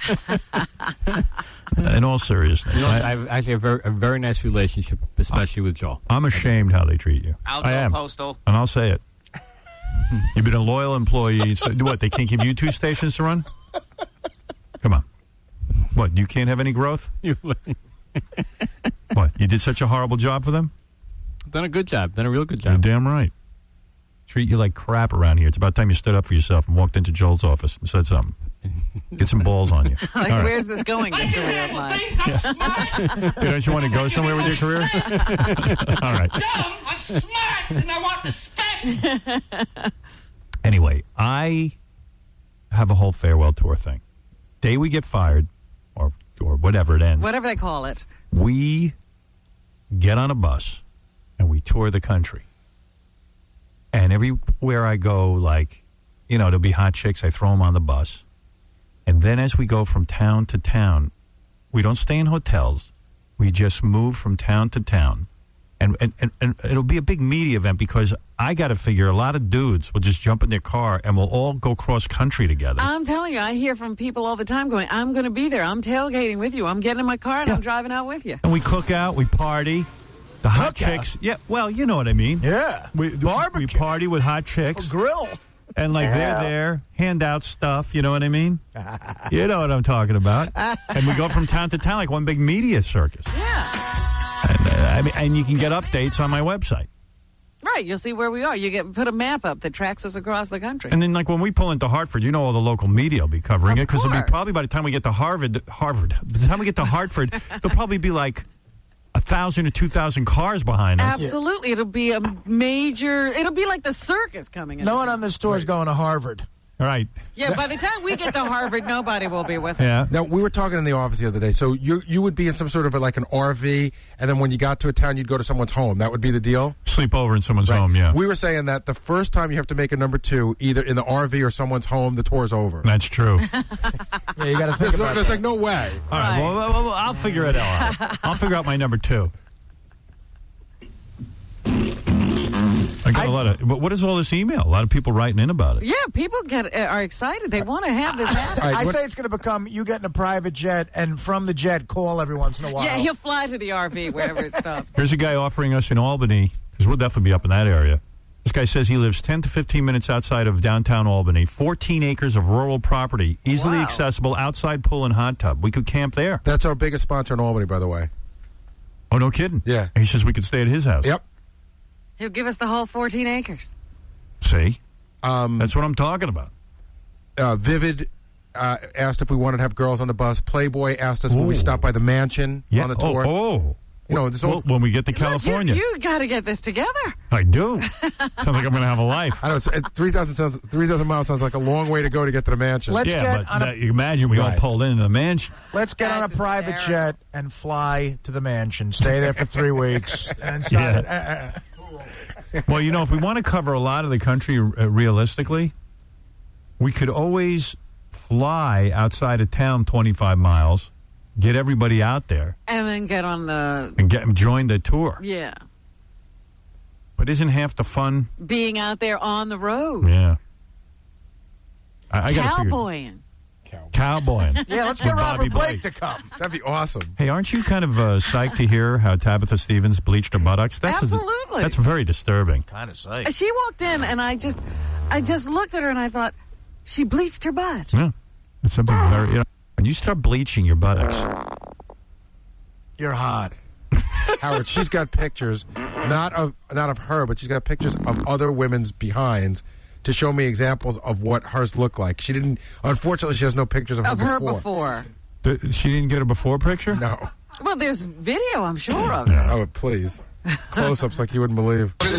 In all seriousness. You know, I, I have actually a very, a very nice relationship, especially with Joel. I'm ashamed how they treat you. I'll I go am. postal. And I'll say it. You've been a loyal employee. So, what, they can't give you two stations to run? Come on. What, you can't have any growth? What, you did such a horrible job for them? Done a good job. Done a real good You're job. damn right. Treat you like crap around here. It's about time you stood up for yourself and walked into Joel's office and said something. Get some balls on you. Like, All right. where's this going, this career of mine? Yeah, don't you want to go somewhere with your career? All right. I'm smart and I want respect. Anyway, I have a whole farewell tour thing. Day we get fired, or or whatever it ends, Whatever they call it. we get on a bus and we tour the country. And everywhere I go, like, you know, there'll be hot chicks. I throw them on the bus. And then as we go from town to town, we don't stay in hotels. We just move from town to town. And, and, and, and it'll be a big media event because I got to figure a lot of dudes will just jump in their car and we'll all go cross country together. I'm telling you, I hear from people all the time going, I'm going to be there. I'm tailgating with you. I'm getting in my car and Yeah. I'm driving out with you. And we cook out, we party. The hot Cook out? chicks. Yeah, well, you know what I mean. Yeah. We, we party with hot chicks. Grill. And, like, Yeah. they're there, hand out stuff, you know what I mean? You know what I'm talking about. And we go from town to town like one big media circus. Yeah. And, uh, I mean, and you can get updates on my website. Right. You'll see where we are. You get put a map up that tracks us across the country. And then, like, when we pull into Hartford, you know all the local media will be covering Of it. Because it'll be course. probably by the time we get to Harvard, Harvard, by the time we get to Hartford, there'll probably be, like, a thousand or two thousand cars behind us. Absolutely. It'll be a major, it'll be like the circus coming in. No one on this tour is going to Harvard. All right. Yeah, by the time we get to Harvard, nobody will be with us. Yeah. Now, we were talking in the office the other day. So you you would be in some sort of a, like an R V, and then when you got to a town, you'd go to someone's home. That would be the deal? Sleep over in someone's Right. home, yeah. We were saying that the first time you have to make a number two, either in the R V or someone's home, the tour's over. That's true. Yeah, you got to think There's, about there's that. like no way. All right, well, well, well, I'll figure it out. I'll figure out my number two. I got a lot of. But what is all this email? A lot of people writing in about it. Yeah, people get uh, are excited. They want to have this happen. I say it's going to become you get in a private jet and from the jet call every once in a while. Yeah, he'll fly to the R V wherever it stops. Here's a guy offering us in Albany, because we'll definitely be up in that area. This guy says he lives ten to fifteen minutes outside of downtown Albany, fourteen acres of rural property, easily Wow. accessible, outside pool and hot tub. We could camp there. That's our biggest sponsor in Albany, by the way. Oh, no kidding? Yeah. He says we could stay at his house. Yep. He'll give us the whole fourteen acres. See? Um, That's what I'm talking about. uh, Vivid uh, asked if we wanted to have girls on the bus. Playboy asked us when we Ooh. stopped by the mansion Yeah. on the tour. Oh, oh. You know, this Well, whole- when we get to Look, you- California. you got to get this together. I do. Sounds like I'm going to have a life. I don't know. It's, three thousand sounds, three thousand miles sounds like a long way to go to get to the mansion. Let's yeah, get but on a- that- you imagine we all Right. pulled into the mansion. Let's get on a That's private hysterical. jet and fly to the mansion. Stay there for three weeks and start. Yeah. uh, uh, Well, you know, if we want to cover a lot of the country uh, realistically, we could always fly outside of town twenty-five miles, get everybody out there, And then get on the, and get join the tour. yeah, But isn't half the fun? being out there on the road. Yeah. I, I got to figure. Cowboying. Cowboying. yeah, let's With get Bobby Robert Blake Blake. to come. That'd be awesome. Hey, aren't you kind of uh, psyched to hear how Tabitha Stevens bleached her buttocks? That's Absolutely. that's very disturbing. Kind of sight. She walked in, and I just, I just looked at her, and I thought, she bleached her butt. Yeah. It's something very. You know, when you start bleaching your buttocks, You're hot. Howard, she's got pictures, not of not of her, but she's got pictures of other women's behinds to show me examples of what hers look like. She didn't. Unfortunately, she has no pictures of her Of her before. th- she didn't get a before picture. No. Well, there's video, I'm sure of it. Oh, please. Close-ups like you wouldn't believe. No,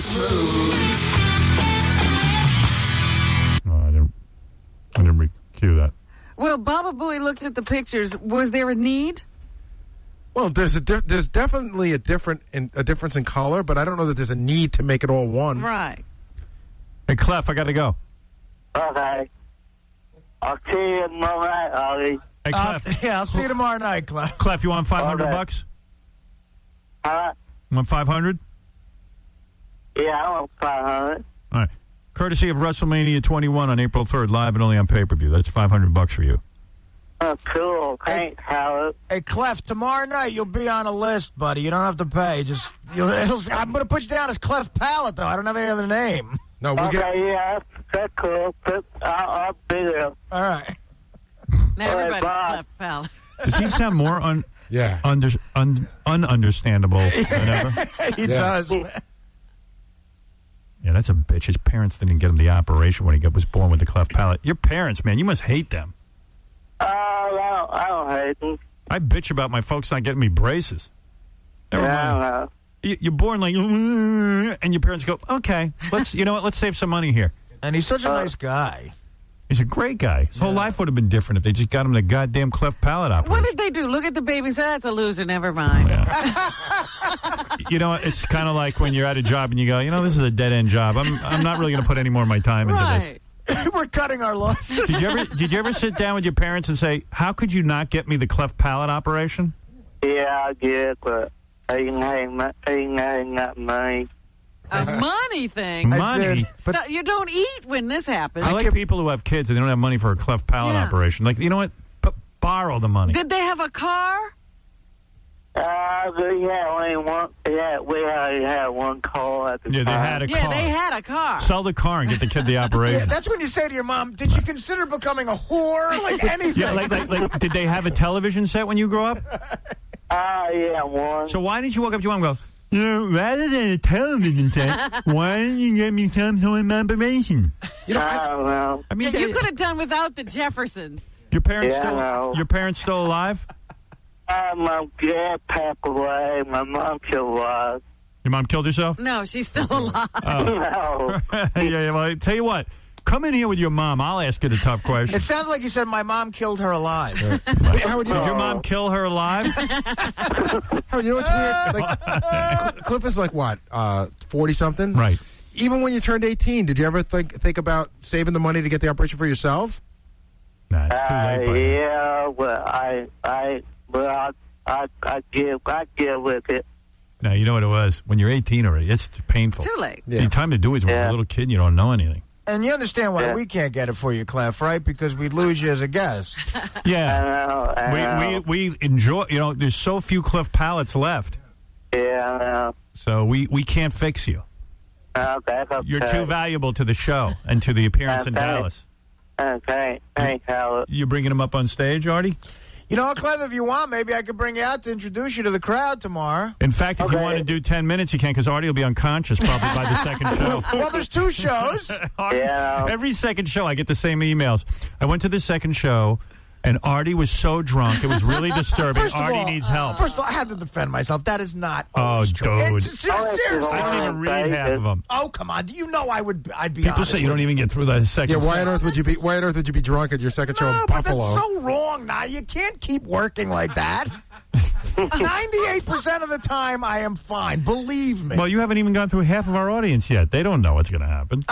I didn't. I didn't re-cue that. Well, Baba Booey looked at the pictures. Was there a need? Well, there's a di- there's definitely a different in, a difference in color, but I don't know that there's a need to make it all one. Right. Hey, Clef, I got to go. Okay. I'll see you tomorrow night, Ollie. Hey, Uh, Clef. yeah, I'll see you tomorrow night, Clef. Clef, you want five hundred Okay. bucks? Uh, You want five hundred? yeah, I want five hundred. All right. Courtesy of WrestleMania twenty-one on April third, live and only on pay-per-view. That's five hundred bucks for you. Oh, cool. Thanks, Howard. Hey, Clef, tomorrow night you'll be on a list, buddy. You don't have to pay. Just you'll, it'll, I'm going to put you down as Clef Pallet, though. I don't have any other name. No, we Okay, get. yeah, that's, that's cool. But I'll, I'll be there. All right. Now All right, everybody's bye. cleft palate. Does he sound more un Yeah. under un ununderstandable than ever? He Yeah. does. Yeah, that's a bitch. His parents didn't get him the operation when he got, was born with the cleft palate. Your parents, man, you must hate them. Uh, I don't, I don't hate them. I bitch about my folks not getting me braces. Never Yeah, I mind. don't know. You- You're born like, "Mm," and your parents go, okay, let's, you know what, let's save some money here. And he's such a nice guy. He's a great guy. His whole life would have been different if they just got him the goddamn cleft palate operation. What did they do? Look at the baby. Say, that's a loser. Never mind. You know, it's kind of like when you're at a job and you go, you know, this is a dead-end job. I'm I'm not really going to put any more of my time into this. We're cutting our losses. Did you ever did you ever sit down with your parents and say, how could you not get me the cleft palate operation? Yeah, I get, but I ain't ain't my- ain't ain't got money. A money thing. Money? Stop- you don't eat when this happens. I like people who have kids and they don't have money for a cleft palate Yeah. operation. Like, you know what? B- borrow the money. Did they have a car? Uh, we had only one. Yeah, we only had one call at the Yeah, they time. had a Yeah, car. they had a car. Sell the car and get the kid the operation. Yeah, that's when you say to your mom, did you consider becoming a whore? Like anything. Yeah, like, like, like, did they have a television set when you grew up? Ah, uh, yeah, one. So why didn't you walk up to your mom and go, you know, rather than a television set, why didn't you get me some sort of operation? You know, I don't know. I mean, Yeah, you they- could have done without the Jeffersons. Your parents Yeah, I still, know. your parents still alive? Uh, my dad passed away. My mom killed alive. Your mom killed herself? No, she's still alive. Oh. No. yeah, yeah, well, I tell you what, come in here with your mom. I'll ask you the tough question. It sounds like you said my mom killed her alive. Howard, you Did know, your mom kill her alive? Howard, you know what's weird? Like, Cliff is like what, uh, forty something? Right. Even when you turned eighteen, did you ever think think about saving the money to get the operation for yourself? Nah, it's too Uh, late. buddy. yeah, well, I, I, well, I, I, I give, I give with it. No, you know what it was? When you're eighteen already, it's painful. Too late. The time to do it is when you're a little kid and you don't know anything. And you understand why Yeah. we can't get it for you, Clef, right? Because we'd lose you as a guest. Yeah. I know, I know. We, we, we enjoy, you know, there's so few cleft palates left. Yeah, I know. So we, we can't fix you. Okay, okay. You're too valuable to the show and to the appearance in Okay. Dallas. Okay, thanks, Howard. You bringing him up on stage, Artie? You know what, Clef, if you want, maybe I could bring you out to introduce you to the crowd tomorrow. In fact, if you Okay. want to do ten minutes, you can, because Artie will be unconscious probably by the second show. Well, there's two shows. Artie's- Every second show, I get the same emails. I went to the second show, and Artie was so drunk. It was really disturbing. First of Artie all, needs help. First of all, I have to defend myself. That is not Oh, always true. dude. It's- ser- seriously. I don't even read half of them. Oh, come on. Do you know I would? I'd be People honest say you with don't even get through the second Yeah, why show. on earth would you be? Why on earth would you be drunk at your second show No, in but Buffalo? that's so wrong. Now you can't keep working like that. Ninety-eight percent of the time, I am fine. Believe me. Well, you haven't even gone through half of our audience yet. They don't know what's going to happen.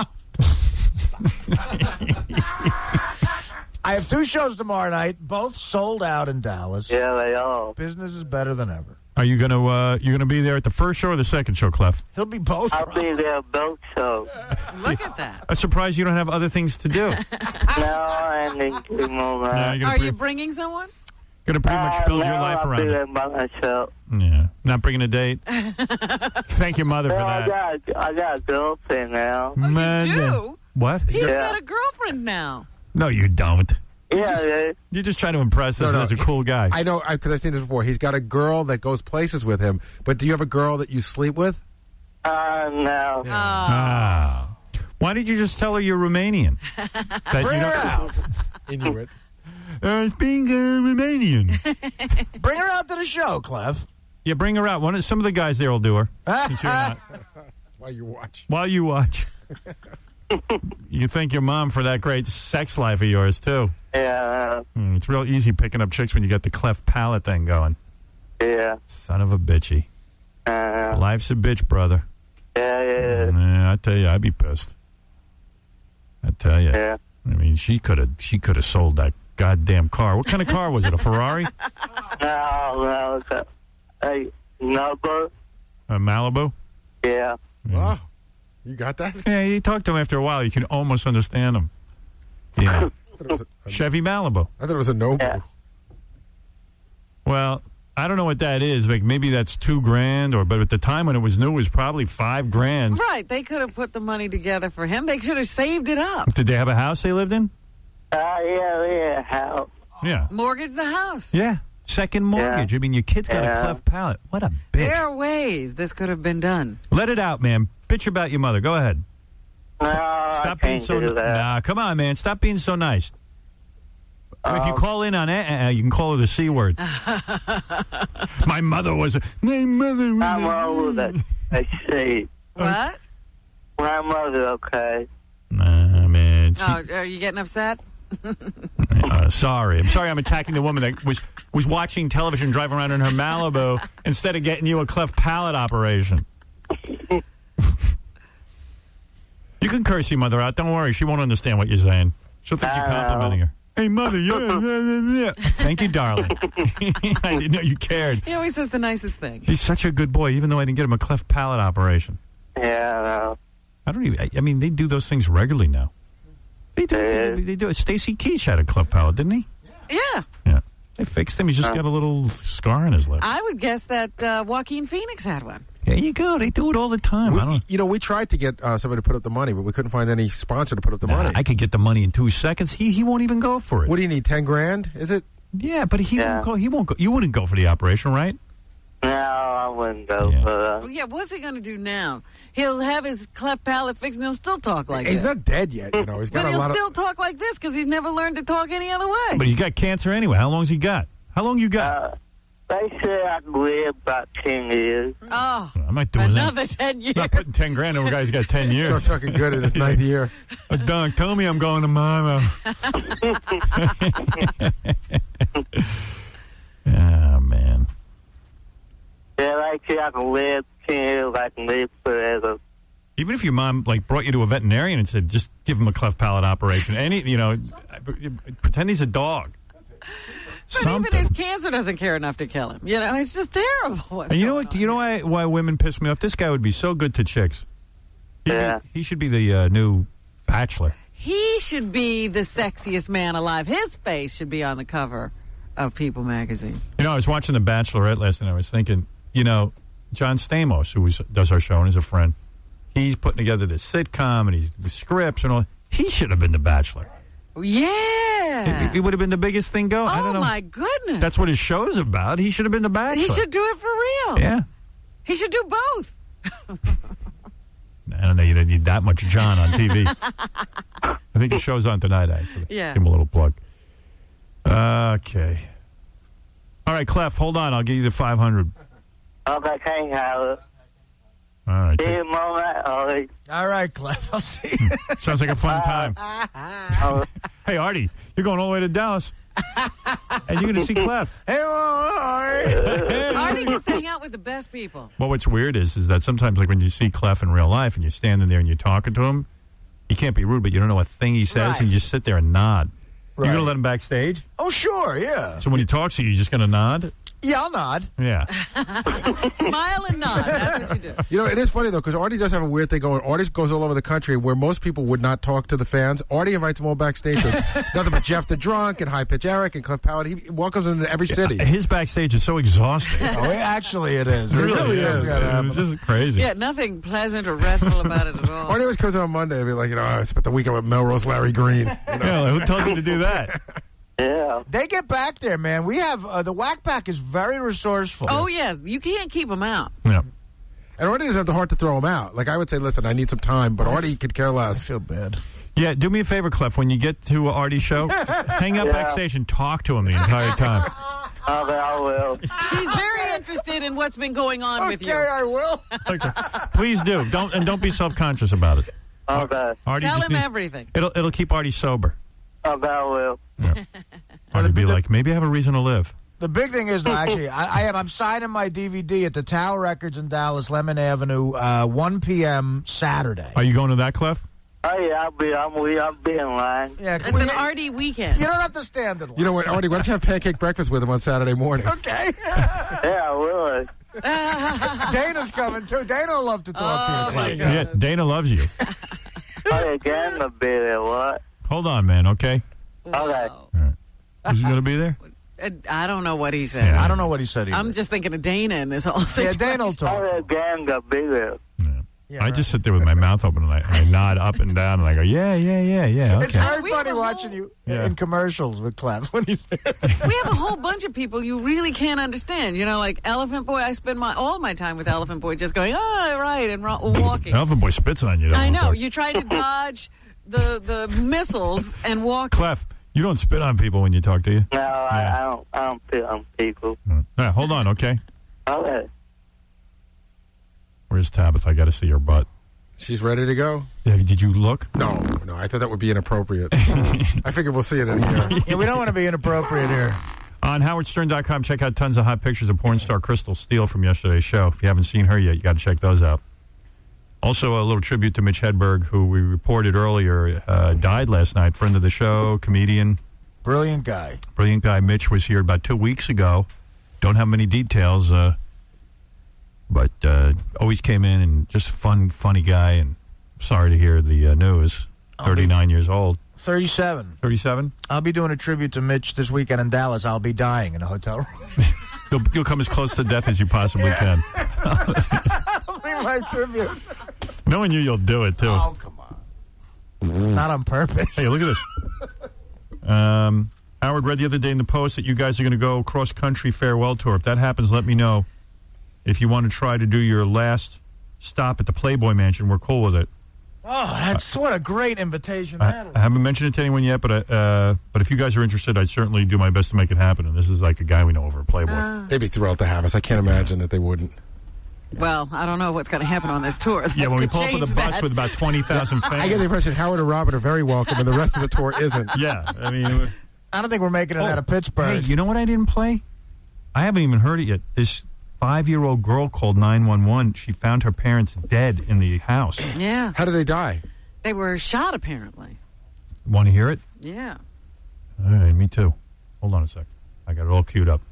I have two shows tomorrow night, both sold out in Dallas. Yeah, they are. Business is better than ever. Are you going to uh, you going to be there at the first show or the second show, Clef? He'll be both. I'll be there both shows. Look at that. I'm surprised you don't have other things to do. No, I didn't do more Yeah, that. you're Are gonna you pre- bringing someone? Gonna pretty much Uh, build no, your life I'll around be it. there by myself. Yeah, not bringing a date. Thank your mother for Well, I that. got, I got a girlfriend now. Mother. do? What? He's Yeah. got a girlfriend now. No, you don't. Yeah, yeah. You're just trying to impress us No, no, as a cool guy. I know, because I've seen this before. He's got a girl that goes places with him, but do you have a girl that you sleep with? Uh, no. Ah. Why did you just tell her you're Romanian? That Bring you her don't- out. Inuit. Uh, being uh, Romanian. Bring her out to the show, Clef. Yeah, bring her out. One of, some of the guys there will do her. Since you're not. While you watch. While you watch. You thank your mom for that great sex life of yours, too. Yeah, Mm, it's real easy picking up chicks when you got the cleft palate thing going. yeah. Son of a bitchy. Uh, Life's a bitch, brother. yeah, yeah. Yeah, I tell you, I'd be pissed. I tell you. Yeah. I mean, she could have she could have sold that goddamn car. What kind of car was it? A Ferrari? No, no, it's a, a number. A Malibu? Yeah. Wow. You got that? Yeah, you talk to him after a while, you can almost understand him. Yeah. I thought it was a, Chevy Malibu. I thought it was a Nobu. Yeah. Well, I don't know what that is. Like maybe that's two grand, or but at the time when it was new, it was probably five grand. Right. They could have put the money together for him. They should have saved it up. Did they have a house they lived in? Uh, yeah, yeah. How? Yeah. Mortgage the house. Yeah. Second mortgage. I mean, your kid's got Yeah. a cleft palate. What a bitch. There are ways this could have been done. Let it out, man. Bitch about your mother. Go ahead. No, Stop I being can't so. do that. Nah, come on, man. Stop being so nice. if you Um, call in on it, uh, you can call her the C word. My mother was. A, my mother was. I'm over that. I see. What? My mother, okay. Nah, man. She, Oh, are you getting upset? uh, sorry. I'm sorry I'm attacking the woman that was, was watching television driving around in her Malibu instead of getting you a cleft palate operation. You can curse your mother out. Don't worry. She won't understand what you're saying. She'll think you're complimenting her. Hey, mother, yeah, yeah, yeah, yeah. Thank you, darling. I didn't know you cared. He always says the nicest thing. He's such a good boy, even though I didn't get him a cleft palate operation. Yeah, I know. I don't even, I, I mean, they do those things regularly now. They do. They, they do it. Stacey Keach had a cleft palate, didn't he? Yeah. Yeah. They fixed him. He's just got a little scar on his lip. I would guess that uh, Joaquin Phoenix had one. There you go. They do it all the time. We, I don't. You know, we tried to get uh, somebody to put up the money, but we couldn't find any sponsor to put up the Nah, money. I could get the money in two seconds. He he won't even go for it. What do you need? Ten grand? Is it? Yeah, but he Yeah. won't go. He won't go. You wouldn't go for the operation, right? No, I wouldn't go Yeah. for that. Well, yeah, what's he going to do now? He'll have his cleft palate fixed and he'll still talk like He's this. not dead yet. You know, he's got But a he'll lot still of. talk like this because he's never learned to talk any other way. But he got cancer anyway. How long's he got? How long you got? Uh, they say I can live about ten years. Oh, I'm not doing another that. ten years. I'm not putting ten grand over a guy who's got ten years. Starts talking good in his ninth year. Uh, Doc, tell me I'm going to mama. Oh, man. Yeah, they say I can live ten years. I can live forever. Even if your mom like brought you to a veterinarian and said, just give him a cleft palate operation, any, you know, pretend he's a dog. But even his cancer doesn't care enough to kill him. You know, it's just terrible. what's And you know going what? You know why why women piss me off? This guy would be so good to chicks. He'd Yeah. Be, he should be the uh, new Bachelor. He should be the sexiest man alive. His face should be on the cover of People magazine. You know, I was watching The Bachelorette last night. I was thinking, you know, John Stamos, who was, does our show and is a friend, he's putting together this sitcom and he's the scripts and all. He should have been the Bachelor. Yeah. It, it would have been the biggest thing going. I Oh, don't know. my goodness. That's what his show's about. He should have been the Bachelor. He should do it for real. Yeah. He should do both. I don't know. You don't need that much John on T V. I think his show's on tonight, actually. Yeah. Give him a little plug. Okay. All right, Clef, hold on. I'll give you the five hundred. Okay, thank you, Howard. All right. See you tomorrow. All right. All right, Clef. I'll see you. Sounds like a fun time. Oh, Hey, Artie, you're going all the way to Dallas. And you're going to see Clef. Hey, Artie. Artie gets to hang out with the best people. Well, what's weird is is that sometimes, like when you see Clef in real life and you're standing there and you're talking to him, you can't be rude, but you don't know a thing he says, Right. and you just sit there and nod. Right. You're going to let him backstage? Oh, sure, yeah. So when he talks to you, you're just going to nod? Yeah, I'll nod. Yeah. Smile and nod. That's what you do. You know, it is funny, though, because Artie does have a weird thing going. Artie goes all over the country where most people would not talk to the fans. Artie invites them all backstage. So nothing but Jeff the Drunk and High Pitch Eric and Clef Palate. He welcomes them into every city. His backstage is so exhausting. Oh, it, actually, it is. It really is. Yeah. It's just crazy. Yeah, nothing pleasant or restful about it at all. Artie always comes in on Monday and be like, you know, I spent the weekend with Melrose Larry Green. You know? Yeah, who told you to do that? yeah. They get back there, man. We have uh, the Whack Pack is very resourceful. Oh, yeah. You can't keep them out. Yeah. And Artie doesn't have the heart to throw him out. Like, I would say, listen, I need some time, but Artie could care I less. feel bad. Yeah, do me a favor, Clef. When you get to Artie's show, hang out Yeah. backstage and talk to him the entire time. Okay, I will. He's very interested in what's been going on with Okay, you. I will. Okay. Please do. Don't and don't be self-conscious about it. Okay. Artie Tell just him need- everything. It'll it'll keep Artie sober. Okay, I will. Artie be like, maybe I have a reason to live. The big thing is, though, actually, I, I am. I'm signing my D V D at the Tower Records in Dallas, Lemon Avenue, uh, one p.m. Saturday. Are you going to that, Clef? Oh, yeah, I'll be, I'm, I'll be in line. Yeah, It's we- an Artie weekend. You don't have to stand in line. You know what, Artie, why don't you have pancake breakfast with him on Saturday morning? Okay. Yeah, I will. Dana's coming, too. Dana will love to talk to you, Clef. Yeah, Dana loves you. Oh, again, I'll be there. What? Hold on, man, okay? Okay. Is he going to be there? Uh, I don't know what he said. Yeah. I don't know what he said either. I'm just thinking of Dana and this whole thing. Yeah, Dana will talk. Oh, again, I'll be there. Yeah, I right. just sit there with my mouth open and I, and I nod up and down and I go, yeah, yeah, yeah, yeah. Okay. It's very We funny have a watching whole- you Yeah. in commercials with Clef when he's there. We have a whole bunch of people you really can't understand. You know, like Elephant Boy. I spend my all my time with Elephant Boy, just going, oh, right, and ro- walking. Elephant Boy spits on you. I know. You try to dodge the the missiles and walk. Clef, you don't spit on people when you talk, do you? No, I, I don't. I don't feel on people. Yeah, hold on, okay? Okay. Where's Tabitha? I got to see her butt. She's ready to go? Yeah, did you look? No, no. I thought that would be inappropriate. I figured we'll see it in here. Yeah, we don't want to be inappropriate here. On howard stern dot com, check out tons of hot pictures of porn star Crystal Steele from yesterday's show. If you haven't seen her yet, you got to check those out. Also, a little tribute to Mitch Hedberg, who we reported earlier uh, died last night. Friend of the show, comedian. Brilliant guy. Brilliant guy. Mitch was here about two weeks ago. Don't have many details, uh, but uh, always came in and just fun, funny guy. And sorry to hear the uh, news. thirty-nine years old. thirty-seven. thirty-seven? I'll be doing a tribute to Mitch this weekend in Dallas. I'll be dying in a hotel room. You'll, you'll come as close to death as you possibly can. I'll be my tribute. Knowing you, you'll do it, too. Oh, come on. Not on purpose. Hey, look at this. Um, Howard read the other day in the Post that you guys are going to go cross-country farewell tour. If that happens, let me know. If you want to try to do your last stop at the Playboy Mansion, we're cool with it. Oh, that's what a great invitation I, that is. I haven't mentioned it to anyone yet, but I, uh, but if you guys are interested, I'd certainly do my best to make it happen. And this is like a guy we know over at Playboy. Uh, They'd be thrilled to have us. I can't imagine that they wouldn't. Well, I don't know what's going to happen on this tour. Yeah, That when we could pull up with a change bus that. with about twenty thousand fans. I get the impression Howard and Robin are very welcome, and the rest of the tour isn't. Yeah, I mean... I don't think we're making it Oh, out of Pittsburgh. Hey, you know what I didn't play? I haven't even heard it yet. This five-year-old girl called nine one one. She found her parents dead in the house. Yeah. How did they die? They were shot, apparently. Want to hear it? Yeah. All right, me too. Hold on a sec. I got it all queued up.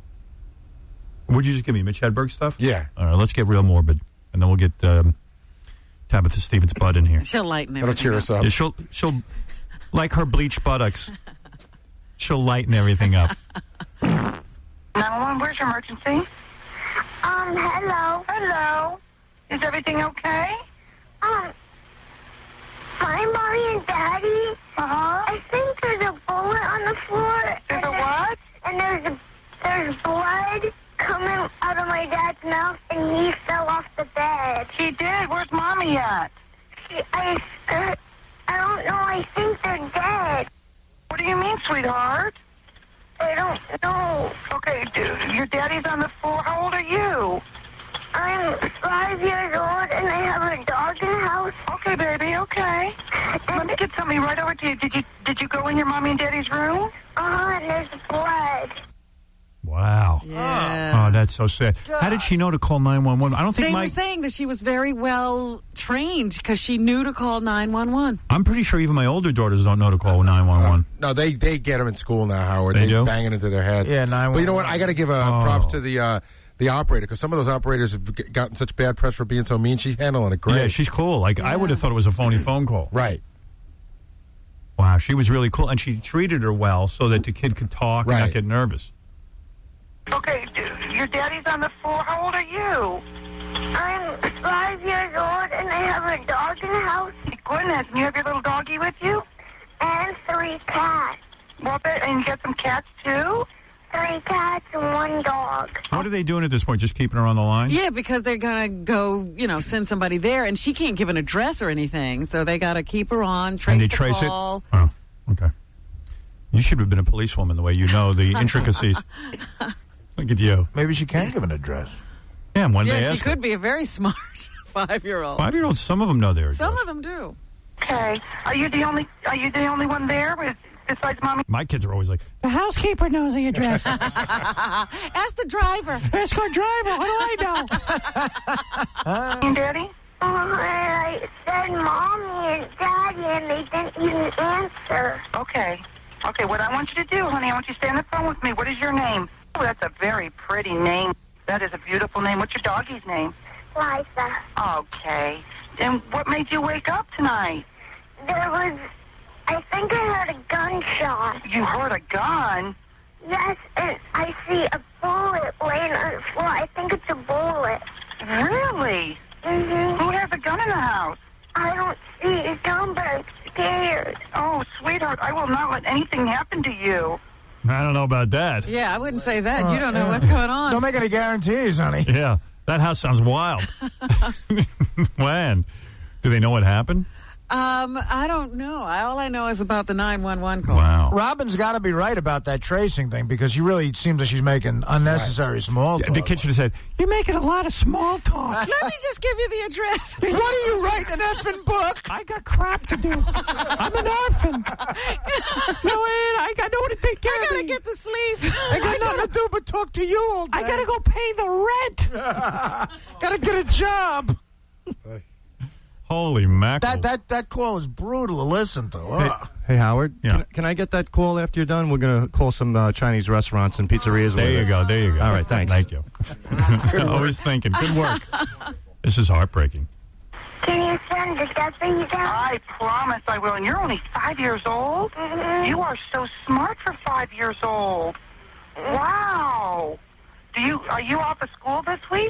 Would you just give me Mitch Hedberg stuff? Yeah. All right, let's get real morbid, and then we'll get um, Tabitha Stevens' butt in here. She'll lighten That'll everything cheer up. us up. Yeah, she'll, she'll, like her bleached buttocks, she'll lighten everything up. nine one one, where's your emergency? Um, hello. Hello. Is everything okay? Um, my mommy and daddy. Uh-huh. I think there's a bullet on the floor. There's and a what? And there's a, there's blood coming out of my dad's mouth, and he fell off the bed. He did. Where's Mommy at? She, I, uh, I don't know. I think they're dead. What do you mean, sweetheart? I don't know. Okay, dude, your daddy's on the floor. How old are you? I'm five years old, and I have a dog in the house. Okay, baby, okay. Let me get something right over to you. Did you did you go in your mommy and daddy's room? Uh-huh, and there's blood. Wow. Yeah. Oh, that's so sad. How did she know to call nine one one? I don't think They my... were saying that she was very well trained because she knew to call nine one one. I'm pretty sure even my older daughters don't know to call nine one one. No, they they get them in school now, Howard. They They, do? bang it into their head. Yeah, nine one one. But you know what? I got to give a Oh. props to the uh, the operator, because some of those operators have g- gotten such bad press for being so mean. She's handling it great. Yeah, she's cool. Like, I would have thought it was a phony phone call. Right. Wow, she was really cool. And she treated her well so that the kid could talk and not Right. get nervous. Okay, dude, your daddy's on the floor. How old are you? I'm five years old, and I have a dog in the house. Goodness, and you have your little doggy with you? And three cats. Well, bet- and you got some cats, too? Three cats and one dog. What are they doing at this point? Just keeping her on the line? Yeah, because they're going to go, you know, send somebody there, and she can't give an address or anything, so they got to keep her on, trace and they the trace call. it? Oh, okay. You should have been a policewoman the way you know the intricacies. Look at you. Maybe she can give an address. Yeah, and one day Yeah, she ask her. could be a very smart five-year-old. Five-year-olds, some of them know their address. Some of them do. Okay. Are you the only Are you the only one there with, besides Mommy? My kids are always like, The housekeeper knows the address. Ask the driver. Ask our driver. What do I know? And Daddy? Oh, I said mommy and daddy, and they didn't even answer. Okay. Okay, what I want you to do, honey, I want you to stay on the phone with me. What is your name? Oh, that's a very pretty name. That is a beautiful name. What's your doggy's name? Liza. Okay. And what made you wake up tonight? There was, I think I heard a gunshot. You heard a gun? Yes, and I see a bullet laying on the floor. I think it's a bullet. Really? Mm-hmm. Who has a house? I don't see it down, but I'm scared. Oh, sweetheart, I will not let anything happen to you. I don't know about that. Yeah, I wouldn't say that. You don't know what's going on. Don't make any guarantees, honey. Yeah, that house sounds wild. When? Do they know what happened? Um, I don't know. I, all I know is about the nine one one call. Wow. Robin's got to be right about that tracing thing because she really seems like she's making unnecessary small talk. The kid should have said, "You're making a lot of small talk." Let me just give you the address. What are you writing an effing book? I got crap to do. I'm an orphan. No, I got no one to take care I of gotta me. get to sleep. I got nothing to do but talk to you all day. I gotta go pay the rent. Gotta get a job. Holy mackerel. That that that call is brutal to listen to. Hey, Ugh. hey, Howard. Yeah. Can, can I get that call after you're done? We're going to call some uh, Chinese restaurants and pizzerias. There you go. There you go. All right, thanks. Thank you. Always thinking. Good work. This is heartbreaking. Can you send the deputy down? I promise I will. And you're only five years old? Mm-hmm. You are so smart for five years old. Wow. Do you are you off of school this week?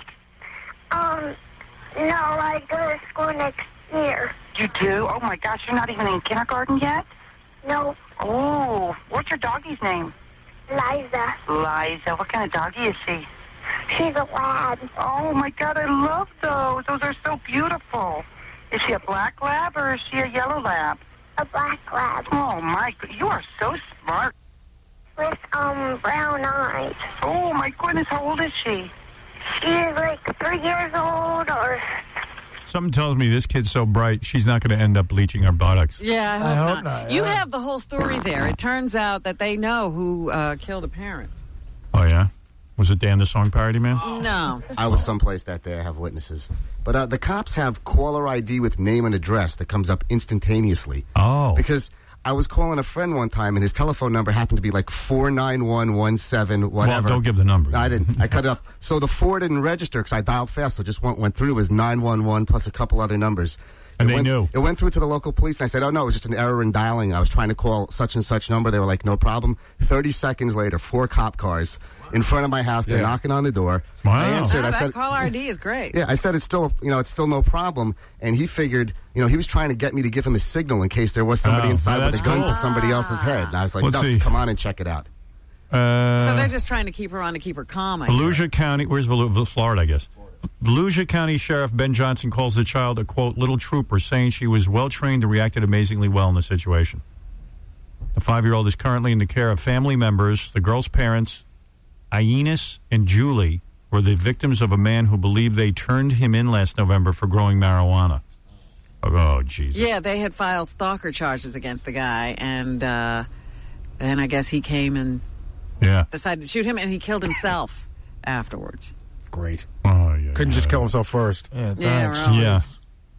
Um, no, I go to school next year. You do? Oh my gosh, you're not even in kindergarten yet? No, Oh, what's your doggy's name? Liza. Liza. What kind of doggy is she? She's a lab. Oh my God, I love those. Those are so beautiful. Is she a black lab or is she a yellow lab? A black lab. Oh my, g- you are so smart. With, um, brown eyes. Oh my goodness, how old is she? She's like three years old or... Something tells me this kid's so bright, she's not going to end up bleaching her buttocks. Yeah, I hope, I hope not. not, You yeah. have the whole story there. It turns out that they know who uh, killed the parents. Oh, yeah? Was it Dan the Song Parody Man? No. I was someplace that day. I have witnesses. But uh, the cops have caller I D with name and address that comes up instantaneously. Oh. Because I was calling a friend one time, and his telephone number happened to be like four nine one one seven, whatever. Well, don't give the number. No, I didn't. I cut it off. So the four didn't register because I dialed fast, so just went, went through. It was nine one one plus a couple other numbers. And it they went, knew. It went through to the local police, and I said, oh, no, it was just an error in dialing. I was trying to call such and such number. They were like, no problem. thirty seconds later, four cop cars in front of my house. They're Yeah. knocking on the door. Wow. I answered. Oh, I that said, call I D is great. yeah, I said it's still, you know, it's still no problem. And he figured, you know, he was trying to get me to give him a signal in case there was somebody Oh, inside well, with a that's gun cool. to somebody else's head. And I was like, Let's no, see. come on and check it out. Uh, So they're just trying to keep her on to keep her calm. I Volusia County, where's Volusia, Florida, I guess. Volusia County Sheriff Ben Johnson calls the child a, quote, little trooper, saying she was well-trained and reacted amazingly well in the situation. The five-year-old is currently in the care of family members. The girl's parents, Ionis and Julie, were the victims of a man who believed they turned him in last November for growing marijuana. Oh, Jesus. Yeah, they had filed stalker charges against the guy, and uh, then I guess he came and Yeah. decided to shoot him, and he killed himself afterwards. Great. Oh, yeah. Couldn't just kill himself first. Yeah, Yeah, thanks. right. Yeah.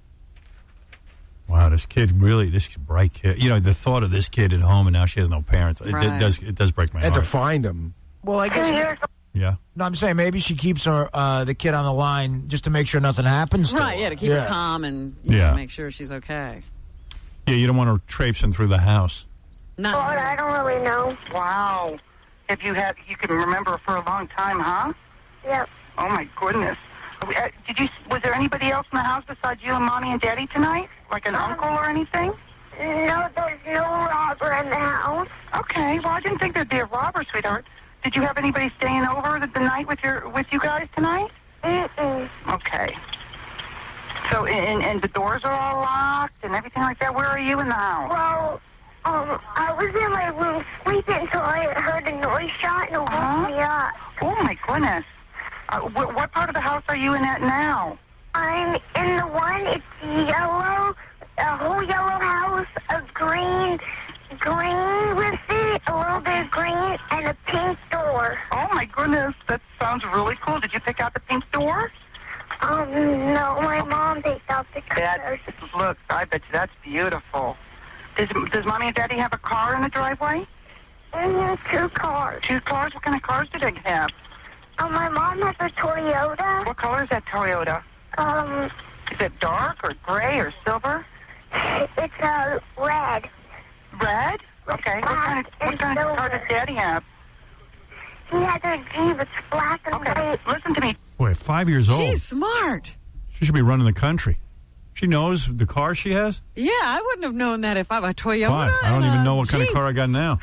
Wow, this kid really, this bright kid. You know, the thought of this kid at home and now she has no parents, it, Right. it does it does break my And to heart. find him. Well, I guess... Yeah. No, I'm saying maybe she keeps her uh, the kid on the line just to make sure nothing happens to Right, her. yeah, to keep her calm and you Yeah. know, make sure she's okay. Yeah, you don't want her traipsing through the house. Not Lord, I don't really know. Wow. Have you had, you can remember her for a long time, huh? Yep. Oh my goodness. Uh, Did you, was there anybody else in the house besides you and Mommy and Daddy tonight? Like an uncle or anything? No, there's no robber in the house. Okay, well I didn't think there'd be a robber, sweetheart. Did you have anybody staying over the, the night with your with you guys tonight? Mm-mm. Okay. So and and the doors are all locked and everything like that. Where are you in the house? Well, um, I was in my room sleeping until I heard a noise shot and it woke Uh-huh. me up. Oh my goodness. Uh, wh- what part of the house are you in at now? I'm in the one, it's yellow, a whole yellow house, a green, green with it, a little bit of green, and a pink door. Oh my goodness, that sounds really cool. Did you pick out the pink door? Um, no, my mom picked out the colors. That, look, I bet you that's beautiful. Does, does Mommy and Daddy have a car in the driveway? Mm, two cars. Two cars? What kind of cars do they have? Um, my mom has a Toyota. What color is that Toyota? Um, Is it dark or gray or silver? it's a red. Red? Okay. What kind of, what kind of car does Daddy have? He has a Jeep. It's black and Okay, white. listen to me. Boy, at five years old. She's smart. She should be running the country. She knows the car she has? Yeah, I wouldn't have known that if I were a Toyota. Fine. I don't and even a know what kind of Jeep. car I got now.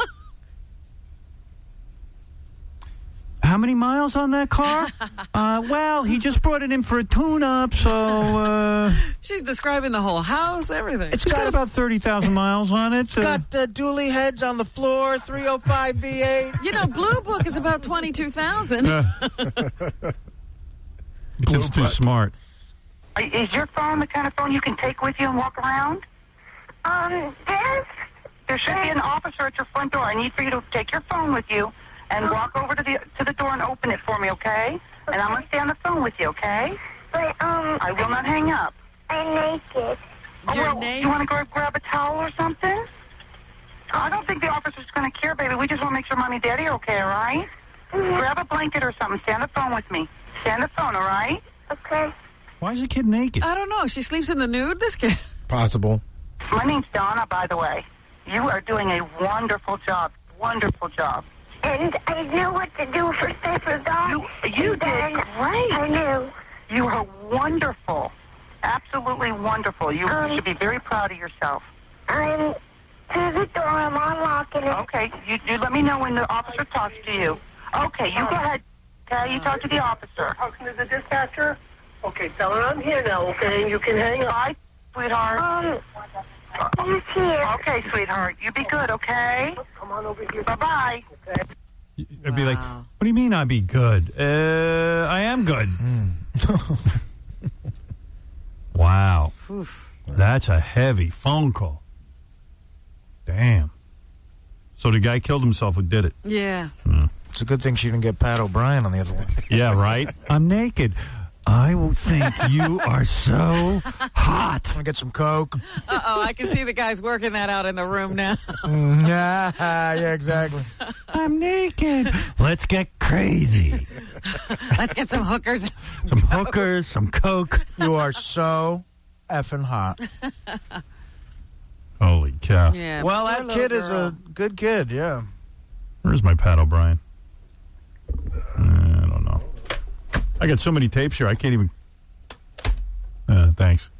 How many miles on that car? uh, well, he just brought it in for a tune-up, so... Uh, She's describing the whole house, everything. it's got about thirty thousand miles on it. It's got uh, dually heads on the floor, three oh five V eight. You know, Blue Book is about twenty-two thousand. Uh, It's too smart. Is your phone the kind of phone you can take with you and walk around? Um, this? There should be an officer at your front door. I need for you to take your phone with you and walk over to the to the door and open it for me, okay? And I'm going to stay on the phone with you, okay? But, um... I will not hang up. I'm naked. Oh, Your well, name? you want to go grab a towel or something? I don't think the officer's going to care, baby. We just want to make sure Mommy and Daddy are okay, all right? Mm-hmm. Grab a blanket or something. Stay on the phone with me. Stay on the phone, all right? Okay. Why is the kid naked? I don't know. She sleeps in the nude, this kid. Possible. My name's Donna, by the way. You are doing a wonderful job. Wonderful job. And I knew what to do for Safer Dog. You, you And did then great. I knew. You are wonderful. Absolutely wonderful. You Um, should be very proud of yourself. I'm to the door. I'm unlocking it. Okay, you, you let me know when the officer talks to you. Okay, you go ahead. Okay, you talk to the officer. Talking to the dispatcher? Okay, tell her I'm here now, okay? And you can hang up. Bye, sweetheart. Um, he's here. Okay, sweetheart. You be good, okay? Come on over here. Bye-bye. Okay. I'd be like, what do you mean I'd be good? Uh, I am good. Wow. That's a heavy phone call. Damn. So the guy killed himself who did it. Yeah. It's a good thing she didn't get Pat O'Brien on the other one. Yeah, right? I'm naked. I will think you are so hot. I'm going to get some Coke. Uh-oh, I can see the guys working that out in the room now. Mm, yeah, yeah, exactly. I'm naked. Let's get crazy. Let's get some hookers. Some hookers, some Coke. You are so effing hot. Holy cow. Yeah, Well, poor that little kid is girl. a good kid, yeah. Where's my Pat O'Brien? Uh, I don't know. I got so many tapes here, I can't even... Uh, thanks.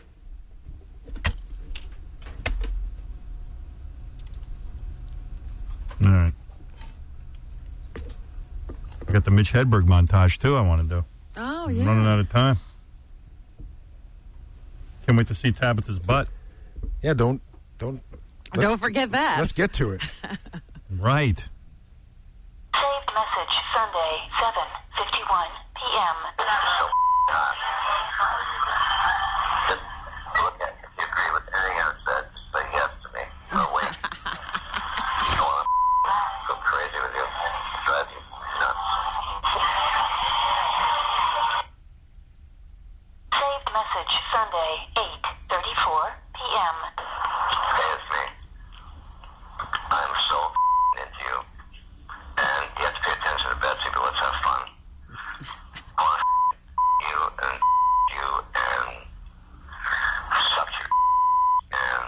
All right. I got the Mitch Hedberg montage, too, I want to do. Oh, I'm yeah. running out of time. Can't wait to see Tabitha's butt. Yeah, don't, don't. Don't forget that. Let's get to it. Right. Saved message Sunday, seven fifty-one p.m. Look at if you agree with anything I've said, just say yes to me. Or wait. I don't want to go crazy with you. Drive you nuts. Saved message Sunday, eight thirty-four p.m. Hey, it's me. I'm so into you. And you have to pay attention to Betsy, but let's have fun. I want to you and you and suck your and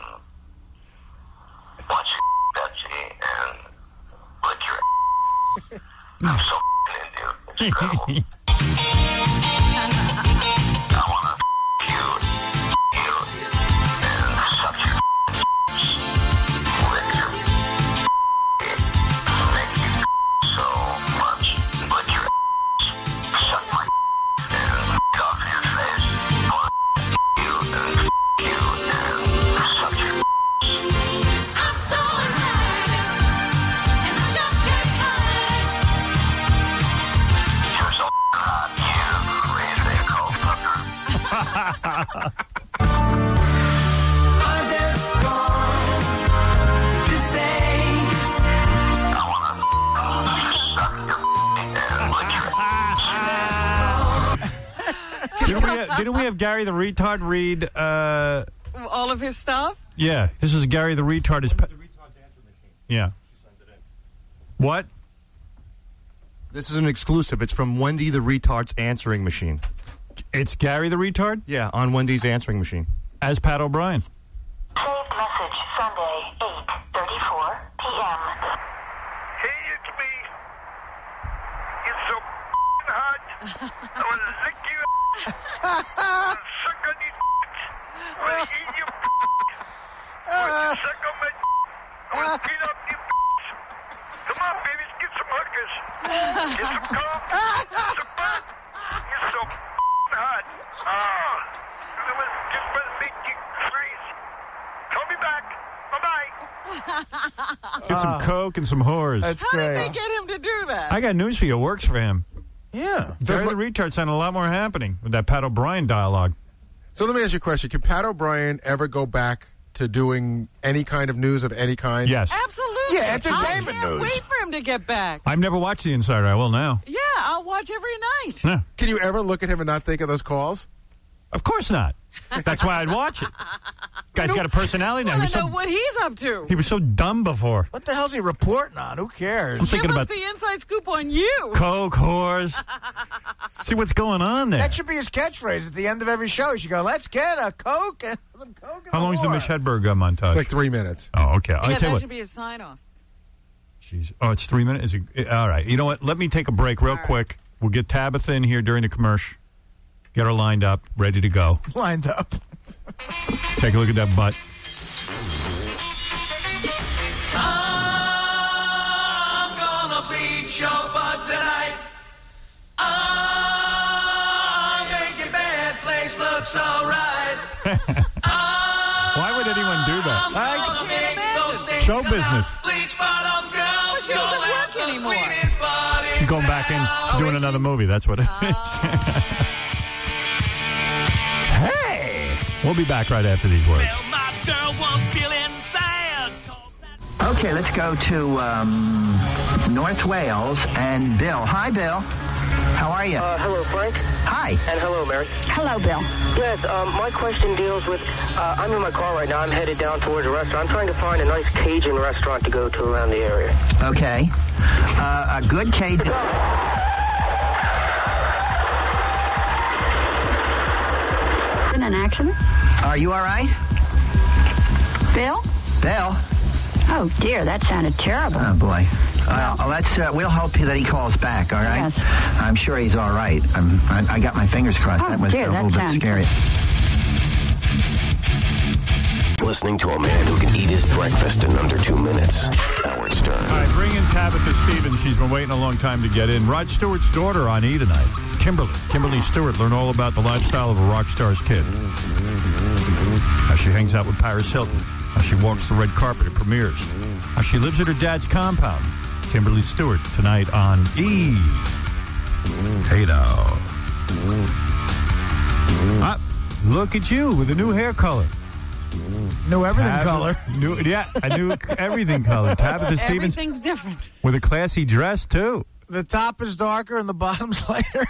watch you Betsy and lick your I'm so into you. It's incredible. I want to you, you, and suck your lick your make you so much, lick your suck my and off your face. I want you and you and suck your I'm so excited, and I just can't hide. you're so hot, you crazy cold fucker. I just want to say, I wanna suck your and lick your Didn't we, have, didn't we have Gary the retard read? Uh, All of his stuff? yeah, this is Gary the retard. Is pa- yeah. What? This is an exclusive. It's from Wendy the Retard's answering machine. It's Gary the retard? Yeah, on Wendy's answering machine. As Pat O'Brien. Saved message Sunday, eight thirty-four p.m. hey, it's me. You're so f***ing hot. I want to lick you and suck on these Get some Oh. coke and some whores. That's How great. did they get him to do that? I got news for you. It works for him. Yeah. Barry the Retard sounded a lot more happening with that Pat O'Brien dialogue. So let me ask you a question. Can Pat O'Brien ever go back to doing any kind of news of any kind? Yes. Absolutely. Yeah, entertainment I can't news. wait for him to get back. I've never watched The Insider. I will now. Yeah, I'll watch every night. Yeah. Can you ever look at him and not think of those calls? Of course not. That's why I'd watch it. Guy's got a personality now. I He want was, to know so, what he's up to. he was so dumb before. What the hell's he reporting on? Who cares? I'm thinking Give us about the inside scoop on you. coke, whores. See what's going on there. That should be his catchphrase at the end of every show. You should go, let's get a Coke and some Coke and How a long is the whore." Mitch Hedberg uh, montage? It's like three minutes. Oh, okay. I'll Yeah, tell you that what. should be his sign-off. Jeez. Oh, it's three minutes? Is it, all right. You know what? Let me take a break real quick. We'll get Tabitha in here during the commercial. Get her lined up, ready to go. Lined up. Take a look at that butt. I'm gonna beat your butt tonight. I'm making bad place look so right. Why would anyone do that? I'm gonna make those things Show come business. out. Bleach bottom girls, She you'll doesn't have work the anymore. cleanest butt in She's going back in. She's doing another movie. That's what it is. Hey! We'll be back right after these words. Well, my girl was still inside. Okay, let's go to um, North Wales and Bill. Hi, Bill. How are you? Uh, hello, Frank. Hi. And hello, Mary. Hello, Bill. Yes, um, my question deals with, uh, I'm in my car right now. I'm headed down towards a restaurant. I'm trying to find a nice Cajun restaurant to go to around the area. Okay. Uh, a good Cajun. Been an accident? Are you all right? Bill? Bill? Oh, dear, that sounded terrible. Oh, boy. Well, let's, uh, we'll hope that he calls back, all right? Yes. I'm sure he's all right. I'm, I, I got my fingers crossed. Oh, that was dear, a that little bit sounds- scary. Listening to a man who can eat his breakfast in under two minutes. Howard Stern. All right, bring in Tabitha Stevens. She's been waiting a long time to get in. Rod Stewart's daughter on E! tonight. Kimberly. Kimberly Stewart. Learn all about the lifestyle of a rock star's kid. How she hangs out with Paris Hilton. How she walks the red carpet at premieres. How she lives at her dad's compound. Kimberly Stewart tonight on E! Hey now. Ah, look at you with a new hair color. New everything Tab- color. New, yeah, a new everything color. Tabitha Stevens Everything's different. with a classy dress, too. The top is darker and the bottom's lighter.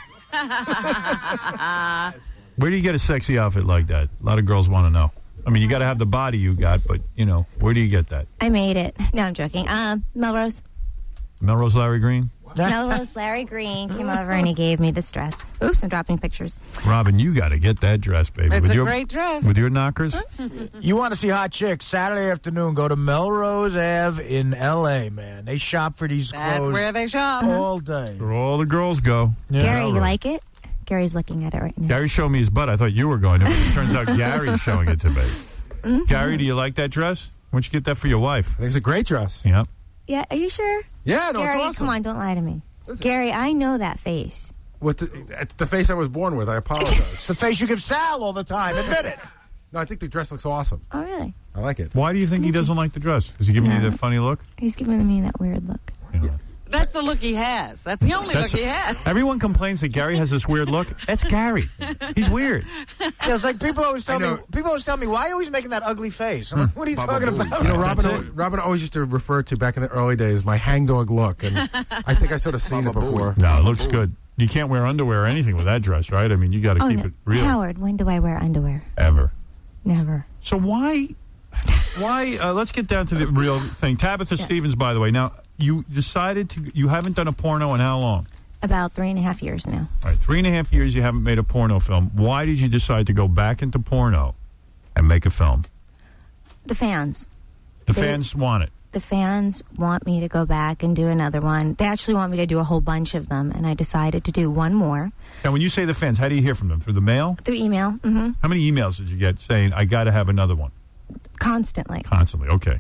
Where do you get a sexy outfit like that? A lot of girls want to know. I mean, you got to have the body you got, but, you know, where do you get that? I made it. No, I'm joking. Um, Melrose. Melrose Larry Green? Melrose Larry Green came over and he gave me this dress. Oops, I'm dropping pictures. Robin, you got to get that dress, baby. It's with a your, great dress. With your knockers? You want to see hot chicks? Saturday afternoon, go to Melrose Ave in L A, man. They shop for these That's clothes where they shop. all day. Where all the girls go. Gary, you like it? Gary's looking at it right now. Gary showed me his butt. I thought you were going to, but it turns out Gary's showing it to me. Mhm. Gary, do you like that dress? Why'd you get that for your wife? I think it's a great dress. Yeah. Yeah, are you sure? Yeah, no, Gary, it's awesome. come on, don't lie to me. Gary, I know that face. With the, it's the face I was born with. I apologize. It's the face you give Sal all the time. Admit it. No, I think the dress looks awesome. Oh, really? I like it. Why do you think he doesn't like the dress? Is he giving No. you that funny look? He's giving me that weird look. That's the look he has. That's the only That's- look he has. Everyone complains that Gary has this weird look. That's Gary. He's weird. Yeah, it's like people always tell me. People always tell me, "Why are you always making that ugly face?" I'm like, what are you talking about? You know, Robin, That's al- Robin always used to refer to back in the early days my hangdog look, and I think I sort of seen it before. No, it looks good. You can't wear underwear or anything with that dress, right? I mean, you got to Oh, keep no. it real. Howard, when do I wear underwear? Ever. Never. So why, why? Uh, let's get down to the real thing. Tabitha Stevens, by the way. Now, you decided to. You haven't done a porno in how long? About three and a half years now. All right, three and a half years. You haven't made a porno film. Why did you decide to go back into porno and make a film? The fans. The They- fans want it. The fans want me to go back and do another one. They actually want me to do a whole bunch of them, and I decided to do one more Now, when you say the fans, how do you hear from them? Through the mail? through email. hmm How many emails did you get saying, I got to have another one? Constantly. Constantly, okay.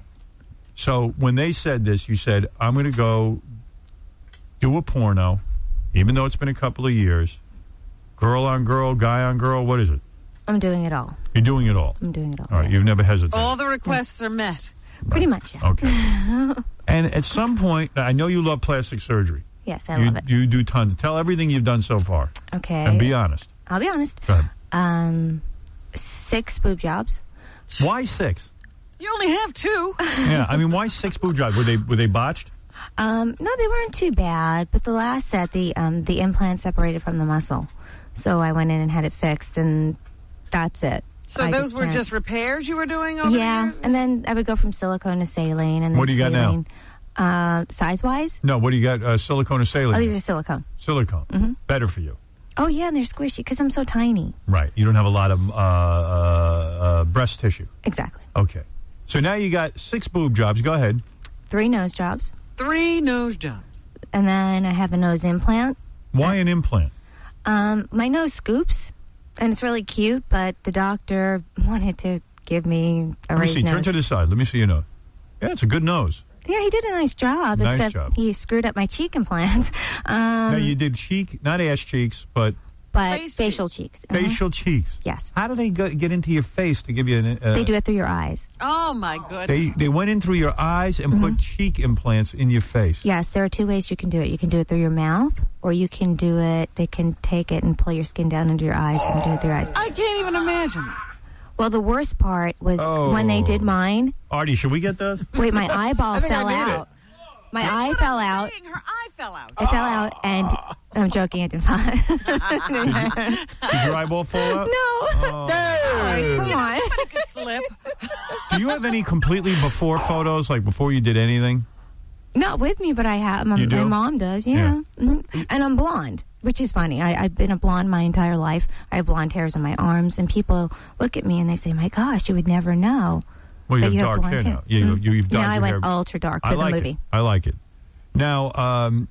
So when they said this, you said, I'm going to go do a porno, even though it's been a couple of years. Girl on girl, guy on girl, what is it? I'm doing it all. You're doing it all. I'm doing it all. All right, you've never hesitated. All the requests are met. Pretty much, yeah. Okay. And at some point, I know you love plastic surgery. Yes, I you, love it. You do tons. Tell everything you've done so far. Okay. And be honest. I'll be honest. Go ahead. Um, six boob jobs. Why six? You only have two. Yeah, I mean, why six boob jobs? Were they were they botched? Um, no, they weren't too bad, but the last set, the um, the implant separated from the muscle, so I went in and had it fixed, and that's it. So I those just were can't- just repairs you were doing over the yeah, years? and then I would go from silicone to saline, and What then do you got now? saline. Uh, size wise? No, what do you got? Uh, silicone or saline? Oh, these are silicone. Silicone. Mhm. Better for you. Oh yeah, and they're squishy because I'm so tiny. Right. You don't have a lot of uh, uh, uh, breast tissue. Exactly. Okay. So now you got six boob jobs. Go ahead. Three nose jobs, Three nose jobs. and then I have a nose implant. Why an implant? Um, my nose scoops, and it's really cute, but the doctor wanted to give me a Let me raised see. nose. Turn to the side. Let me see your nose. Yeah, it's a good nose. Yeah, he did a nice job, Nice except job. he screwed up my cheek implants. Um, now you did cheek, not ass cheeks, but but facial cheeks. Uh-huh. facial cheeks. Yes. How do they go, get into your face to give you an? Uh, They do it through your eyes. Oh, my goodness. They they went in through your eyes and put cheek implants in your face. Yes, there are two ways you can do it. You can do it through your mouth, or you can do it, they can take it and pull your skin down into your eyes and do it through your eyes. I can't even imagine. Well, the worst part was when they did mine. Artie, should we get those? Wait, my eyeball I think I fell need out. My eye what fell I'm out. saying. Her eye fell out. It fell out, and I'm joking, it didn't fall out. Did your eyeball fall out? No. Oh. Come You know, on. somebody could slip. Do you have any completely before photos, like before you did anything? Not with me, but I have. My, You do? my mom does, yeah. Mhm. And I'm blonde, which is funny. I, I've been a blonde my entire life. I have blonde hairs on my arms, and people look at me and they say, my gosh, you would never know. Well, you that have dark blonde hair now. Yeah, you, you, you've dyed Now I your went hair. ultra dark I for like the movie. It. I like it. Now, um,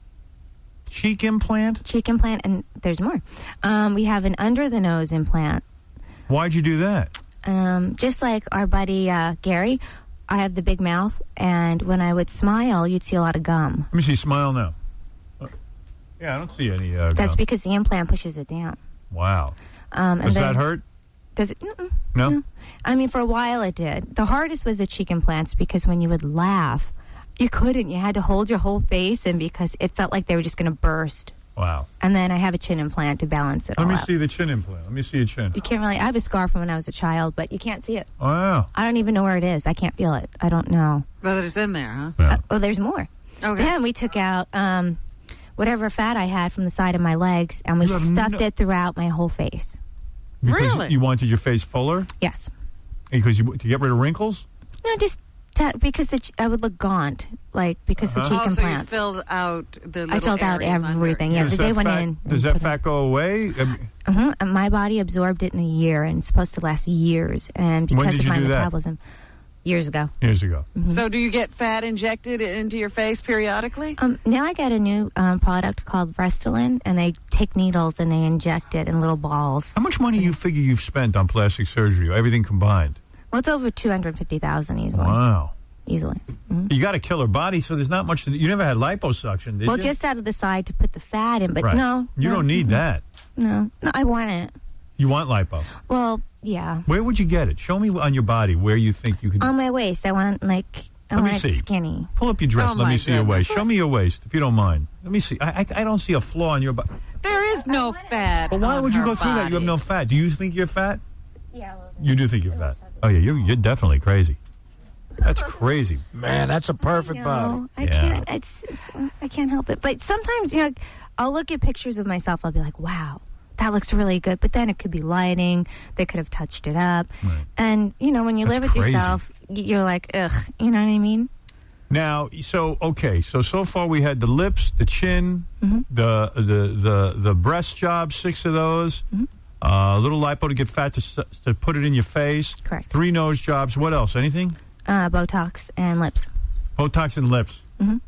cheek implant? Cheek implant, and there's more. Um, we have an under-the-nose implant. Why'd you do that? Um, just like our buddy uh, Gary, I have the big mouth, and when I would smile, you'd see a lot of gum. Let me see. Smile now. Uh, Yeah, I don't see any. Uh, That's gum. because the implant pushes it down. Wow. Um, and Does then, that hurt? Does it? Mm-mm. No? I mean, for a while it did. The hardest was the cheek implants because when you would laugh, you couldn't. You had to hold your whole face, and because it felt like they were just going to burst. Wow. And then I have a chin implant to balance it Let all me out. see the chin implant. Let me see your chin. You can't really. I have a scar from when I was a child, but you can't see it. Wow. I don't even know where it is. I can't feel it. I don't know. But it's in there, huh? Yeah. Uh, oh, there's more. Okay. Then we took out um, whatever fat I had from the side of my legs, and we You have stuffed no- it throughout my whole face. Because Really? You wanted your face fuller? Yes. Because you to get rid of wrinkles? No, just ta- because the ch- I would look gaunt, like because the Uh-huh. cheek Oh, so you implants. filled out the little I filled out areas under. everything. Yeah, Does they that went fat, in. Does and that put fat go away? I mean, it- Mhm, and my body absorbed it in a year, and it's supposed to last years. And because When did of you my do that? metabolism, years ago. years ago. So do you get fat injected into your face periodically? Um, now I got a new um, product called Restylane, and they take needles and they inject it in little balls. How much money you figure you've spent on plastic surgery, everything combined? Well, it's over two hundred fifty thousand easily. Wow. Easily. Mhm. You got a killer body, so there's not much. To, you never had liposuction, did Well, you? just out of the side to put the fat in, but Right. no. You no, don't need mm-mm. that. No, no, I want it. You want lipo. Well, yeah. Where would you get it? Show me on your body where you think you could. On my waist, I want like I Let me want see. it skinny. Pull up your dress. Oh, Let me my see your goodness. waist. Show me your waist, if you don't mind. Let me see. I, I, I don't see a flaw in your body. There is no fat. But why on would you her go through that? You have body. no fat. Do you think you're fat? Yeah. You do think you're fat. Oh yeah, you're you're definitely crazy. That's crazy. Man, that's a perfect body. No, I Yeah. can't. It's, it's I can't help it. But sometimes, you know, I'll look at pictures of myself. I'll be like, wow, that looks really good. But then it could be lighting. They could have touched it up. Right. And you know, when you That's live with crazy. yourself, y- you're like, ugh. You know what I mean? Now, so okay, so so far we had the lips, the chin, Mhm. the the the the breast job, six of those. Mhm. Uh, a little lipo to get fat to s- to put it in your face. Correct. Three nose jobs. What else? Anything? Uh, Botox and lips. Botox and lips.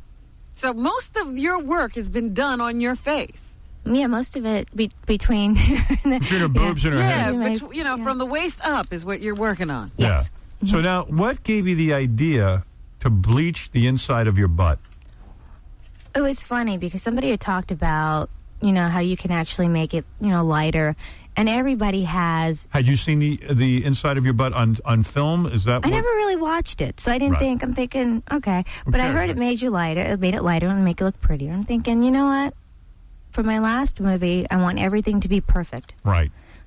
So most of your work has been done on your face. Yeah, most of it be- between Between her boobs and her Yeah, head. My- bet- you know, from the waist up is what you're working on. Yes. Yeah. So now, what gave you the idea to bleach the inside of your butt? It was funny because somebody had talked about, you know, how you can actually make it, you know, lighter. and everybody has. Had you seen the the inside of your butt on on film? Is that I what? never really watched it, so I didn't Right. think. I'm thinking, okay, but I cares, heard it made you lighter. It made it lighter and make it look prettier. I'm thinking, you know what? For my last movie, I want everything to be perfect. Right.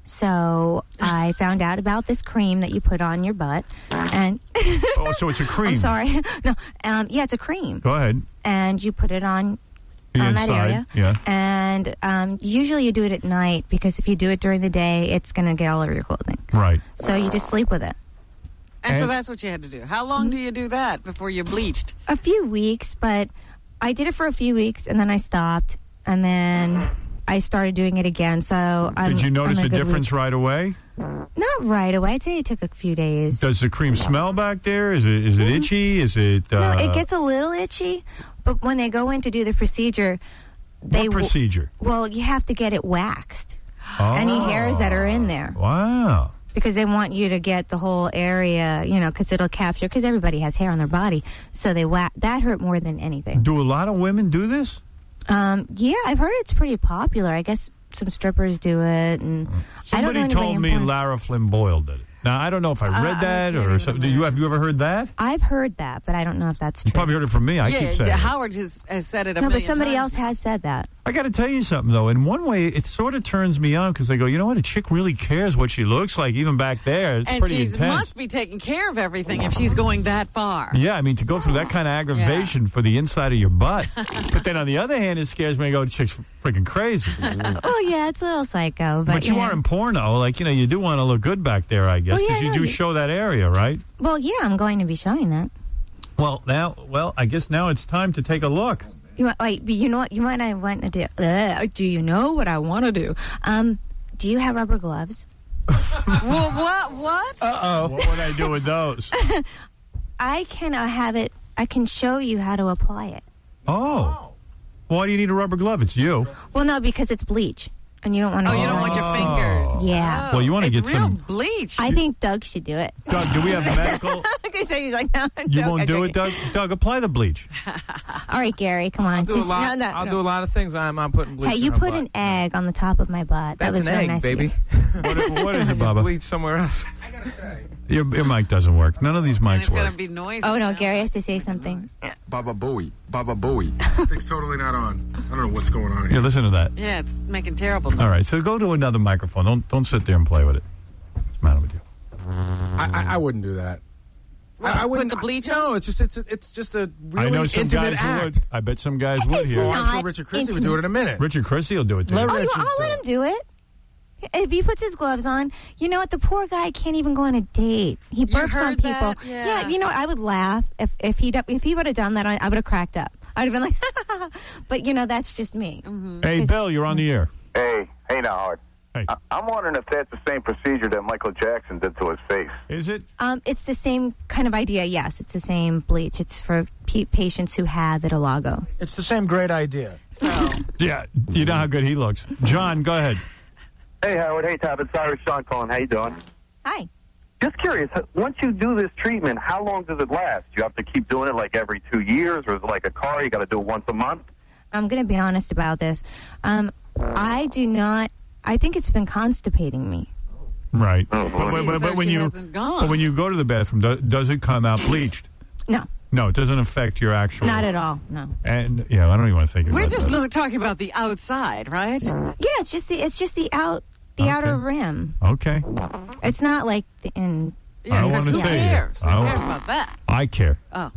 So I found out about this cream that you put on your butt, and Oh, so it's a cream. I'm sorry, no, um, yeah, it's a cream, Go ahead. and you put it on The on that inside, area. yeah. And um, usually you do it at night because if you do it during the day, it's going to get all over your clothing. Right. So you just sleep with it. And, so And- that's what you had to do. How long do you do that before you bleached? A few weeks, but I did it for a few weeks, and then I stopped, and then I started doing it again. So I'm, Did you notice I'm a a good difference week. right away? Not right away. I'd say it took a few days. Does the cream smell back there? Is it is it itchy? Is it? Uh, No, it gets a little itchy, but when they go in to do the procedure, they what w- procedure? well, you have to get it waxed. Oh. Any hairs that are in there. Wow. Because they want you to get the whole area, you know, because it'll capture, because everybody has hair on their body. So they wa- that hurt more than anything. Do a lot of women do this? Um, yeah, I've heard it's pretty popular. I guess some strippers do it, and I don't know Somebody anybody told in me porn. Lara Flynn Boyle did it. Now I don't know if I read Uh, I that can't or something. Do you have you ever heard that? I've heard that, but I don't know if that's You true. probably heard it from me. I yeah, keep saying. it. Howard has, has said it a No, but million somebody times. else has said that. I got to tell you something, though. In one way, it sort of turns me on because I go, you know what? A chick really cares what she looks like, even back there. It's And pretty she intense. must be taking care of everything if she's going that far. Yeah, I mean, to go through that kind of aggravation for the inside of your butt. But then on the other hand, it scares me. I go, the chick's freaking crazy. Oh, yeah, it's a little psycho. But, But you know. are in porno. Like, you know, you do want to look good back there, I guess, Oh, yeah, because you no, do you- show that area, right? Well, yeah, I'm going to be showing that. Well, now, well, I guess now it's time to take a look. You want, like, you know what? You might not want to do. Uh, do you know what I want to do? Um, do you have rubber gloves? Well, what? What? Uh-oh. What would I do with those? I can uh, have it. I can show you how to apply it. Oh. Why do you need a rubber glove? It's you. Well, no, because it's bleach, and you don't want to. Oh, you don't want your fingers. Yeah. Well, you want to It's get real some. bleach. I think Doug should do it. Doug, do we have medical? Okay, so he's like, no, You Doug, won't do okay. it, Doug? Doug, apply the bleach. All right, Gary, come on. I'll do a Since- lot. no, no, I'll no. do a lot of things. I'm, I'm putting bleach. Hey, you in her put butt. an egg on the top of my butt. That's that was an really egg, nice of baby. you. What, what is it, Just Baba? bleach somewhere else. Your, your mic doesn't work. None of these mics It's going work. to be noisy. Oh no, Gary has to say something. Baba Booey. Baba Booey. Thing's totally not on. I don't know what's going on Yeah, here. listen to that. Yeah, it's making terrible noise. All right, so go to another microphone. Don't don't sit there and play with it. What's the matter with you? I, I, I wouldn't do that. I, I wouldn't. Put the bleach No, it's just it's it's just a really I know some intimate guys who act. would. I bet some guys would It's here. Oh, I'm sure Not Richard Christie would do it in a minute. Richard Christie will do it too. Oh, you, I'll let him do it. If he puts his gloves on, you know what? The poor guy can't even go on a date. He burps on heard people. that? Yeah. you know, I would laugh if if he if he would have done that. I would have cracked up. I'd have been like, but you know, that's just me. Mm-hmm. Hey, Bill, you're on the air. Hey, hey now, Howard. Hey. I- I'm wondering if that's the same procedure that Michael Jackson did to his face. Is it? Um, it's the same kind of idea. Yes, it's the same bleach. It's for pe- patients who have vitiligo. It's the same great idea. So, Yeah, you know how good he looks. John, go ahead. Hey, Howard. Hey, Tab. It's Irish Sean calling. How you doing? Hi. Just curious, once you do this treatment, how long does it last? Do you have to keep doing it like every two years, or is it like a car, you got to do it once a month? I'm going to be honest about this. Um, I do not. I think it's been constipating me. Right. Oh, but, but, but, so but when she you hasn't gone. but when you go to the bathroom, do, does it come out bleached? No, No, it doesn't affect your actual. not at all. No. And yeah, I don't even want to think about we're just that. lo- talking about the outside, right? Yeah, it's just the it's just the out the Okay. outer rim. Okay. It's not like the in. I don't because wanna who say it. cares? Who I don't- cares about that? I care. Oh.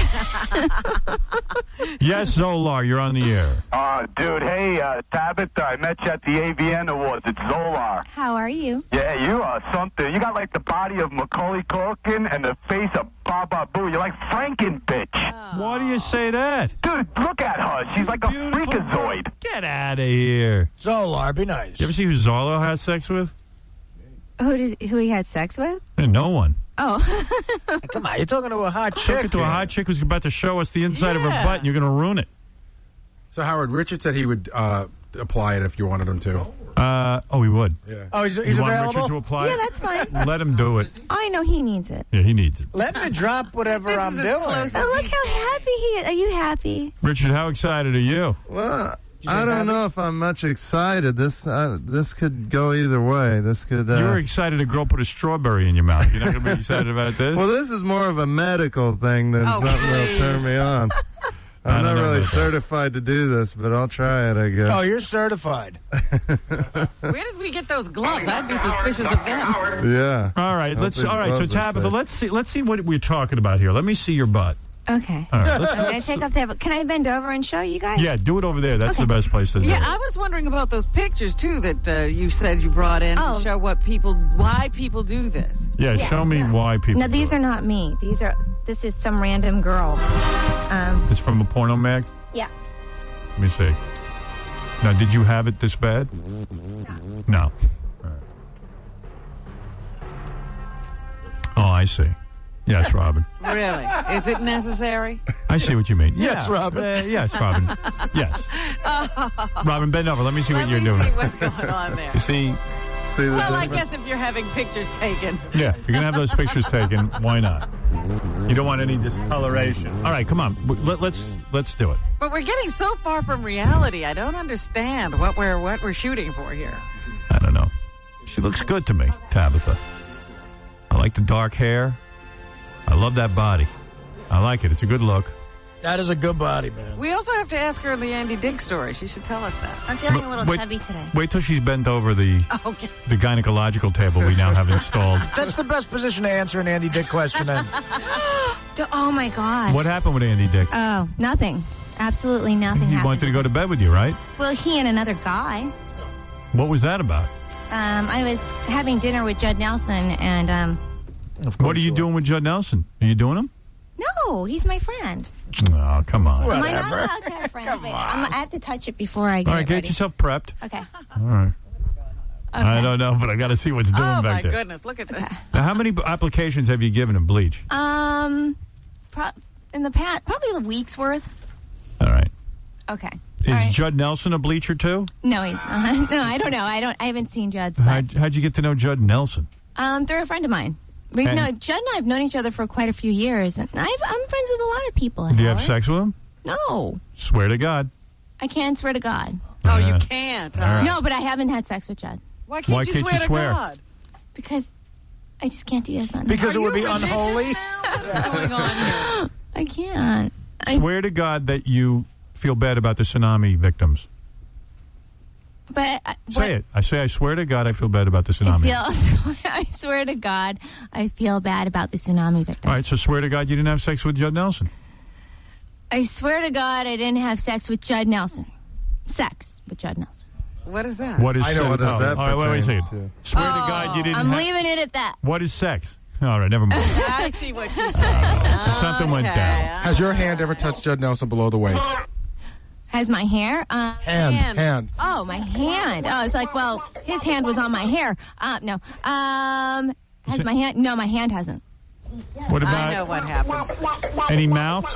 Yes, Zolar, you're on the air. Uh, dude, hey, uh, Tabitha, I met you at the A V N Awards. It's Zolar. How are you? Yeah, you are something. You got like the body of Macaulay Culkin and the face of Baba Boo. You're like Franken bitch. Why do you say that? Dude, look at her. She's like a freakazoid. Get out of here. Zolar, be nice. You ever see who Zolo has sex with? Who does who he had sex with? Eh, no one. Oh, Come on, you're talking to a hot Took chick. it to a here. hot chick who's about to show us the inside of her Yeah. butt, and you're going to ruin it. So Howard, Richard said he would uh, apply it if you wanted him to. Uh, oh, he would. Yeah. Oh, he's, he's you want available? Richard to apply yeah, it? that's fine. Let him do it. I know he needs it. Yeah, he needs it. Let me drop whatever This I'm is as doing. close Oh, look how happy he is. Are you happy? Richard, how excited are you? Well, You say I don't happy? know if I'm much excited. This uh, this could go either way. This could. Uh, You were excited a girl put a strawberry in your mouth. You're not going to be excited about this? Well, this is more of a medical thing than Oh, something that'll please. turn me on. I I'm don't not know really about that. certified to do this, but I'll try it, I guess. Oh, you're certified. Where did we get those gloves? I'd be suspicious of them. Yeah. All right, Hope let's. his All right, so gloves are Tabitha, safe. let's see. Let's see what we're talking about here. Let me see your butt. Okay. All right, let's- Can I let's- take off that? Can I bend over and show you guys? Yeah, do it over there. That's Okay. the best place to do Yeah, it. I was wondering about those pictures too that uh, you said you brought in Oh. to show what people, why people do this. Yeah, Yeah, show me why people. No, these are not me. These are. This is some random girl. Um. It's from a porno mag. Yeah. Let me see. Now, did you have it this bad? No. All right. Oh, I see. Yes, Robin. Really? Is it necessary? I see what you mean. Yes, Yeah. Robin. Uh, yes, Robin. Yes. Robin, bend over. Let me see what Let you're me doing. see what's going on there. You see? See the Well, I difference? guess if you're having pictures taken. Yeah, if you're going to have those pictures taken, why not? You don't want any discoloration. All right, come on. W- Let, let's let's do it. But we're getting so far from reality. I don't understand what we're what we're shooting for here. I don't know. She looks good to me, Tabitha. I like the dark hair. I love that body. I like it. It's a good look. That is a good body, man. We also have to ask her the Andy Dick story. She should tell us that. I'm feeling But a little wait- chubby today. Wait till she's bent over the Okay. the gynecological table we now have installed. That's the best position to answer an Andy Dick question in. D- Oh my gosh. What happened with Andy Dick? Oh, nothing. Absolutely nothing He happened. wanted to go to bed with you, right? Well, he and another guy. What was that about? Um, I was having dinner with Judd Nelson, and um, What are you doing with Judd Nelson? Are you doing him? no, he's my friend. Oh, come on. Am I not allowed to have friends? Wait, I'm, I have to touch it before I get All right, it get ready. yourself prepped. Okay. All right. I don't know, but I got to see what's doing Oh, my back there. goodness. Look at this. Now, how many b- applications have you given him, Bleach? Um, pro- in the past, probably a week's worth. All right. Okay. Is All right. Judd Nelson a bleacher, too? No, he's not. No, I don't know. I don't. I haven't seen Judd's. But, How'd, how'd you get to know Judd Nelson? um, they're a friend of mine. We And- know Judd and I have known each other for quite a few years, and I've, I'm friends with a lot of people. Do you have Howard. sex with him? No, Swear to God. I can't swear to God. Oh, you Uh, can't. all right. No, but I haven't had sex with Judd Why can't Why you can't swear you to swear? God? because I just can't do that. Because it would be unholy. What's going on here? I can't. I, Swear to God that you feel bad about the tsunami victims. but I, Say it. I say, I swear to God, I feel bad about the I tsunami. feel. I swear to God, I feel bad about the tsunami victims. All right, so swear to God you didn't have sex with Judd Nelson. I swear to God, I didn't have sex with Judd Nelson. Sex with Judd Nelson. What is that? What is I know sex? what does Oh, that all right, wait, wait a pertain second. to. Swear to God you didn't I'm have... leaving it at that. What is sex? All right, never mind. I see what she's saying. So something went Okay. down. Has your hand ever touched Judd Nelson below the waist? Has my hair? Uh, Hand, Hand. hand. oh, my hand. Oh, it's like, well, his hand was on my hair. Uh, no. Um, has my hand? No, my hand hasn't. What I know about what happened. any mouth?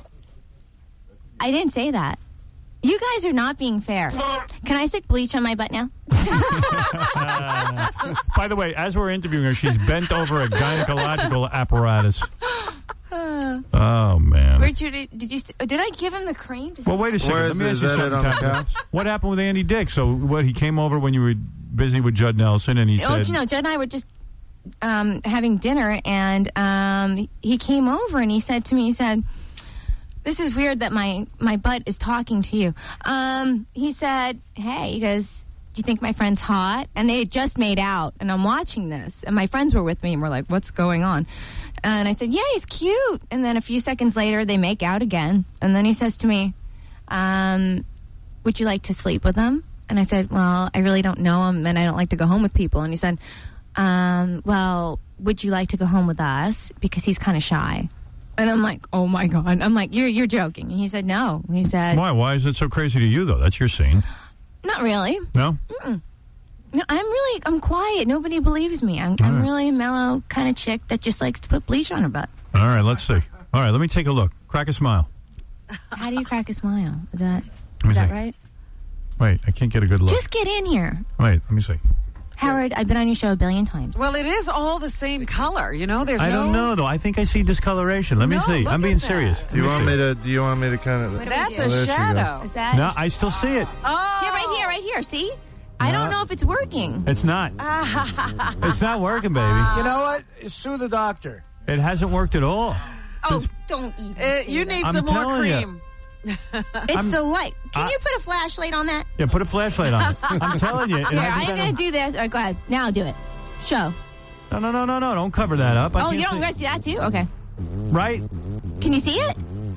I didn't say that. You guys are not being fair. Can I stick bleach on my butt now? Uh, by the way, as we're interviewing her, she's bent over a gynecological apparatus. Oh, man. Richard, did, did you? St- did I give him the cream? Well, wait a second. Where Let is me it? ask Is you that it something, on the Tabitha. couch? What happened with Andy Dick? So, what, he came over when you were busy with Judd Nelson, and he Oh, said... you know, Judd and I were just um, having dinner, and um, he came over and he said to me, he said, "This is weird that my, my butt is talking to you." Um, he said, "Hey," he goes, "do you think my friend's hot?" And they had just made out, and I'm watching this, and my friends were with me, and we're like, "What's going on?" And I said, "Yeah, he's cute." And then a few seconds later, they make out again, and then he says to me, um, "Would you like to sleep with him?" And I said, "Well, I really don't know him, and I don't like to go home with people." And he said, um, "Well, would you like to go home with us? Because he's kind of shy." And I'm like, "Oh my God." I'm like, you're you're joking. And he said, "No." He said, Why? Why is it so crazy to you, though? That's your scene. "Not really. No? Mm-mm. No, I'm really, I'm quiet. Nobody believes me. I'm, All I'm right. really a mellow kind of chick that just likes to put bleach on her butt." All right, let's see. All right, let me take a look. Crack a smile. How do you crack a smile? Is that me is that see. right? Wait, I can't get a good look. Just get in here. Wait, let me see. Howard, I've been on your show a billion times. Well, it is all the same color, you know. There's I no... don't know though. I think I see discoloration. Let me No, see. look I'm at being that. serious. Do you want me to? Do you want me to kind of? That's Oh, a there she goes. shadow. Is that? No, I still see it. Oh. Yeah, right here, right here. See? I don't know if it's working. It's not. It's not working, baby. You know what? Sue the doctor. It hasn't worked at all. Oh, don't even. Uh, say you that. need I'm some more telling you. cream. It's I'm- the light. Can I- you put a flashlight on that? Yeah, put a flashlight on. I'm telling you. it Here, hasn't I'm done going it. to do this. All right, go ahead. Now do it. Show. No, no, no, no, no. Don't cover that up. I Oh, can't you don't see- want to see that too? Okay. Right? Can you see it?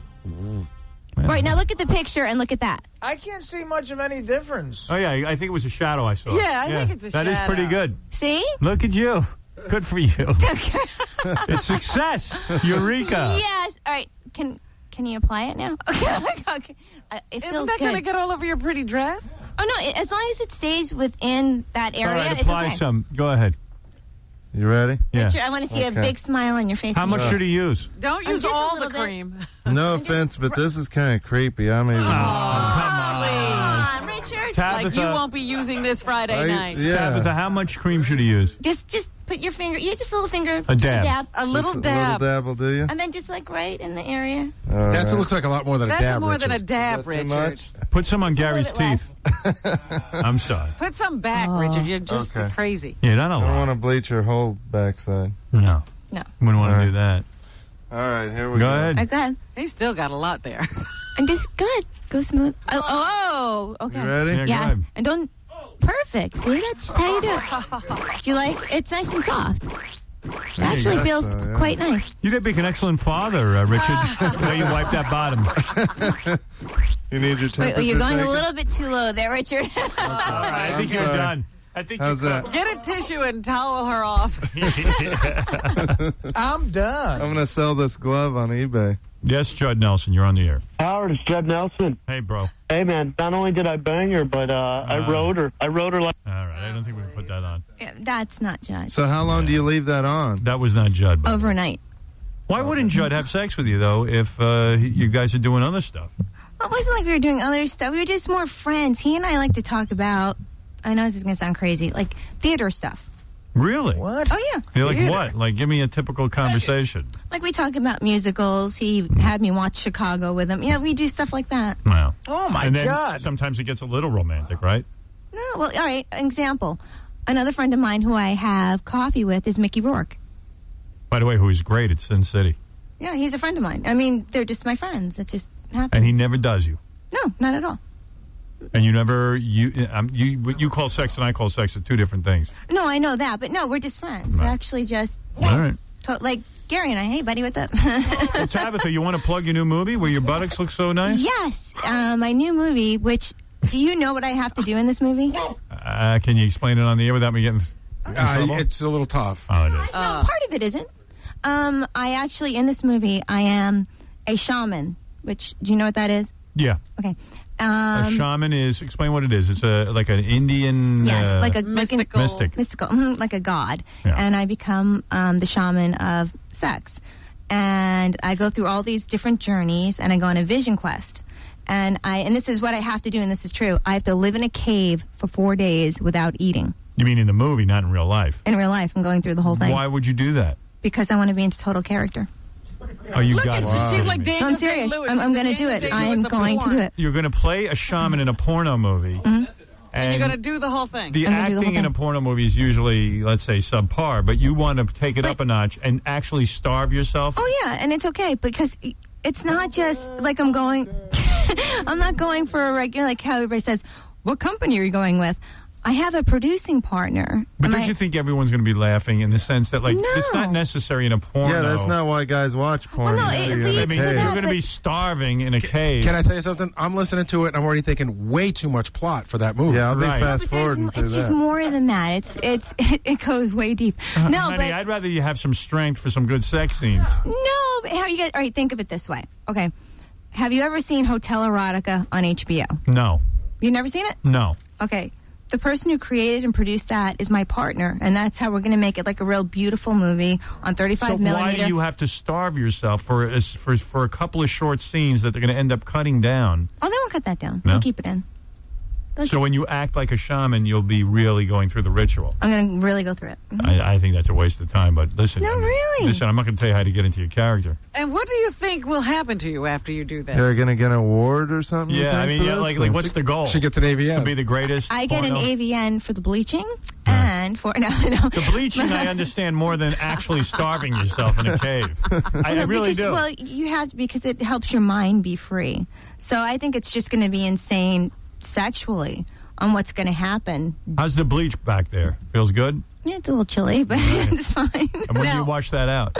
All right, now look at the picture and look at that. I can't see much of any difference. Oh, yeah. I think it was a shadow I saw. Yeah, I think it's a That is shadow. pretty good. See? Look at you. Good for you. It's success. Eureka. Yes. All right. Can can you apply it now? Okay. okay. Uh, it Isn't feels that good. going to get all over your pretty dress? Oh no! It, as long as it stays within that All area, right, it's apply okay. some. Go ahead. You ready? Yeah. Richard, I want to see Okay. a big smile on your face. How much should he use? Don't Um, use just a all the little bit. cream. No offense, but this is kind of creepy. I'm even. Oh, come on. Come on, Richard. Tabitha, Like you won't be using this Friday I- night. yeah. Tabitha, how much cream should he use? Just just put your finger. Yeah, just a little finger. A dab. dab. A little Just dab. A little dab will do you. And then just like right in the area. All That right. looks like a lot more than a That's dab, more Richard. than a dab, Is that too Richard. much? Put some on Just a Gary's little bit teeth. I'm sorry. Put some back, Oh. Richard. You're just Okay. crazy. Yeah, not a I don't lot. want to bleach your whole backside. No. No. Wouldn't want All to right. do that. All right, here we Go go. ahead. All right, go ahead. He's still got a lot there. And just good. Go smooth. Oh, oh, okay. You ready? Yeah, go Yes. ahead. And don't. Perfect. See, that's how you do it. Do you like? It's nice and soft. It actually go. feels So, yeah. quite nice. You'd make an excellent father, uh, Richard. Now you wipe that bottom. You need your temperature Wait, oh, you're going taken? a little bit too low there, Richard. All right, I I'm think you're sorry. done. I think How's you're that? Get a tissue and towel her off. I'm done. I'm gonna sell this glove on eBay. Yes, Judd Nelson, you're on the air. Howard, it's Judd Nelson. Hey, bro. Hey, man, not only did I bang her, but uh, I Uh. rode her. I rode her like... All right, I don't think we can put that on. Yeah, that's not Judd. So how long do you leave that on? That was not Judd. But Overnight. why wouldn't Judd have sex with you, though, if uh, you guys are doing other stuff? Well, it wasn't like we were doing other stuff. We were just more friends. He and I like to talk about, I know this is going to sound crazy, like theater stuff. Really? What? Oh, yeah. You're like, Theater. what? Like, give me a typical conversation. Like we talk about musicals. He had me watch Chicago with him. Yeah, we do stuff like that. Wow. Oh, my and then God. sometimes it gets a little romantic, right? No, well, all right. Example. Another friend of mine who I have coffee with is Mickey Rourke. By the way, who is great at Sin City. Yeah, he's a friend of mine. I mean, they're just my friends. It just happens. And he never does you. No, not at all. And you never, you um, you what you call sex and I call sex are two different things. No, I know that, but no, we're just friends. We're Right. actually just All right. to- like Gary and I. Hey, buddy, what's up? Well, Tabitha, you want to plug your new movie where your buttocks look so nice? Yes, uh, my new movie. Which do you know what I have to do in this movie? Uh, can you explain it on the air without me getting in Uh, trouble? it's a little tough. Oh, it is. No, part of it isn't. Um, I actually in this movie I am a shaman. Which do you know what that is? Yeah. Okay. Um, a shaman is, explain what it is. It's a like an Indian Yes, uh, like a mystical. like a, mystic. mystical, mhm, like a god. Yeah. And I become um, the shaman of sex, and I go through all these different journeys, and I go on a vision quest. And I and this is what I have to do, and this is true. I have to live in a cave for four days without eating. You mean in the movie, not in real life? In real life, I'm going through the whole thing Why would you do that? because I want to be into total character. Oh, you Look got at it. she- Wow. she's like Daniel I'm serious. Day-Lewis. I'm, I'm She's going to the do it. Daniel I am Day-Lewis of going to porn. do it. You're going to play a shaman in a porno movie. Mhm. And you're going to do the whole thing. The I'm gonna do the acting whole in a thing. porno movie is usually, let's say, subpar, but you want to take it up a notch and actually starve yourself. Oh yeah, and it's okay because it's not just like I'm going. I'm not going for a regular like how everybody says. What company are you going with? I have a producing partner. But and don't I- you think everyone's going to be laughing in the sense that, like, it's No. not necessary in a porno? Yeah, that's not why guys watch porn. Well, no, You it see, leads in a I mean, to cave. you're that, going to but- be starving in a cave. Can I tell you something? I'm listening to it, and I'm already thinking way too much plot for that movie. Yeah, I'll be Right. fast But there's forwarding m- through it's just that. more than that. It's it's it, it goes way deep. Uh, No, honey, but I'd rather you have some strength for some good sex scenes. no. But how you get? All right, think of it this way. Okay, have you ever seen Hotel Erotica on H B O? No, You never seen it? no. Okay. The person who created and produced that is my partner, and that's how we're going to make it like a real beautiful movie on thirty-five So millimeter. why do you have to starve yourself for a, for for a couple of short scenes that they're going to end up cutting down? Oh, they won't cut that down. No? They'll keep it in. So when you act like a shaman, you'll be really going through the ritual. I'm going to really go through it. Mhm. I, I think that's a waste of time, but listen. No, I mean, really. Listen, I'm not going to tell you how to get into your character. And what do you think will happen to you after you do that? They're going to get an award or something? you Yeah, I think, mean, for yeah, this? like, like what's the goal? She gets an A V N. To be the greatest I get an porno? A V N for the bleaching and for... No, no. The bleaching, I understand more than actually starving yourself in a cave. I, I No, really because, do. Well, you have to because it helps your mind be free. So I think it's just going to be insane sexually on what's going to happen. How's the bleach back there? Feels good? Yeah, it's a little chilly, but it's fine. And when do you wash that out?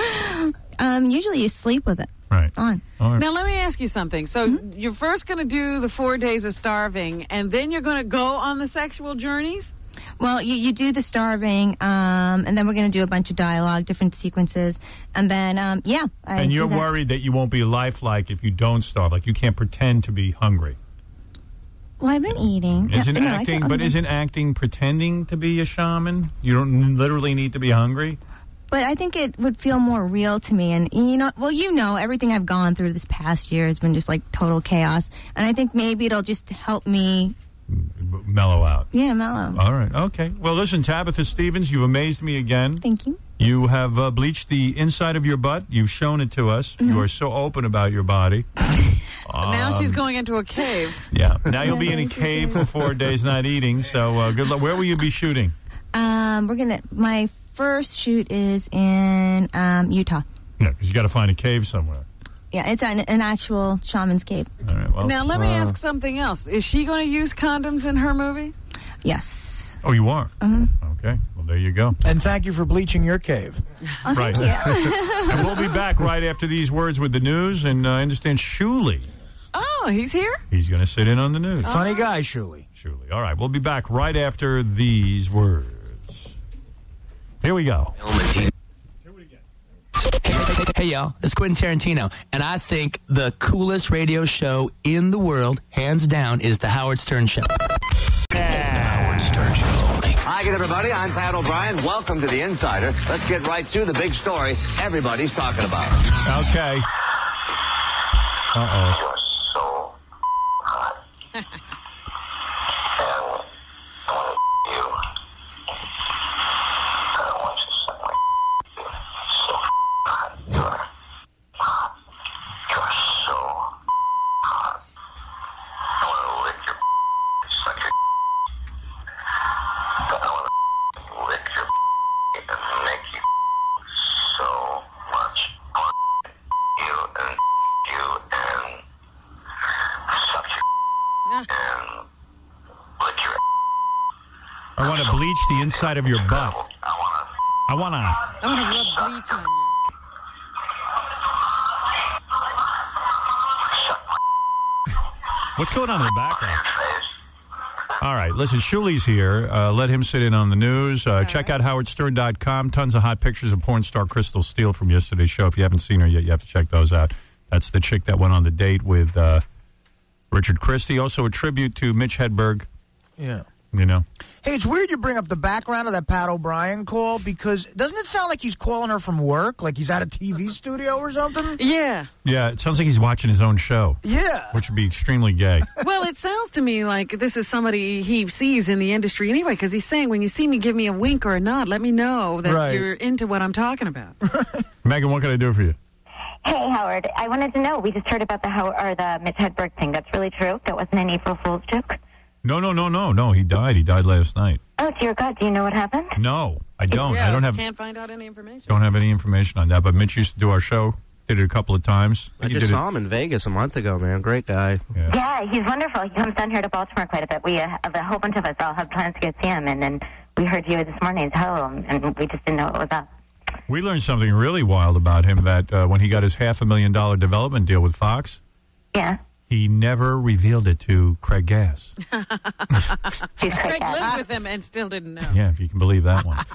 Um, usually you sleep with it right. on. All right. Now, let me ask you something. So Mm-hmm. you're first going to do the four days of starving, and then you're going to go on the sexual journeys? Well, you, you do the starving, um, and then we're going to do a bunch of dialogue, different sequences, and then, um, yeah. I And do you're that. worried that you won't be lifelike if you don't starve. Like, you can't pretend to be hungry. Well, I've been eating. Isn't No, no, I acting, feel- but isn't acting pretending to be a shaman? You don't literally need to be hungry? But I think it would feel more real to me. And, you know, well, you know, everything I've gone through this past year has been just like total chaos. And I think maybe it'll just help me, Mellow out. yeah, mellow. All right. Okay. Well, listen, Tabitha Stevens, you've amazed me again. Thank you. You have uh, bleached the inside of your butt. You've shown it to us. Mm-hmm. You are so open about your body. But now she's Um, going into a cave. Yeah. Now you'll be Yeah, in a thank you. cave for four days not eating. So uh, good luck. Where will you be shooting? Um, we're going to, my first shoot is in um, Utah. Yeah, because you got to find a cave somewhere. Yeah, it's an, an actual shaman's cave. All right. Well. Now, let me ask something else. Is she going to use condoms in her movie? Yes. Oh, you are. Mhm. Okay. Well, there you go. And thank you for bleaching your cave. Oh, Right. thank you. And we'll be back right after these words with the news. And uh, I understand Shuley, Oh, he's here? he's going to sit in on the news. Funny guy, Shuley. Shuley. All right. We'll be back right after these words. Here we go. Hey, y'all, it's Quentin Tarantino, and I think the coolest radio show in the world, hands down, is The Howard Stern Show. The Howard Stern Show. Hi again, everybody. I'm Pat O'Brien. Welcome to The Insider. Let's get right to the big story everybody's talking about. Okay. Uh-oh. You're so hot. And I want to you. I don't want you to suck my so hot. You're hot. You're so hot. I want to lick your suck your I want to lick your and make you so much fun. You and you and suck your and lick your. I want to bleach the inside of your butt. I want to. I want to rub bleach on you. What's going on in the background? All right, listen, Shuley's here. Uh, let him sit in on the news. Uh, check out howard stern dot com. Tons of hot pictures of porn star Crystal Steele from yesterday's show. If you haven't seen her yet, you have to check those out. That's the chick that went on the date with uh, Richard Christie. Also a tribute to Mitch Hedberg, Yeah. you know. Hey, it's weird you bring up the background of that Pat O'Brien call because doesn't it sound like he's calling her from work? Like he's at a T V studio or something? Yeah. Yeah, it sounds like he's watching his own show. Yeah. Which would be extremely gay. Well, it sounds to me like this is somebody he sees in the industry anyway, because he's saying, when you see me, give me a wink or a nod. Let me know that Right. you're into what I'm talking about. Megan, what can I do for you? Hey, Howard. I wanted to know. We just heard about the Howard or the Mitch Hedberg thing. That's really true. That wasn't an April Fool's joke. No, no, no, no, no. He died. He died last night. Oh, dear God. Do you know what happened? No, I don't. Yeah, I don't have can't find out any information. don't have any information on that. But Mitch used to do our show. Did it a couple of times. I He just did saw it. him in Vegas a month ago, man. Great guy. Yeah. Yeah, he's wonderful. He comes down here to Baltimore quite a bit. We, uh, a whole bunch of us all have plans to go see him, and then we heard you this morning's home, and we just didn't know what was up. We learned something really wild about him, that uh, when he got his half a million dollar development deal with Fox, Yeah. he never revealed it to Craig Gass. Craig lived with him and still didn't know. Yeah, if you can believe that one.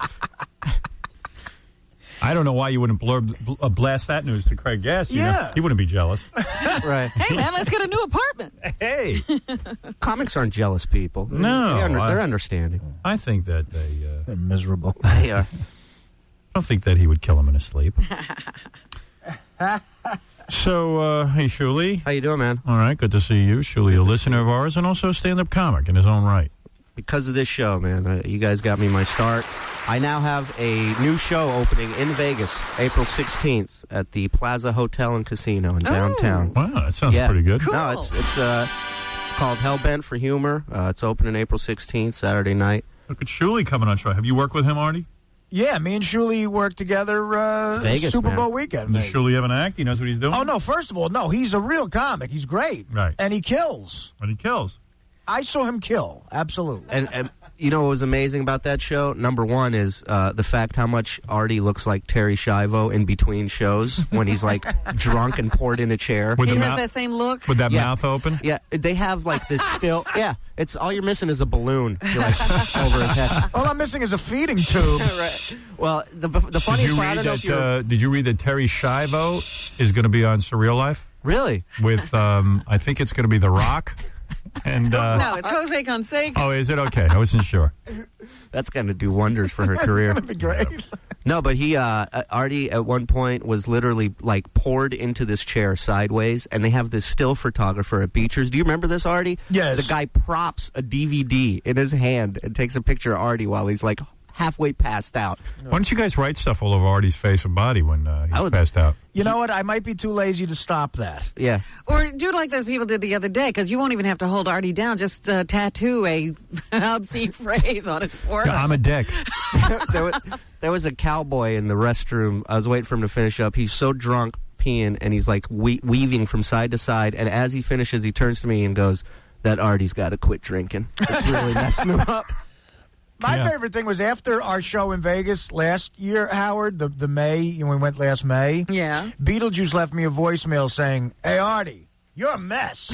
I don't know why you wouldn't blurb, bl- uh, blast that news to Craig Gass. You know? Yeah. He wouldn't be jealous. Right. Hey, man, let's get a new apartment. Hey. Comics aren't jealous people. No, They under, I- they're understanding. I think that they... Uh, They're miserable. They are. I don't think that he would kill him in his sleep. So, uh, hey, Shuli. How you doing, man? All right, good to see you. Shuli, a listener of ours and also a stand-up comic in his own right. Because of this show, man, uh, you guys got me my start. I now have a new show opening in Vegas, April sixteenth, at the Plaza Hotel and Casino in downtown. Wow, that sounds Yeah. pretty good. No, it's it's uh, it's called Hellbent for Humor. Uh, it's opening April sixteenth, Saturday night. Look at Shuli coming on show. Have you worked with him, Artie? Yeah, me and Shuli worked together uh, Vegas, Super man. Bowl weekend. Does mate. Shuli have an act? He knows what he's doing? Oh, no, first of all, no, he's a real comic. He's great. Right. And he kills. And he kills. I saw him kill, absolutely. And, and you know what was amazing about that show? Number one is uh, the fact how much Artie looks like Terry Schiavo in between shows when he's like drunk and poured in a chair. He has that same look. With that Yeah. mouth open? Yeah, they have like this still. Yeah, it's all you're missing is a balloon You're, like, over his head. All I'm missing is a feeding tube. Right. Well, the the Did funniest you, part, I read don't know if that, you're. uh, did you read that Terry Schiavo is going to be on Surreal Life? Really? With, um, I think it's going to be The Rock. And uh, no, it's Jose Canseco. Oh, is it? Okay, I wasn't sure. That's going to do wonders for her career. That'd be great. No, but he, uh, Artie, at one point was literally like poured into this chair sideways, and they have this still photographer at Beecher's. Do you remember this, Artie? Yes. The guy props a D V D in his hand and takes a picture of Artie while he's like halfway passed out. Why don't you guys write stuff all over Artie's face and body when uh, he's passed out? You know what? I might be too lazy to stop that. Yeah. Or do like those people did the other day, because you won't even have to hold Artie down. Just uh, tattoo a obscene phrase on his forehead. I'm a dick. there, was, there was a cowboy in the restroom. I was waiting for him to finish up. He's so drunk peeing, and he's like we- weaving from side to side. And as he finishes, he turns to me and goes, "That Artie's got to quit drinking. It's really messing him up." My Yeah. favorite thing was after our show in Vegas last year, Howard, the, the May, when we went last May. Yeah. Beetlejuice left me a voicemail saying, "Hey, Artie, you're a mess."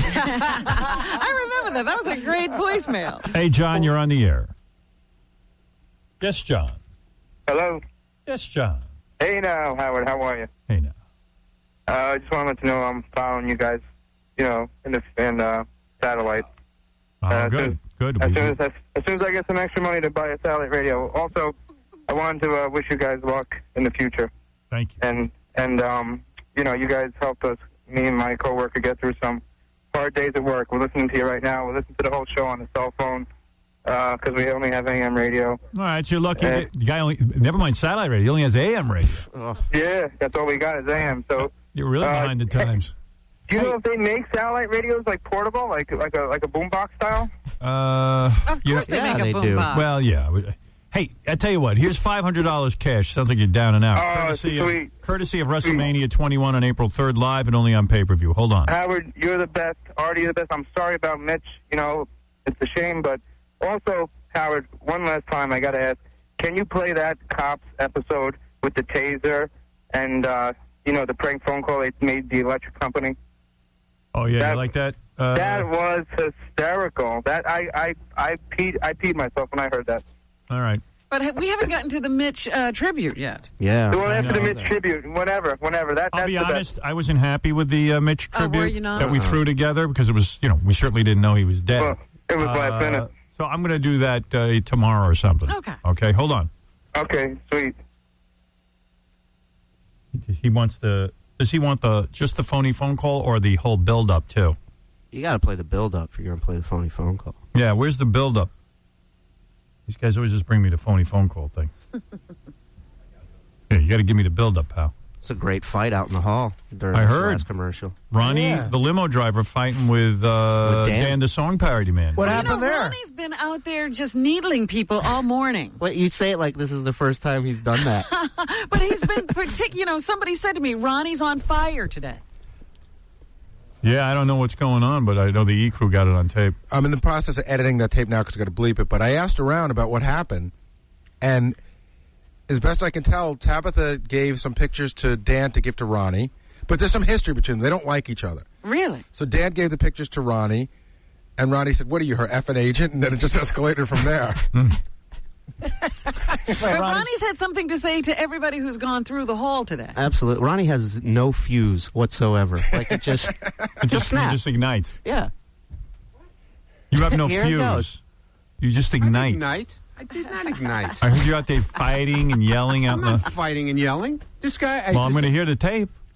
I remember that. That was a great voicemail. Hey, John, you're on the air. Yes, John. Hello. Yes, John. Hey now, Howard. How are you? Hey now. Uh, I just wanted to know I'm following you guys, you know, in the in uh, satellite. Oh, Uh, good. soon- Good. As We- soon as, I, as soon as I get some extra money to buy a satellite radio. Also, I wanted to uh, wish you guys luck in the future. Thank you. And and um, you know, you guys helped us, me and my coworker, get through some hard days at work. We're listening to you right now. We're listening to the whole show on the cell phone because we only have A M radio. All right, you're lucky. Uh, the guy only, never mind satellite radio. He only has A M radio. Yeah, that's all we got is A M. So You're really Uh, behind the times. do you know if they make satellite radios like portable, like like a like a boombox style? Uh, Of you course know- they make a they do. boombox. Well, yeah. Hey, I tell you what. Here's five hundred dollars cash. Sounds like you're down and out. Oh, courtesy, sweet. of, courtesy of WrestleMania twenty-one on April third, live and only on pay-per-view. Hold on. Howard, you're the best. Artie, you're the best. I'm sorry about Mitch. You know, it's a shame. But also, Howard, one last time, I got to ask, can you play that Cops episode with the taser and, uh, you know, the prank phone call they made the electric company? Oh yeah, That- you like that? Uh, that was hysterical. That I, I, I, peed, I peed myself when I heard that. all right. But ha- we haven't gotten to the Mitch uh, tribute yet. Yeah. So after the know Mitch that. tribute, whatever, whenever. That, I'll that's be the honest. best. I wasn't happy with the uh, Mitch Oh, were tribute you not? that we Uh-uh. threw together because it was, you know, we certainly didn't know he was dead. Well, it was last Uh, minute. So I'm going to do that uh, tomorrow or something. Okay. Okay. Hold on. Okay, sweet. He wants the. Does he want the just the phony phone call or the whole build up too? You got to play the build-up if you're going to play the phony phone call. Yeah. Where's the build up? These guys always just bring me the phony phone call thing. Yeah, you got to give me the build up, pal. It's a great fight out in the hall during I this heard. last commercial. Ronnie, Yeah. the limo driver, fighting with, uh, With Dan. Dan, the song parody man. What you happened know, there? Ronnie's been out there just needling people all morning. Wait, you say it like this is the first time he's done that. But he's been partic- you know, somebody said to me, Ronnie's on fire today. Yeah, I don't know what's going on, but I know the E crew got it on tape. I'm in the process of editing that tape now because I got to bleep it. But I asked around about what happened, and as best I can tell, Tabitha gave some pictures to Dan to give to Ronnie. But there's some history between them. They don't like each other. Really? So Dan gave the pictures to Ronnie, and Ronnie said, "What are you, her effing agent?" And then it just escalated from there. But Ronnie's had something to say to everybody who's gone through the hall today. Absolutely. Ronnie has no fuse whatsoever. Like, it just, It just just, it snaps. just ignites. Yeah. You have no Here it fuse. goes. You just ignite. Ignite? I did not ignite. I heard you out there fighting and yelling out I'm in not the. fighting and yelling. This guy. I Well, I'm just- going to hear the tape.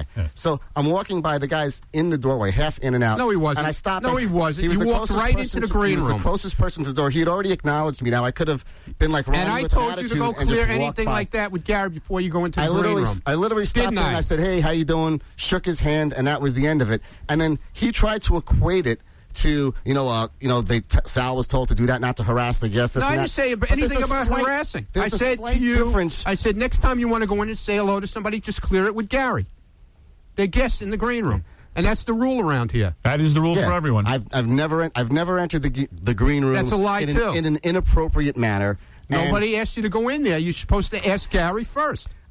by. So I'm walking by the guy's in the doorway, half in and out. No, he wasn't. And I stopped. No, I, he wasn't. was You the walked closest right person into the to- green He was room. the closest person to the door. He had already acknowledged me. Now I could have been like Ronnie And I with told an you to attitude go and clear just walked anything by. like that with Gary before you go into the I green literally, room. I literally stopped Didn't him and I? I said, "Hey, how you doing?" Shook his hand, and that was the end of it. And then he tried to equate it to, you know, uh, you know, they t- Sal was told to do that, not to harass the guests. No, this I and didn't that. say But there's anything a about slight- harassing. I there's a said to slight you, difference. I said next time you want to go in and say hello to somebody, just clear it with Gary. They're guests in the green room, and that's the rule around here. That is the rule Yeah. for everyone. I've I've never en- I've never entered the g- the green room. That's a lie, in an, too. in an inappropriate manner. And Nobody asked you to go in there. You're supposed to ask Gary first.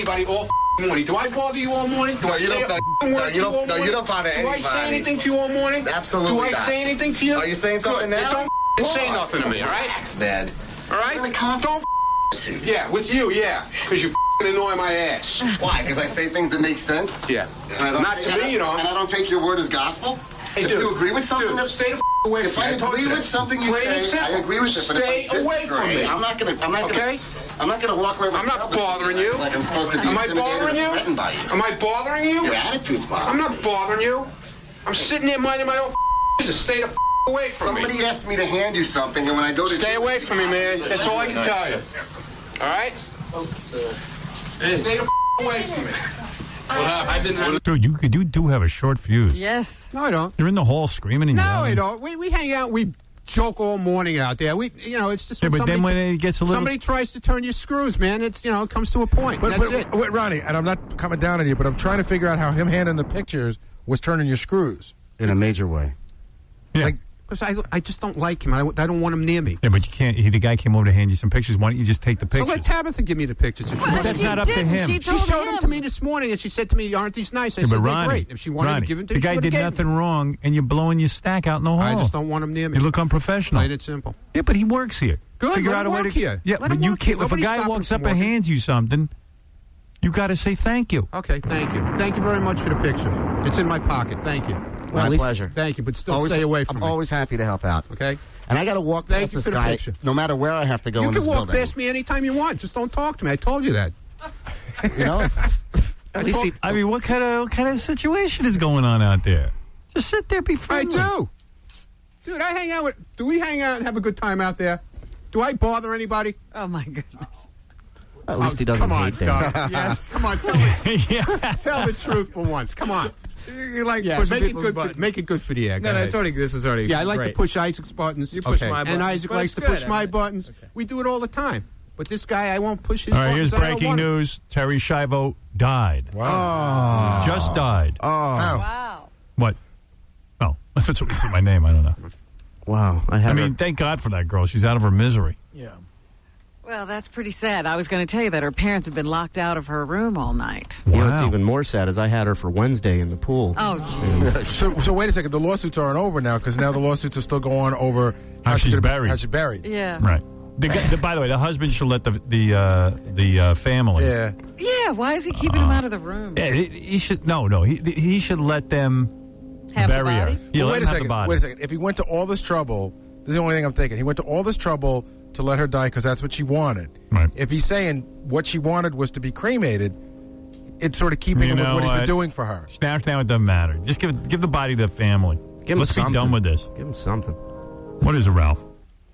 anybody all morning? Do I bother you all morning? Do No, I you say don't- a no, word to you don't- all no, you morning? don't bother Do I anybody. say anything to you all morning? Absolutely Do I not. say anything to you? Are you saying something Good. now? Then Don't say nothing to me, all right? Relax, man. All right? Really calm- Don't Yeah, with you, yeah. Because you annoy my ass. Why? Because I say things that make sense? Yeah. And I don't Not take- to and me, I- you know. And I don't take your word as gospel? Hey, if dude, you agree with something, dude, that- stay the f- away if from me. I I told agree you with that. something you Plain and say, I simple. agree with it. But Stay if I away disagree, from me. I'm not gonna. I'm not gonna. Okay? I'm not gonna walk away. With I'm not myself bothering you. Like I'm supposed to be Am I intimidated bothering or you? threatened by you. Am I bothering you? Your attitude's bothering I'm not bothering you. I'm sitting there minding my own business. Stay the f- away from Somebody me. asked me to hand you something, and when I go to Stay away from me, man. That's all I can tell you. All right? Stay the f- away from me. I didn't have... Dude, you, you do have a short fuse. Yes. No, I don't. You're in the hall screaming and No, yelling. I don't. We, we hang out. We joke all morning out there. We, you know, it's just Yeah, when but then somebody, when it gets a little... somebody tries to turn your screws, man, it's, you know, it comes to a point. But, That's but, it. wait, Ronnie, and I'm not coming down on you, but I'm trying to figure out how him handing the pictures was turning your screws. In a major way. Yeah. Like, because I, I just don't like him. I, I don't want him near me. Yeah, but you can't... He, the guy came over to hand you some pictures. Why don't you just take the So pictures? let Tabitha give me the pictures if she Well, wants. that's she not up to didn't. him. She She told showed him them to me this morning, and she said to me, "Aren't these nice?" I Yeah, said, but "They're Ronnie, great." If she wanted Ronnie, to give them to the me, guy she would've did gave nothing them. wrong, and you're blowing your stack out in the hall. I just don't want him near me. You look unprofessional. Plain and simple. Yeah, but he works here. Good, Figure let out him a way work to. here. Yeah, Let but him you work can't. here. If a Nobody's guy stopping walks from up and working. hands you something, you got to say thank you. Okay, thank you. Thank you very much for the picture. It's in my pocket. Thank you. My pleasure. Thank you, but still Always- stay away from I'm me. always happy to help out. Okay? And I got to walk Thank past you this for the guy, picture. no matter where I have to go You in can this walk building. past me anytime you want. Just don't talk to me. I told you that. You know, it's, I, least told- he- I mean, what kind of what kind of situation is going on out there? Just sit there, be I friendly. do. Dude, I hang out with... Do we hang out and have a good time out there? Do I bother anybody? Oh, my goodness. At least he Oh, doesn't come on, hate Dan. Doug. Yes. Come on, tell me. yeah. Tell the truth for once. Come on. You like Yeah, pushing make it people's good. For, buttons. make it good for the air. Go No, no, ahead. it's already. This is already. Yeah, I like great. to push Isaac's buttons. You push okay. my And buttons, Isaac but likes it's to good. push I my mean, buttons. okay. We do it all the time. But this guy, I won't push his All right, buttons. here's I don't breaking want him. news. Terry Schiavo died. Wow. Just died. Oh. Wow. What? Oh, that's what we see my name. I don't know. Wow. I, had I mean, her- thank God for that girl. She's out of her misery. Yeah. Well, that's pretty sad. I was going to tell you that her parents have been locked out of her room all night. You know what's Wow. even more sad is I had her for Wednesday in the pool. Oh, geez. So, so wait a second. The lawsuits aren't over now because now the lawsuits are still going over How she's gonna- buried. How she's buried. Yeah. Right. The, guy- the, by the way, the husband should let the the uh, the uh, family. Yeah. Yeah, why is he keeping him out of the room? Yeah, he, he should. No, no. He he should let them Have the bury her. body? Yeah, Well, let wait him a have second. the body. Wait a second. If he went to all this trouble, this is the only thing I'm thinking. He went to all this trouble to let her die because that's what she wanted. Right. If he's saying what she wanted was to be cremated, it's sort of keeping You him with know what he's been what? doing for her. Now, now it doesn't matter. Just give give the body to the family. Give him Let's something. be done with this. Give him something. What is it, Ralph?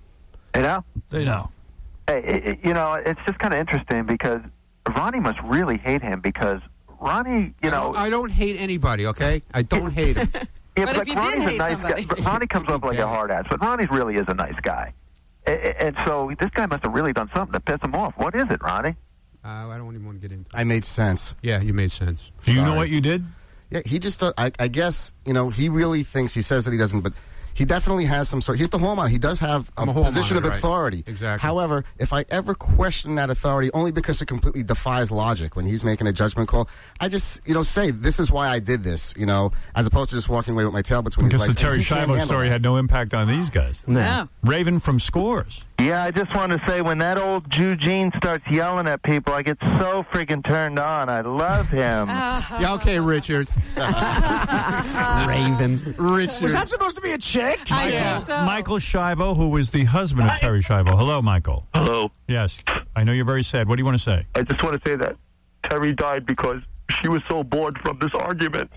You know? They know. Hey, it, it- you know, it's just kind of interesting because Ronnie must really hate him because Ronnie, you know, I don't hate anybody, okay? I don't hate him. yeah, But if like, you did Ronnie's a hate nice somebody. guy. Ronnie comes up like a hard ass, but Ronnie really is a nice guy. A- a- And so this guy must have really done something to piss him off. What is it, Ronnie? Uh, I don't even want to get into it. I made sense. Yeah, you made sense. Do you know Sorry. what you did? Yeah, he just, uh, I, I guess, you know, he really thinks, he says that he doesn't, but he definitely has some sort, he's the hallmark. He does have a, I'm a hallmark, position of right. authority. Exactly. However, if I ever question that authority, only because it completely defies logic when he's making a judgment call, I just, you know, say, this is why I did this, you know, as opposed to just walking away with my tail between his Because the legs. Terry He can't Schiavo handle story that. had no impact on these guys. No. Raven from Scores. Yeah, I just want to say when that old Jew Gene starts yelling at people, I get so freaking turned on. I love him. Yeah, okay, Richard. Raven. Richard. Was that supposed to be a chick? I think so. Michael Schiavo, who was the husband of Terry Schiavo. Hello, Michael. Hello. Yes. I know you're very sad. What do you want to say? I just want to say that Terry died because she was so bored from this argument.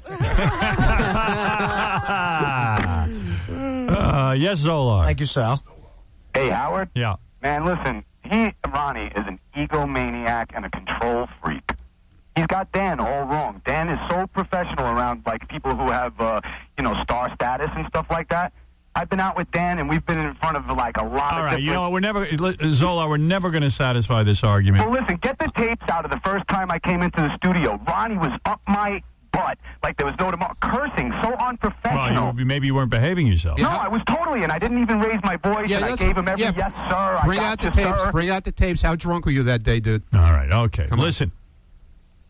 uh, yes, Zolar. Thank you, Sal. Hey, Howard? Yeah. Man, listen, he, Ronnie, is an egomaniac and a control freak. He's got Dan all wrong. Dan is so professional around, like, people who have, uh, you know, star status and stuff like that. I've been out with Dan, and we've been in front of, like, a lot All of right. different... You know what? We're never, Zolar, we're never going to satisfy this argument. Well, listen, get the tapes out of the first time I came into the studio. Ronnie was up my butt like there was no tomorrow, cursing, so unprofessional. Well, you, maybe you weren't behaving yourself. No, I was totally, and I didn't even raise my voice, Yeah, and I let's- gave him every yeah. yes, sir, I Bring got out the you, tapes. sir. Bring out the tapes. How drunk were you that day, dude? All right. Okay. Come on. Listen.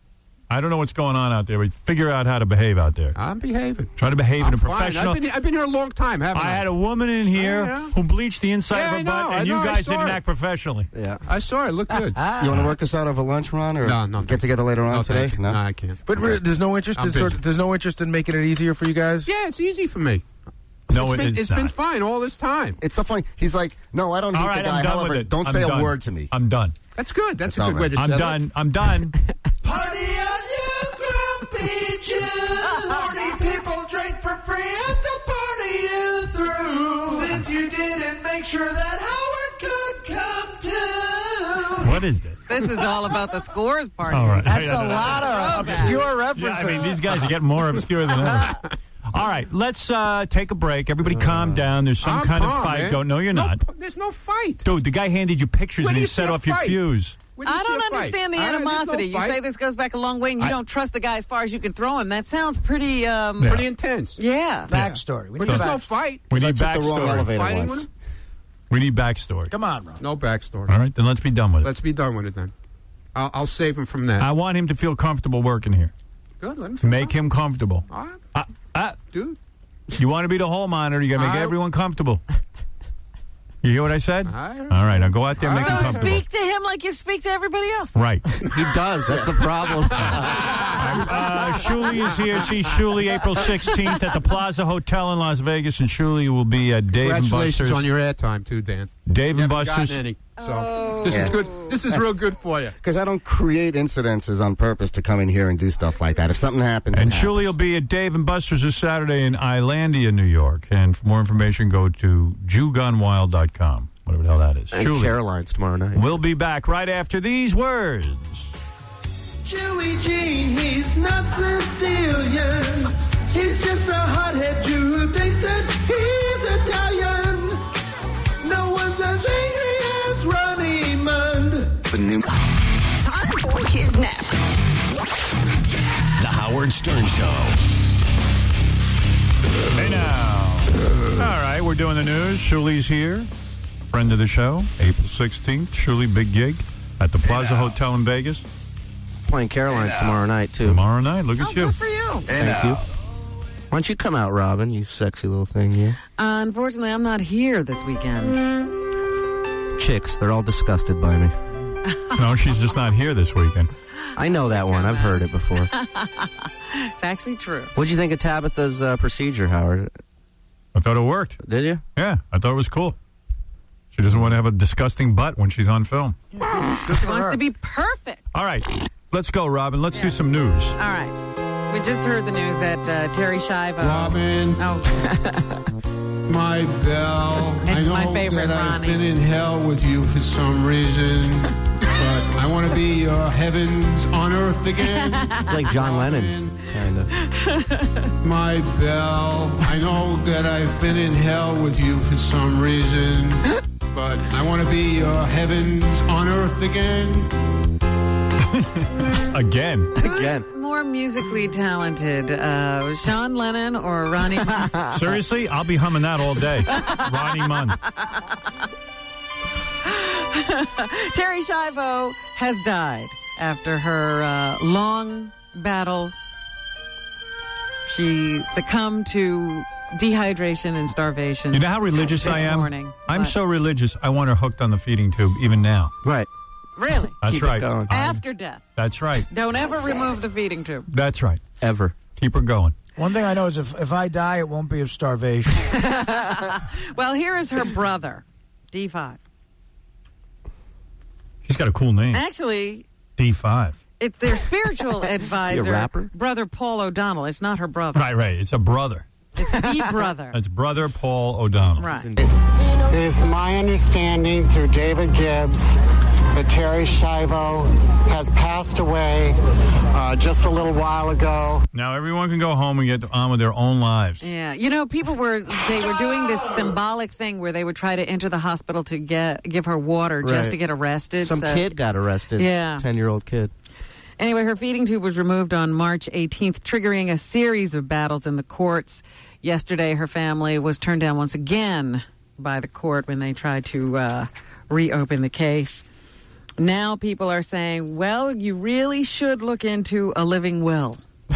I don't know what's going on out there, but figure out how to behave out there. I'm behaving. Try to behave I'm in a fine. professional. I've been, I've been here a long time, haven't I? I had a woman in here Oh, yeah. who bleached the inside Yeah, of her I know, butt, I and you know, I guys saw didn't it. act professionally. Yeah. I saw it. It looked good. You want to work this out over lunch, Ron, or No, no, get together later on No, today? thank you. No, I can't. But re- there's no interest. I'm In sort busy. of, there's no interest in making it easier for you guys. Yeah, it's easy for me. No, it's it- been, it's it's been not. fine all this time. It's so funny. He's like, no, I don't hate All right, the guy. I'm done However, with it. don't I'm say done. a word to me. I'm done. That's good. That's, That's a all good right. way to I'm settle done. it. I'm done. Party on you, grumpy Jew. Forty people drink for free at the party you threw. Since you didn't make sure that Howard could come to. What is this? This is all about the scores party. All right. That's Yeah, a yeah, lot of Throwback. obscure Yeah, references. I mean, these guys are getting more obscure than ever. All right, let's uh, take a break. Everybody calm down. There's some I'm kind calm, of fight man. going. No, you're No, not. p- There's no fight. Dude, the guy handed you pictures When and do he you set see a off your fight? fuse. When do you I see don't a fight? understand the I- there's no animosity. You fight. say this goes back a long way, and you I- don't trust the guy as far as you can throw him. That sounds pretty. Um, Yeah. Pretty intense. Yeah. Backstory. We But need there's no backstory. fight. We I need took the wrong backstory. elevator Fighting once. with him? We need backstory. Come on, Ron. No backstory. All right, then let's be done with it. Let's be done with it then. I'll, I'll save him from that. I want him to feel comfortable working here. Good. Let him feel Make him comfortable. All right, Uh, uh, dude. you want to be the hall monitor, you got to make I- everyone comfortable. You hear what I said? I heard All right, now go out there and make him So comfortable. speak to him like you speak to everybody else. Right. He does. That's the problem. Uh, Shuli is here. See Shuli April sixteenth at the Plaza Hotel in Las Vegas, and Shuli will be at Dave and Congratulations Buster's. on your airtime too, Dan. Dave You and haven't gotten Buster's. any, so Oh. this Yeah. is good. This is real good for you. Because I don't create incidences on purpose to come in here and do stuff like that. If something happens, And it Shuli will happens. be at Dave and Buster's this Saturday in Islandia, New York. And for more information, go to jew gone wild dot com. Whatever the hell that is. And Shuli. Caroline's tomorrow night. We'll be back right after these words. Chewy Gene, he's not Sicilian. He's just a hothead Jew who thinks that he's Italian. No one's as angry as Ronnie Mund. The new Time for his nap. The Howard Stern Show. Hey now. All right, we're doing the news. Shuli's here. Friend of the show. April sixteenth. Shuli, big gig at the Plaza Hotel in Vegas. Playing Caroline's tomorrow night, too. Tomorrow night. Look at Oh, you. good for you. Thank you. Why don't you come out, Robin, you sexy little thing, you? Unfortunately, I'm not here this weekend. Chicks, they're all disgusted by me. No, she's just not here this weekend. I know that one. I've heard it before. It's actually true. What'd you think of Tabitha's uh, procedure, Howard? I thought it worked. Did you? Yeah, I thought it was cool. She doesn't want to have a disgusting butt when she's on film. She wants to be perfect. All right, let's go, Robin. Let's do some news. All right. We just heard the news that uh, Terry Schiavo. Robin. Oh. My bell. It's I know my favorite, that I've Ronnie. been in hell with you for some reason, but I want to be your heavens on earth again. It's like John Lennon, kind of. My bell. I know that I've been in hell with you for some reason, but I want to be your heavens on earth again. Again. Again. More musically talented, uh, Sean Lennon or Ronnie Mund? Seriously, I'll be humming that all day. Ronnie Munn. Terry Schiavo has died after her uh, long battle. She succumbed to dehydration and starvation. You know how religious this I am? morning, I'm but- so religious, I want her hooked on the feeding tube, even now. Right. Really? That's Keep it right. going. I'm- After death. That's right. Don't ever remove the feeding tube. That's right. Ever. Keep her going. One thing I know is if, if I die, it won't be of starvation. Well, here is her brother, D five. She's got a cool name. Actually, D five. it's their spiritual advisor, rapper? Brother Paul O'Donnell. It's not her brother. Right, right. It's a brother. It's the brother. That's brother Paul O'Donnell. Right. It is my understanding through David Gibbs that Terry Schiavo has passed away uh, just a little while ago. Now everyone can go home and get on with their own lives. Yeah, you know, people were they were doing this symbolic thing where they would try to enter the hospital to get give her water just Right. to get arrested. Some so- kid got arrested. Yeah. ten-year-old kid. Anyway, her feeding tube was removed on March eighteenth, triggering a series of battles in the courts. Yesterday, her family was turned down once again by the court when they tried to uh, reopen the case. now people are saying, well, you really should look into a living will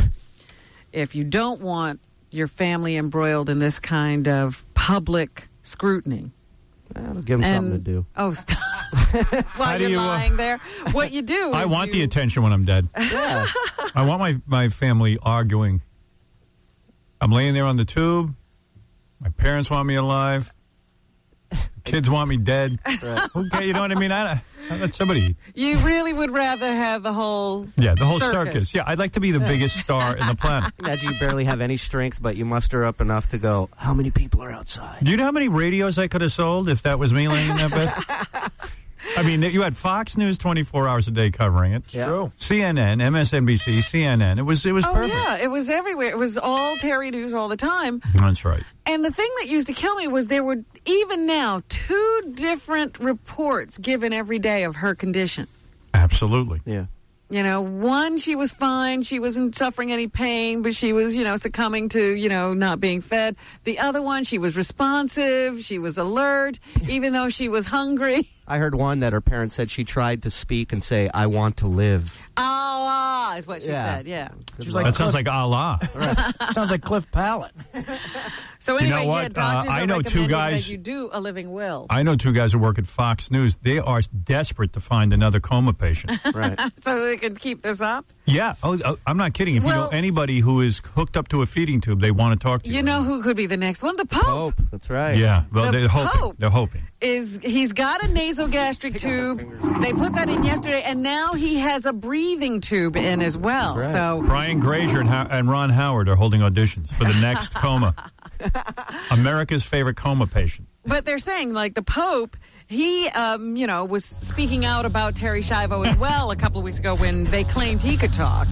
if you don't want your family embroiled in this kind of public scrutiny. Well, give them And- something to do. Oh, stop. While How do you're you, uh, lying there, what you do is I want the you- attention when I'm dead. Yeah. I want my, my family arguing. I'm laying there on the tube. My parents want me alive. Kids want me dead. Right. Okay, you know what I mean? I, I let somebody. You really would rather have the whole Yeah, the whole circus. circus. Yeah, I'd like to be the biggest star in the planet. Imagine you barely have any strength, but you muster up enough to go, how many people are outside? Do you know how many radios I could have sold if that was me laying in that bed? I mean, you had Fox News twenty-four hours a day covering it. It's true. C N N, M S N B C, C N N. It was it was Oh, perfect. yeah, it was everywhere. It was all Terry News all the time. That's right. And the thing that used to kill me was there were, even now, two different reports given every day of her condition. Absolutely. Yeah. You know, one, she was fine. She wasn't suffering any pain, but she was, you know, succumbing to, you know, not being fed. The other one, she was responsive. She was alert, even though she was hungry. I heard one that her parents said she tried to speak and say, I want to live. Allah is what she Yeah. said, yeah. She's like that sounds Cliff- like Allah. Sounds like Cliff Pallet. So You know anyway, what? yeah, doctors Uh, I are know two recommending guys- that you do a living will. I know two guys who work at Fox News. They are desperate to find another coma patient. Right. So they can keep this up. Yeah. Oh, oh, I'm not kidding. If you Well- know anybody who is hooked up to a feeding tube, they want to talk to you. You know who could be the next one? The Pope. Pope. That's right. Yeah. Well, The they're hoping. Pope. They're hoping. Is he's got a nasogastric tube. They put that in yesterday, and now he has a breathing tube in as well. Right. So Brian Grazer and, Ho- and Ron Howard are holding auditions for the next coma. America's favorite coma patient. but they're saying, like, the Pope, he, um, you know, was speaking out about Terry Schiavo as well a couple of weeks ago when they claimed he could talk.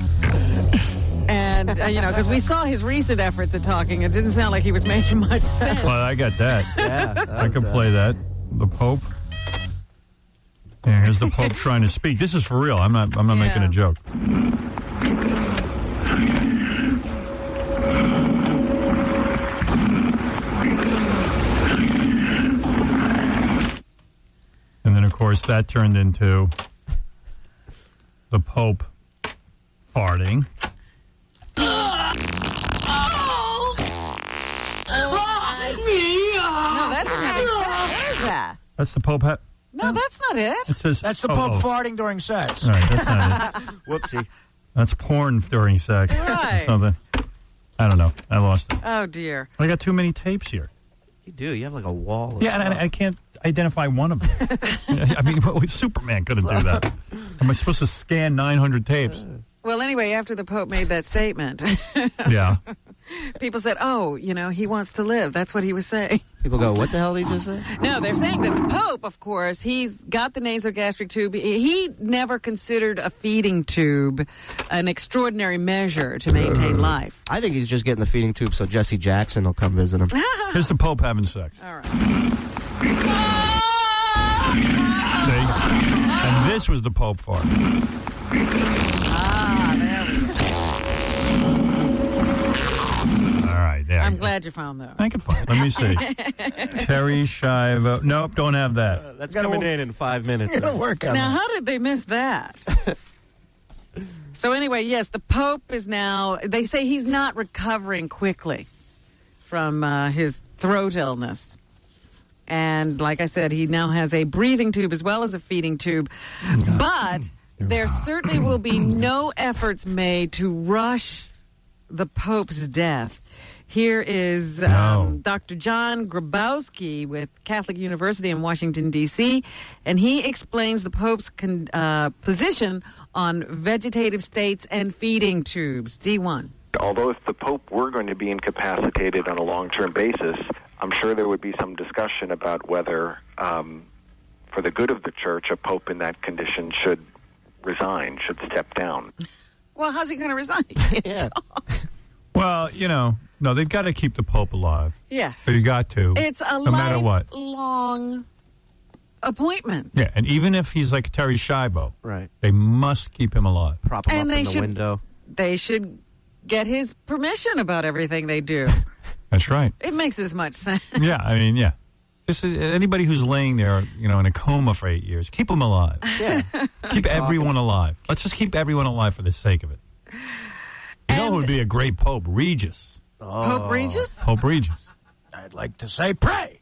And, uh, you know, because we saw his recent efforts at talking. It didn't sound like he was making much sense. Well, I got that. Yeah. that I was, can uh, play that. The Pope. Yeah, here's the Pope trying to speak. This is for real. I'm not. I'm not Yeah. making a joke. And then, of course, that turned into the Pope farting. No, that's not it. Where is that? That's the Pope. Ha- No, that's not it. it says, That's the oh, Pope oh. farting during sex. All right, that's not it. Whoopsie. That's porn during sex Right. or something. I don't know. I lost it. Oh, dear. I got too many tapes here. You do. You have like a wall. Of Yeah, and stuff. I, I can't identify one of them. I mean, Superman couldn't do that. Am I supposed to scan nine hundred tapes? Well, anyway, after the Pope made that statement, Yeah. people said, oh, you know, he wants to live. That's what he was saying. People go, what the hell did he just say? No, they're saying that the Pope, of course, he's got the nasogastric tube. He never considered a feeding tube an extraordinary measure to maintain life. I think he's just getting the feeding tube so Jesse Jackson will come visit him. Here's the Pope having sex. All right. See? And this was the Pope fart. Ah, there we go. All right, there. I'm you go. glad you found that. I can find it. Let me see. Terry Schiavo. Nope, don't have that. That's coming in in five minutes. It'll work out. Now, how did they miss that? So anyway, yes, the Pope is now, they say he's not recovering quickly from uh, his throat illness. And like I said, he now has a breathing tube as well as a feeding tube. But there certainly will be no efforts made to rush the Pope's death. Here is um, No. Doctor John Grabowski with Catholic University in Washington, D C, and he explains the Pope's con- uh, position on vegetative states and feeding tubes. D one. Although if the Pope were going to be incapacitated on a long-term basis, I'm sure there would be some discussion about whether, um, for the good of the Church, a Pope in that condition should resign, should step down. Well, how's he going to resign? Yeah. Well, you know, no, they've got to keep the Pope alive. Yes. So you got to. It's a no matter what. lifelong appointment. Yeah, and even if he's like Terry Schiavo, Right. they must keep him alive. Prop him And up they in the should- window. They should get his permission about everything they do. That's right. It makes as much sense. Yeah, I mean, yeah. This is, anybody who's laying there, you know, in a coma for eight years, keep them alive. Yeah. Keep everyone alive. Let's just keep everyone alive for the sake of it. You know who would be a great Pope? Regis. Pope Regis? Pope Regis. I'd like to say pray.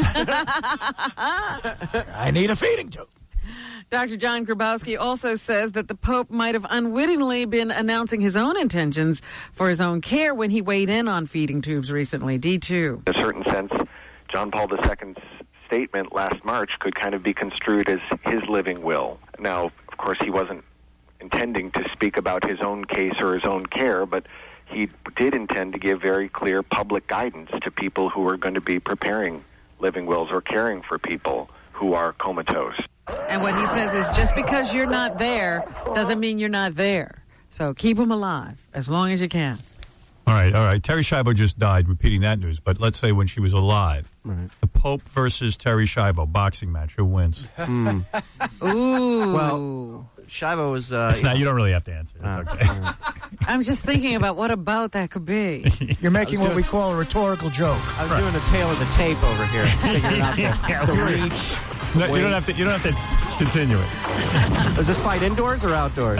I need a feeding tube. Doctor John Grabowski also says that the Pope might have unwittingly been announcing his own intentions for his own care when he weighed in on feeding tubes recently. D two. In a certain sense, John Paul the Second's statement last March could kind of be construed as his living will. Now, of course, he wasn't intending to speak about his own case or his own care, but he did intend to give very clear public guidance to people who are going to be preparing living wills or caring for people who are comatose. And what he says is just because you're not there doesn't mean you're not there. So keep them alive as long as you can. All right, all right. Terry Schiavo just died, repeating that news. But let's say when she was alive. Right. The Pope versus Terry Schiavo, boxing match. Who wins? Mm. Ooh. Well, Schiavo was... Uh, It's not, you don't really have to answer. It's Uh, okay. I'm just thinking about what about that could be. You're making what doing- we call a rhetorical joke. I was doing a tail of the tape over here. Figuring out the, the reach. No, you don't have to. You don't have to continue it. Is this fight indoors or outdoors?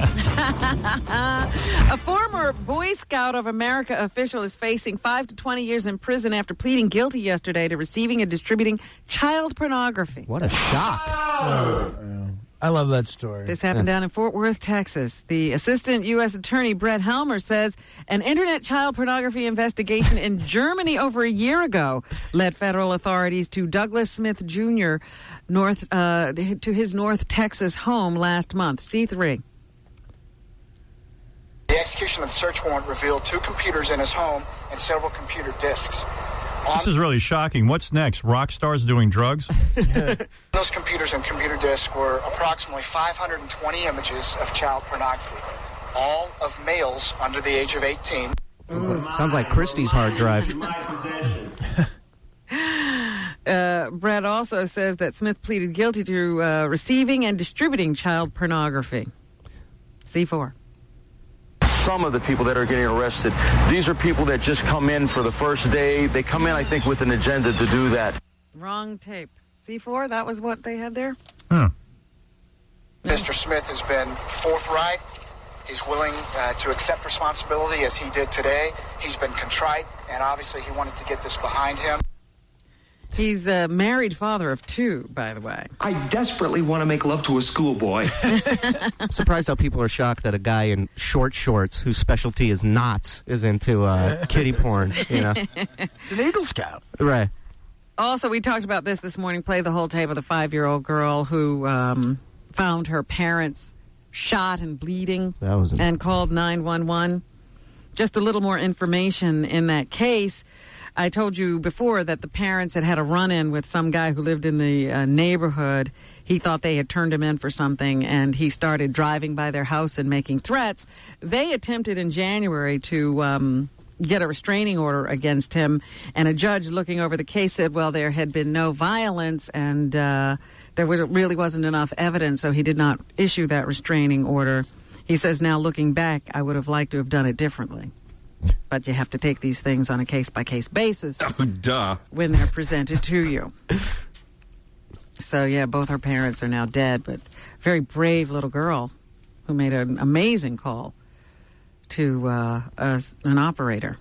A former Boy Scout of America official is facing five to twenty years in prison after pleading guilty yesterday to receiving and distributing child pornography. What a shock. I love that story. This happened down in Fort Worth, Texas. The assistant U S attorney, Brett Helmer, says an internet child pornography investigation in Germany over a year ago led federal authorities to Douglas Smith Junior North uh, to his North Texas home last month. C three. The execution of the search warrant revealed two computers in his home and several computer disks. This is really shocking. What's next? Rock stars doing drugs? Those computers and computer disks were approximately five hundred twenty images of child pornography, all of males under the age of eighteen. Sounds like, sounds like Christie's hard drive. Uh, Brett also says that Smith pleaded guilty to uh, receiving and distributing child pornography. C four. Some of the people that are getting arrested, these are people that just come in for the first day. They come in, I think, with an agenda to do that. Wrong tape. C four, that was what they had there? Hmm. Mister Smith has been forthright. He's willing uh, to accept responsibility as he did today. He's been contrite, and obviously he wanted to get this behind him. He's a married father of two, by the way. I desperately want to make love to a schoolboy. I'm surprised how people are shocked that a guy in short shorts whose specialty is knots is into uh, kiddie porn. You know, It's an Eagle Scout. right? Also, we talked about this this morning. Play the whole tape of the five-year-old girl who um, found her parents shot and bleeding That was and called nine one one. Just a little more information in that case. I told you before that the parents had had a run-in with some guy who lived in the uh, neighborhood. He thought they had turned him in for something, and he started driving by their house and making threats. They attempted in January to um, get a restraining order against him, and a judge looking over the case said, well, there had been no violence, and uh, there was, really wasn't enough evidence, so he did not issue that restraining order. He says, now looking back, I would have liked to have done it differently. But you have to take these things on a case-by-case basis Oh, duh. when they're presented to you. So, yeah, both her parents are now dead, but very brave little girl who made an amazing call to uh, a, an operator.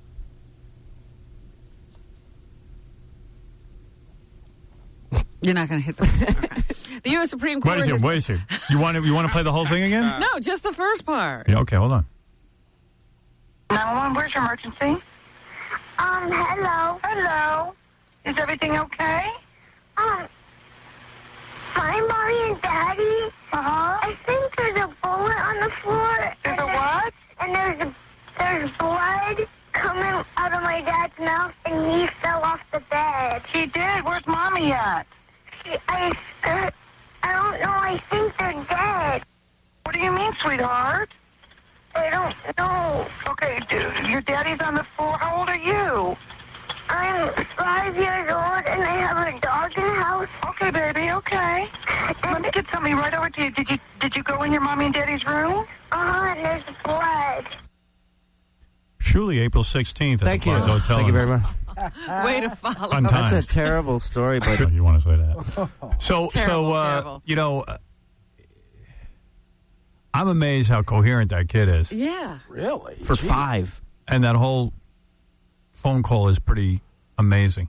You're not going to hit the... Okay. The U S Supreme Court... Wait a second, has- wait a second. You want to, you want to play the whole thing again? No, just the first part. Yeah, okay, hold on. nine one one, where's your emergency? Um, hello. Hello. Is everything okay? Um, my mommy and daddy. Uh-huh. I think there's a bullet on the floor. There's a what? And there's a, there's blood coming out of my dad's mouth, and he fell off the bed. He did? Where's mommy at? She, I, uh, I don't know. I think they're dead. What do you mean, sweetheart? I don't know. Okay, dude, your daddy's on the floor. How old are you? I'm five years old, and I have a dog in the house. Okay, baby, okay. Let me get somebody right over to you. Did you did you go in your mommy and daddy's room? Uh-huh, and there's blood. Shuli, April sixteenth at Thank the you. Plaza Hotel. Thank you very much. Way to follow. Fun times. That's a terrible story, but you want to say that? So, Terrible, so uh, terrible. you know, uh, I'm amazed how coherent that kid is. Yeah. Really? for five. And that whole phone call is pretty amazing.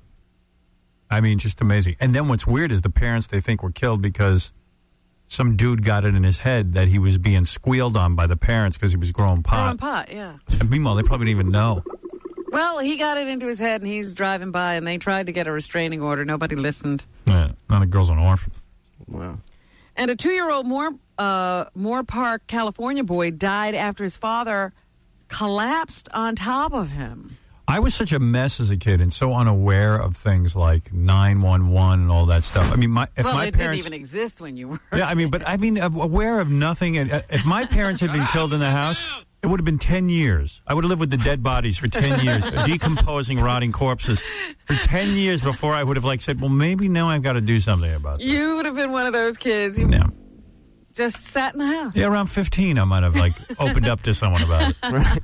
I mean, just amazing. And then what's weird is the parents, they think were killed because some dude got it in his head that he was being squealed on by the parents because he was growing pot. Growing pot, yeah. And meanwhile, they probably didn't even know. Well, he got it into his head, and he's driving by, and they tried to get a restraining order. Nobody listened. Yeah, now the girl's an orphan. Wow. And a two-year-old Moore, uh, Moore Park, California boy died after his father collapsed on top of him. I was such a mess as a kid and so unaware of things like nine one one and all that stuff. I mean, my if well, my it parents didn't even exist when you were. Yeah, I mean, but I mean, aware of nothing. And uh, if my parents had been killed in the house, it would have been ten years. I would have lived with the dead bodies for ten years, decomposing, rotting corpses for ten years before I would have like said, well, maybe now I've got to do something about this. You would have been one of those kids. You Yeah. just sat in the house. Yeah, around fifteen, I might have like opened up to someone about it.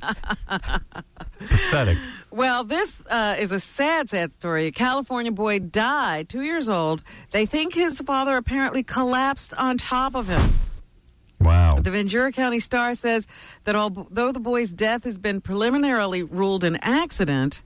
Pathetic. Well, this uh, is a sad, sad story. A California boy died, two years old. They think his father apparently collapsed on top of him. Wow. The Ventura County Star says that although the boy's death has been preliminarily ruled an accident,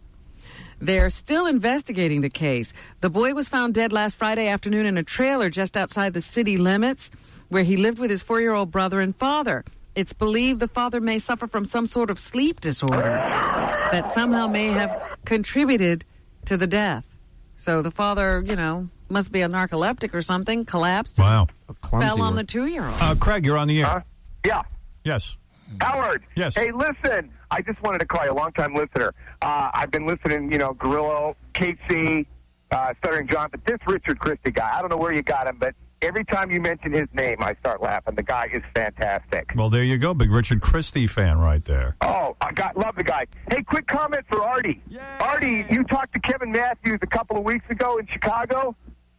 they're still investigating the case. The boy was found dead last Friday afternoon in a trailer just outside the city limits, where he lived with his four-year-old brother and father. It's believed the father may suffer from some sort of sleep disorder that somehow may have contributed to the death. So the father, you know, must be a narcoleptic or something, collapsed, Wow. fell on the two-year-old. Uh, Craig, you're on the air. Huh? Yeah. Yes. Howard. Yes. Hey, listen. I just wanted to call you a long-time listener. Uh, I've been listening, you know, Grillo, K C, uh, Stuttering John, but this Richard Christie guy, I don't know where you got him, but every time you mention his name, I start laughing. The guy is fantastic. Well, there you go. Big Richard Christie fan right there. Oh, I got love the guy. Hey, quick comment for Artie. Artie, you talked to Kevin Matthews a couple of weeks ago in Chicago,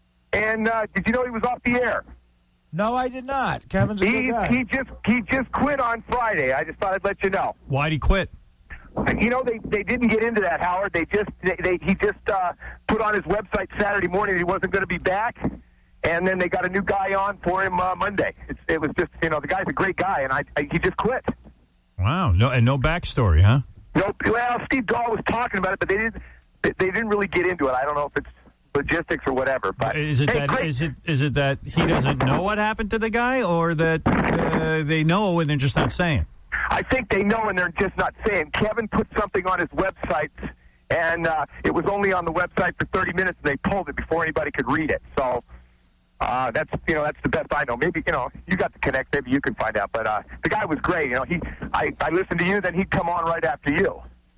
and uh, did you know he was off the air? No, I did not. Kevin's a good He, guy. he just he just quit on Friday. I just thought I'd let you know. Why'd he quit? You know, they, they didn't get into that, Howard. They just they, they he just uh, put on his website Saturday morning that he wasn't going to be back, and then they got a new guy on for him uh, Monday. It's, it was just, you know, the guy's a great guy, and I, I he just quit. Wow. No, and no backstory, huh? No, well, Steve Dahl was talking about it, but they didn't they, they didn't really get into it. I don't know if it's logistics or whatever. But Is it hey, that great. is it is it that he doesn't know what happened to the guy, or that uh, they know and they're just not saying? I think they know and they're just not saying. Kevin put something on his website, and uh, it was only on the website for thirty minutes, and they pulled it before anybody could read it. So uh, that's you know that's the best I know. Maybe you know you got the connect. Maybe you can find out. But uh, the guy was great. You know he I, I listened to you, then he'd come on right after you.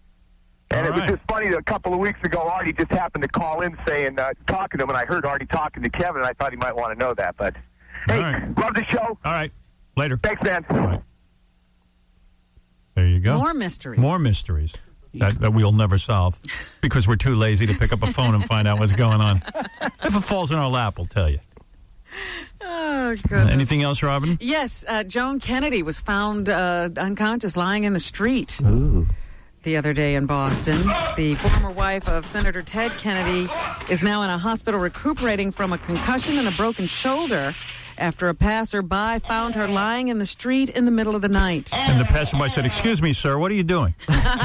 And All it was right. just funny that a couple of weeks ago, Artie just happened to call in saying, uh, talking to him, and I heard Artie talking to Kevin, and I thought he might want to know that. But, hey, All right. love the show. All right. Later. Thanks, man. All right. There you go. More mysteries. More mysteries that, that we'll never solve because we're too lazy to pick up a phone and find out what's going on. If it falls in our lap, we'll tell you. Oh, goodness. Anything else, Robin? Yes, uh, Joan Kennedy was found uh, unconscious lying in the street Ooh. the other day in Boston. The former wife of Senator Ted Kennedy is now in a hospital recuperating from a concussion and a broken shoulder after a passerby found her lying in the street in the middle of the night. And the passerby said, "Excuse me, sir, what are you doing?"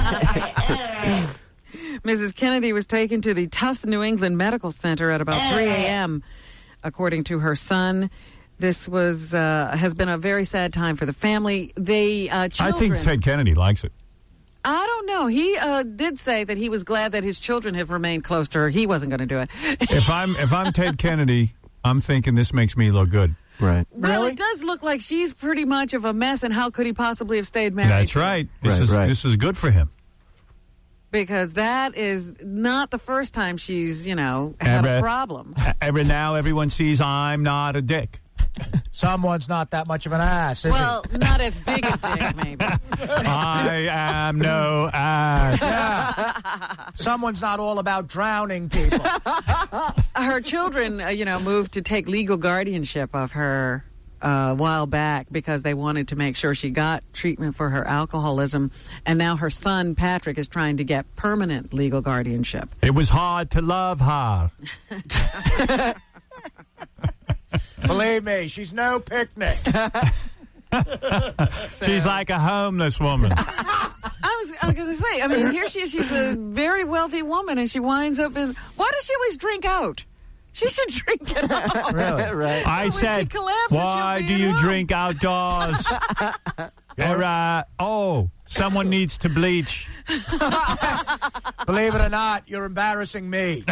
Missus Kennedy was taken to the Tufts New England Medical Center at about three a.m., according to her son. This was uh, has been a very sad time for the family. They uh, children, I think Ted Kennedy likes it. I don't know. He uh, did say that he was glad that his children have remained close to her. He wasn't going to do it. If I'm if I'm Ted Kennedy, I'm thinking this makes me look good. Right. Well, it does look like she's pretty much of a mess, and how could he possibly have stayed married? That's right. This Right, is right. this is good for him. Because that is not the first time she's, you know, had Every- a problem. Every now everyone sees I'm not a dick. Someone's not that much of an ass, is Well, not as big a dick, maybe. I am no ass. he? Yeah. Someone's not all about drowning people. Her children, uh, you know, moved to take legal guardianship of her a while back because they wanted to make sure she got treatment for her alcoholism, and now her son Patrick is trying to get permanent legal guardianship. It was hard to love her. Believe me, she's no picnic. She's like a homeless woman. I was, I was going to say, I mean, here she is. She's a very wealthy woman, and she winds up in. Why does she always drink out? She should drink it out. Really? Right. I When said, she collapses, why she'll be do at you home." drink outdoors? Or, uh, oh, someone needs to bleach. Believe it or not, you're embarrassing me.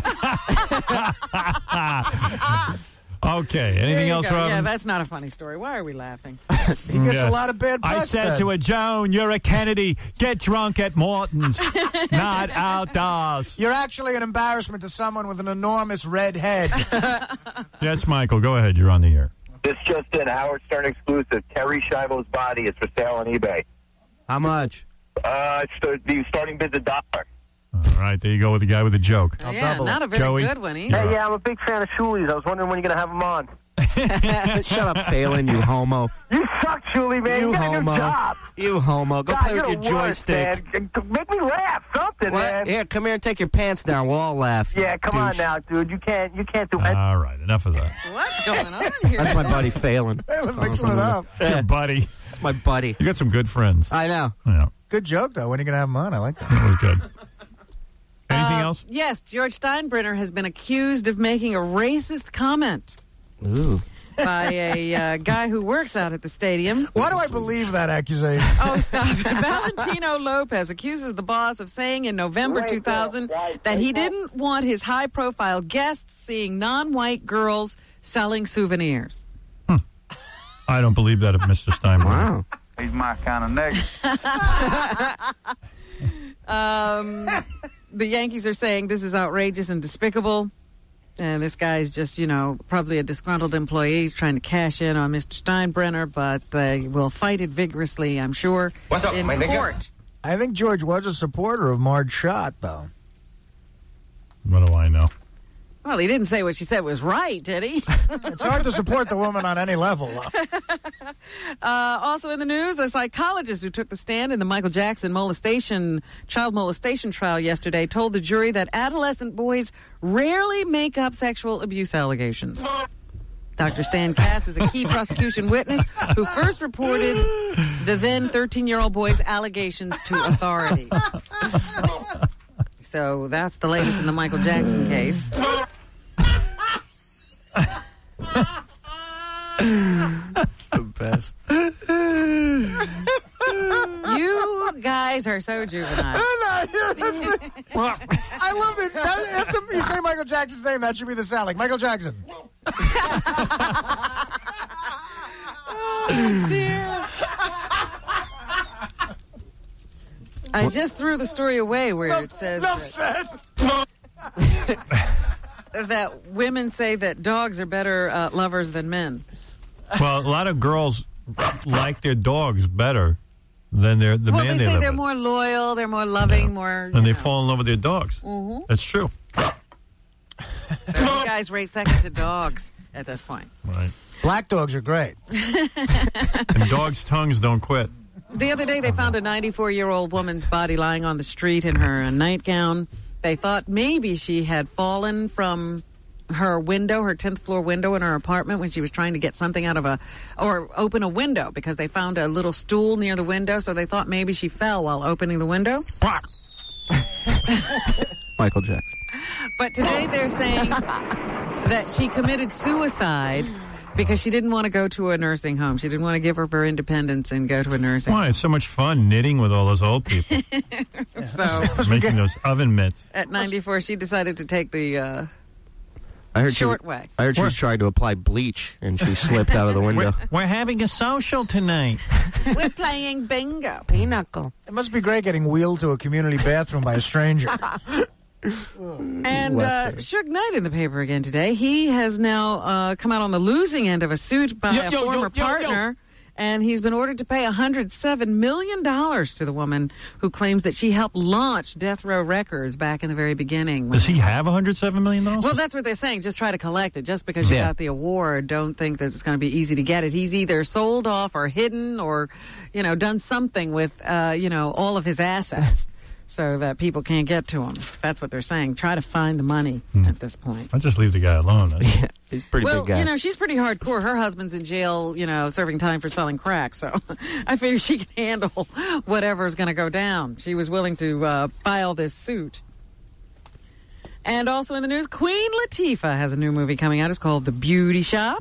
Okay, There anything you else, go. Robin? Yeah, that's not a funny story. Why are we laughing? He gets Yeah. a lot of bad press. I said Ted. to her, Joan, you're a Kennedy. Get drunk at Morton's, not outdoors. You're actually an embarrassment to someone with an enormous red head. Yes, Michael, go ahead. You're on the air. This just in, Howard Stern exclusive. Terry Schiavo's body is for sale on eBay. How much? Uh, it's the, the starting bid's a dollar. All right, there you go with the guy with the joke. Oh, yeah, not a very Joey, good one you're either. up. Hey, yeah, I'm a big fan of Shuli's. I was wondering when you're going to have them on. Shut up, Phelan, you homo. You suck, Shuli, man. You You, got a new homo. job. You homo. Go God, play you're with your the worst, joystick. man. Make me laugh, something, What? man. Here, come here and take your pants down. We'll all laugh. you Yeah, come on douche. now, dude. You can't, you can't do anything. All right, enough of that. What's going on here? That's my buddy Phelan. Phelan mixing it up. Your buddy. That's my buddy. You got some good friends. I know. Yeah, Good joke, though. When are you going to have him on? I like that. that was good. Anything Uh, else? Yes, George Steinbrenner has been accused of making a racist comment Ooh. by a uh, guy who works out at the stadium. Why do I believe that accusation? Oh, stop it. Valentino Lopez accuses the boss of saying in November two thousand that he didn't want his high-profile guests seeing non-white girls selling souvenirs. I don't believe that of Mister Steinberg. Wow. He's my kind of nigga. Um, the Yankees are saying this is outrageous and despicable. And this guy's just, you know, probably a disgruntled employee. He's trying to cash in on Mister Steinbrenner, but they will fight it vigorously, I'm sure, What's up, in my nigga? court. I think George was a supporter of Marge Schott, though. What do I know? Well, he didn't say what she said was right, did he? It's hard to support the woman on any level, though. Uh, also in the news, a psychologist who took the stand in the Michael Jackson molestation, child molestation trial yesterday told the jury that adolescent boys rarely make up sexual abuse allegations. Doctor Stan Katz is a key prosecution witness who first reported the then thirteen-year-old boy's allegations to authorities. So that's the latest in the Michael Jackson case. That's the best. You guys are so juvenile. I love it. That, after you say Michael Jackson's name, that should be the sound, like Michael Jackson. Oh, dear. I just threw the story away where it says that, that women say that dogs are better uh, lovers than men. Well, a lot of girls like their dogs better than their the well, man they they say live they're with. more loyal, they're more loving, more. And they fall in love with their dogs. Mhm. That's true. So you guys rate second to dogs at this point. Right. Black dogs are great. And dogs' tongues don't quit. The other day, they found a ninety-four-year-old woman's body lying on the street in her uh, nightgown. They thought maybe she had fallen from her window, her tenth floor window in her apartment when she was trying to get something out of a, or open a window because they found a little stool near the window. So they thought maybe she fell while opening the window. Michael Jackson. But today they're saying that she committed suicide because she didn't want to go to a nursing home. She didn't want to give up her independence and go to a nursing home. Why? It's so much fun knitting with all those old people. So Making those oven mitts. at ninety-four, she decided to take the uh, I heard short she, way. I heard she was trying to apply bleach, and she slipped out of the window. We're, we're having a social tonight. We're playing bingo. Pinochle. It must be great getting wheeled to a community bathroom by a stranger. And uh, Suge Knight in the paper again today. He has now uh, come out on the losing end of a suit by Yo, a yo, former yo, yo, yo. partner And he's been ordered to pay one hundred seven million dollars to the woman who claims that she helped launch Death Row Records back in the very beginning. Does he have one hundred seven million dollars? Well, that's what they're saying. Just try to collect it. Just because you Yeah. got the award, don't think that it's going to be easy to get it. He's either sold off or hidden or, you know, done something with, uh, you know, all of his assets so that people can't get to him. That's what they're saying. Try to find the money Hmm. at this point. I'll just leave the guy alone. Yeah, he's a pretty well, big guy. you know, she's pretty hardcore. Her husband's in jail, you know, serving time for selling crack. So I figure she can handle whatever's going to go down. She was willing to uh, file this suit. And also in the news, Queen Latifah has a new movie coming out. It's called The Beauty Shop.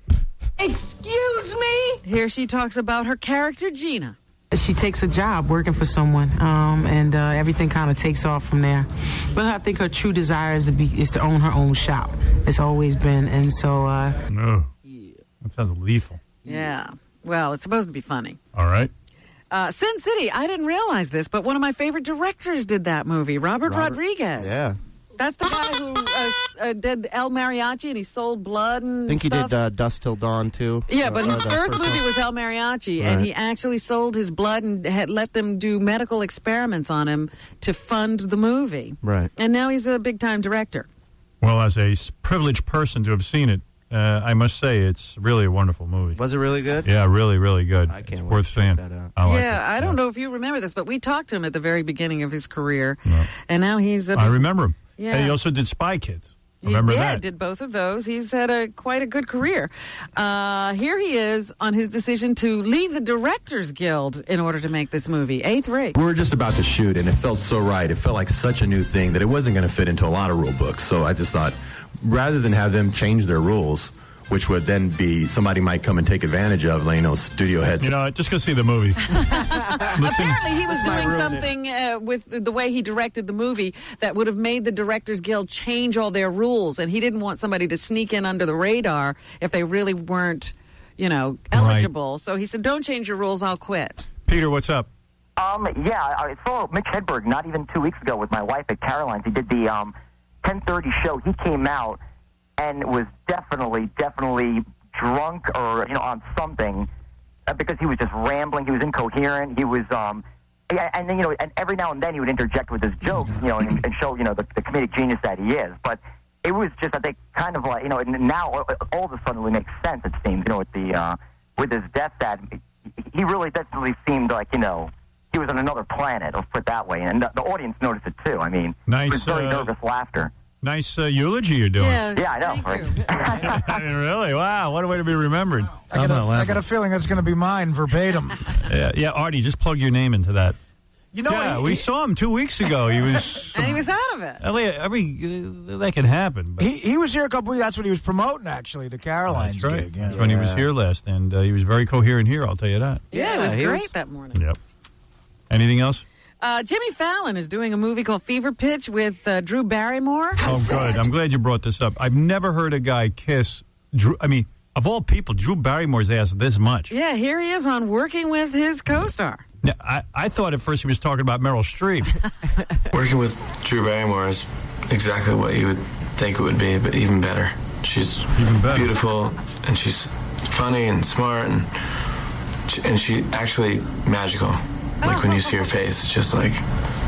Excuse me? Here she talks about her character, Gina. She takes a job working for someone, um, and uh, everything kind of takes off from there. But I think her true desire is to be is to own her own shop. It's always been, and so. Uh, No. That sounds lethal. Yeah. Well, it's supposed to be funny. All right. Uh, Sin City, I didn't realize this, but one of my favorite directors did that movie, Robert, Robert- Rodriguez. Yeah. That's the guy who uh, uh, did El Mariachi and he sold blood and I think he stuff. did uh, Dust Till Dawn, too. Yeah, but Uh, his the first one. movie was El Mariachi, and Right. he actually sold his blood and had let them do medical experiments on him to fund the movie. Right. And now he's a big-time director. Well, as a s- privileged person to have seen it, uh, I must say it's really a wonderful movie. Was it really good? Yeah, really, really good. I can't it's wait worth to check seeing. that out. I like yeah, it. I don't know if you remember this, but we talked to him at the very beginning of his career, and now he's a I big- remember him. Yeah. And he also did Spy Kids. He- Remember yeah, that? did both of those. He's had a quite a good career. Uh, here he is on his decision to leave the Directors Guild in order to make this movie. A three. We were just about to shoot, and it felt so right. It felt like such a new thing that it wasn't going to fit into a lot of rule books. So I just thought, rather than have them change their rules, which would then be somebody might come and take advantage of, like, you know, studio heads. You know, what, just go see the movie. Apparently, he was might doing ruin it. something uh, with the way he directed the movie that would have made the Directors Guild change all their rules, and he didn't want somebody to sneak in under the radar if they really weren't, you know, eligible. So he said, "Don't change your rules. I'll quit." Peter, what's up? Um, yeah, I saw Mitch Hedberg not even two weeks ago with my wife at Caroline's. He did the um, ten thirty show. He came out and was definitely, definitely drunk or, you know, on something uh, because he was just rambling. He was incoherent. He was, um, yeah, and then, you know, and every now and then he would interject with his jokes, you know, and, and show, you know, the, the comedic genius that he is. But it was just, I think, kind of like, you know, and now all all of a sudden it makes sense, it seems, you know, with the, uh, with his death that he really definitely seemed like, you know, he was on another planet, let's put it that way. And the, the audience noticed it too. I mean, Nice, it was very uh, nervous laughter. Nice uh, eulogy you're doing. Yeah, I know. Right? I mean, really? Wow, what a way to be remembered. I got, a, I got a feeling that's going to be mine verbatim. Yeah, yeah, Artie, just plug your name into that. You know, yeah, he- we he- saw him two weeks ago. He was. And he was out of it. Elliot, every uh, that can happen. But He he was here a couple weeks. That's what he was promoting, actually, the Caroline's that's right. gig. Yeah. That's when he was here last, and uh, he was very coherent here. I'll tell you that. Yeah, it was he great was- that morning. Yep. Anything else? Uh, Jimmy Fallon is doing a movie called Fever Pitch with uh, Drew Barrymore. Oh, good. I'm glad you brought this up. I've never heard a guy kiss Drew. I mean, of all people, Drew Barrymore's ass this much. Yeah, here he is on Working with his co-star. Now, I, I thought at first he was talking about Meryl Streep. Working with Drew Barrymore is exactly what you would think it would be, but even better. She's even better. beautiful, and she's funny and smart, and she, and she actually magical. Like when you see her face, it's just like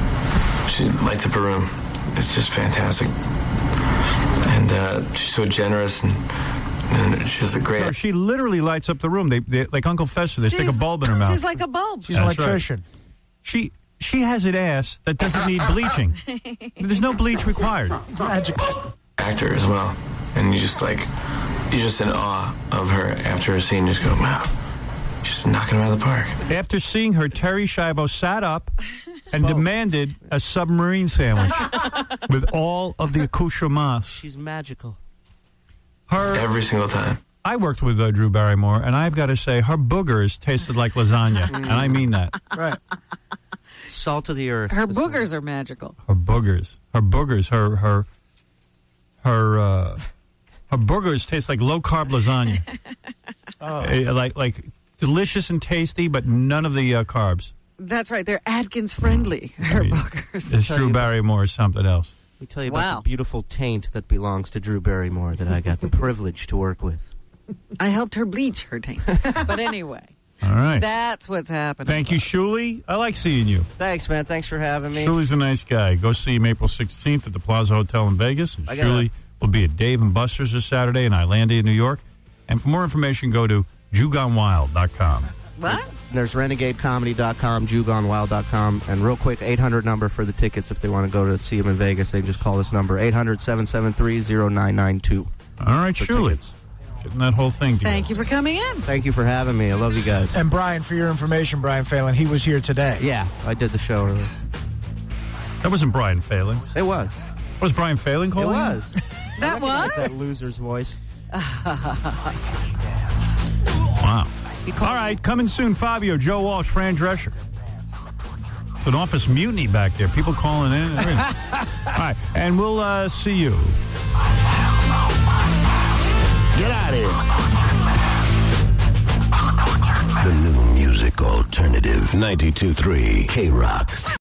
she lights up a room. It's just fantastic, and uh, she's so generous, and, and she's a great. So she literally lights up the room. They, they like Uncle Fester. They stick a She's- bulb in her mouth. She's like a bulb. She's an That's right. electrician. She she has an ass that doesn't need bleaching. There's no bleach required. It's magical. Actor as well, and you just like you're just in awe of her after a scene. You just go, wow, she's knocking it out of the park. After seeing her, Terry Schiavo sat up and demanded a submarine sandwich with all of the accoutrements. She's magical. Her Every single time. I worked with uh, Drew Barrymore, and I've got to say, her boogers tasted like lasagna, and I mean that. Right. Salt of the earth. Her boogers are magical. Her boogers, her boogers, her her her uh, her boogers taste like low carb lasagna. Oh. Uh, like like delicious and tasty, but none of the uh, carbs. That's right. They're Atkins friendly. Her boogers. This Drew Barrymore is something else. Let me tell you Wow. about the beautiful taint that belongs to Drew Barrymore that I got the privilege to work with. I helped her bleach her taint. But anyway. All right. That's what's happening. Thank you, Shuli. I like seeing you. Thanks, man. Thanks for having me. Shuli's a nice guy. Go see him April sixteenth at the Plaza Hotel in Vegas. And I gotta- Shuli will be at Dave and Buster's this Saturday in Islandia, New York. And for more information, go to jew gone wild dot com. What? There's renegade comedy dot com, jew gone wild dot com, and real quick, eight hundred number for the tickets if they want to go to see him in Vegas. They can just call this number, eight hundred, seven seven three, zero nine nine two. All right, For Shuli. tickets. Getting that whole thing together. Thank you for coming in. Thank you for having me. I love you guys. And Brian, for your information, Brian Phelan, he was here today. Yeah, I did the show earlier. That wasn't Brian Phelan. It was. Was Brian Phelan It calling? was. That was? That loser's voice. Wow. All right, coming soon, Fabio, Joe Walsh, Fran Drescher. It's an office mutiny back there. People calling in. And everything. All right, and we'll uh, see you. Get out of here. The new music alternative, ninety-two point three K-Rock.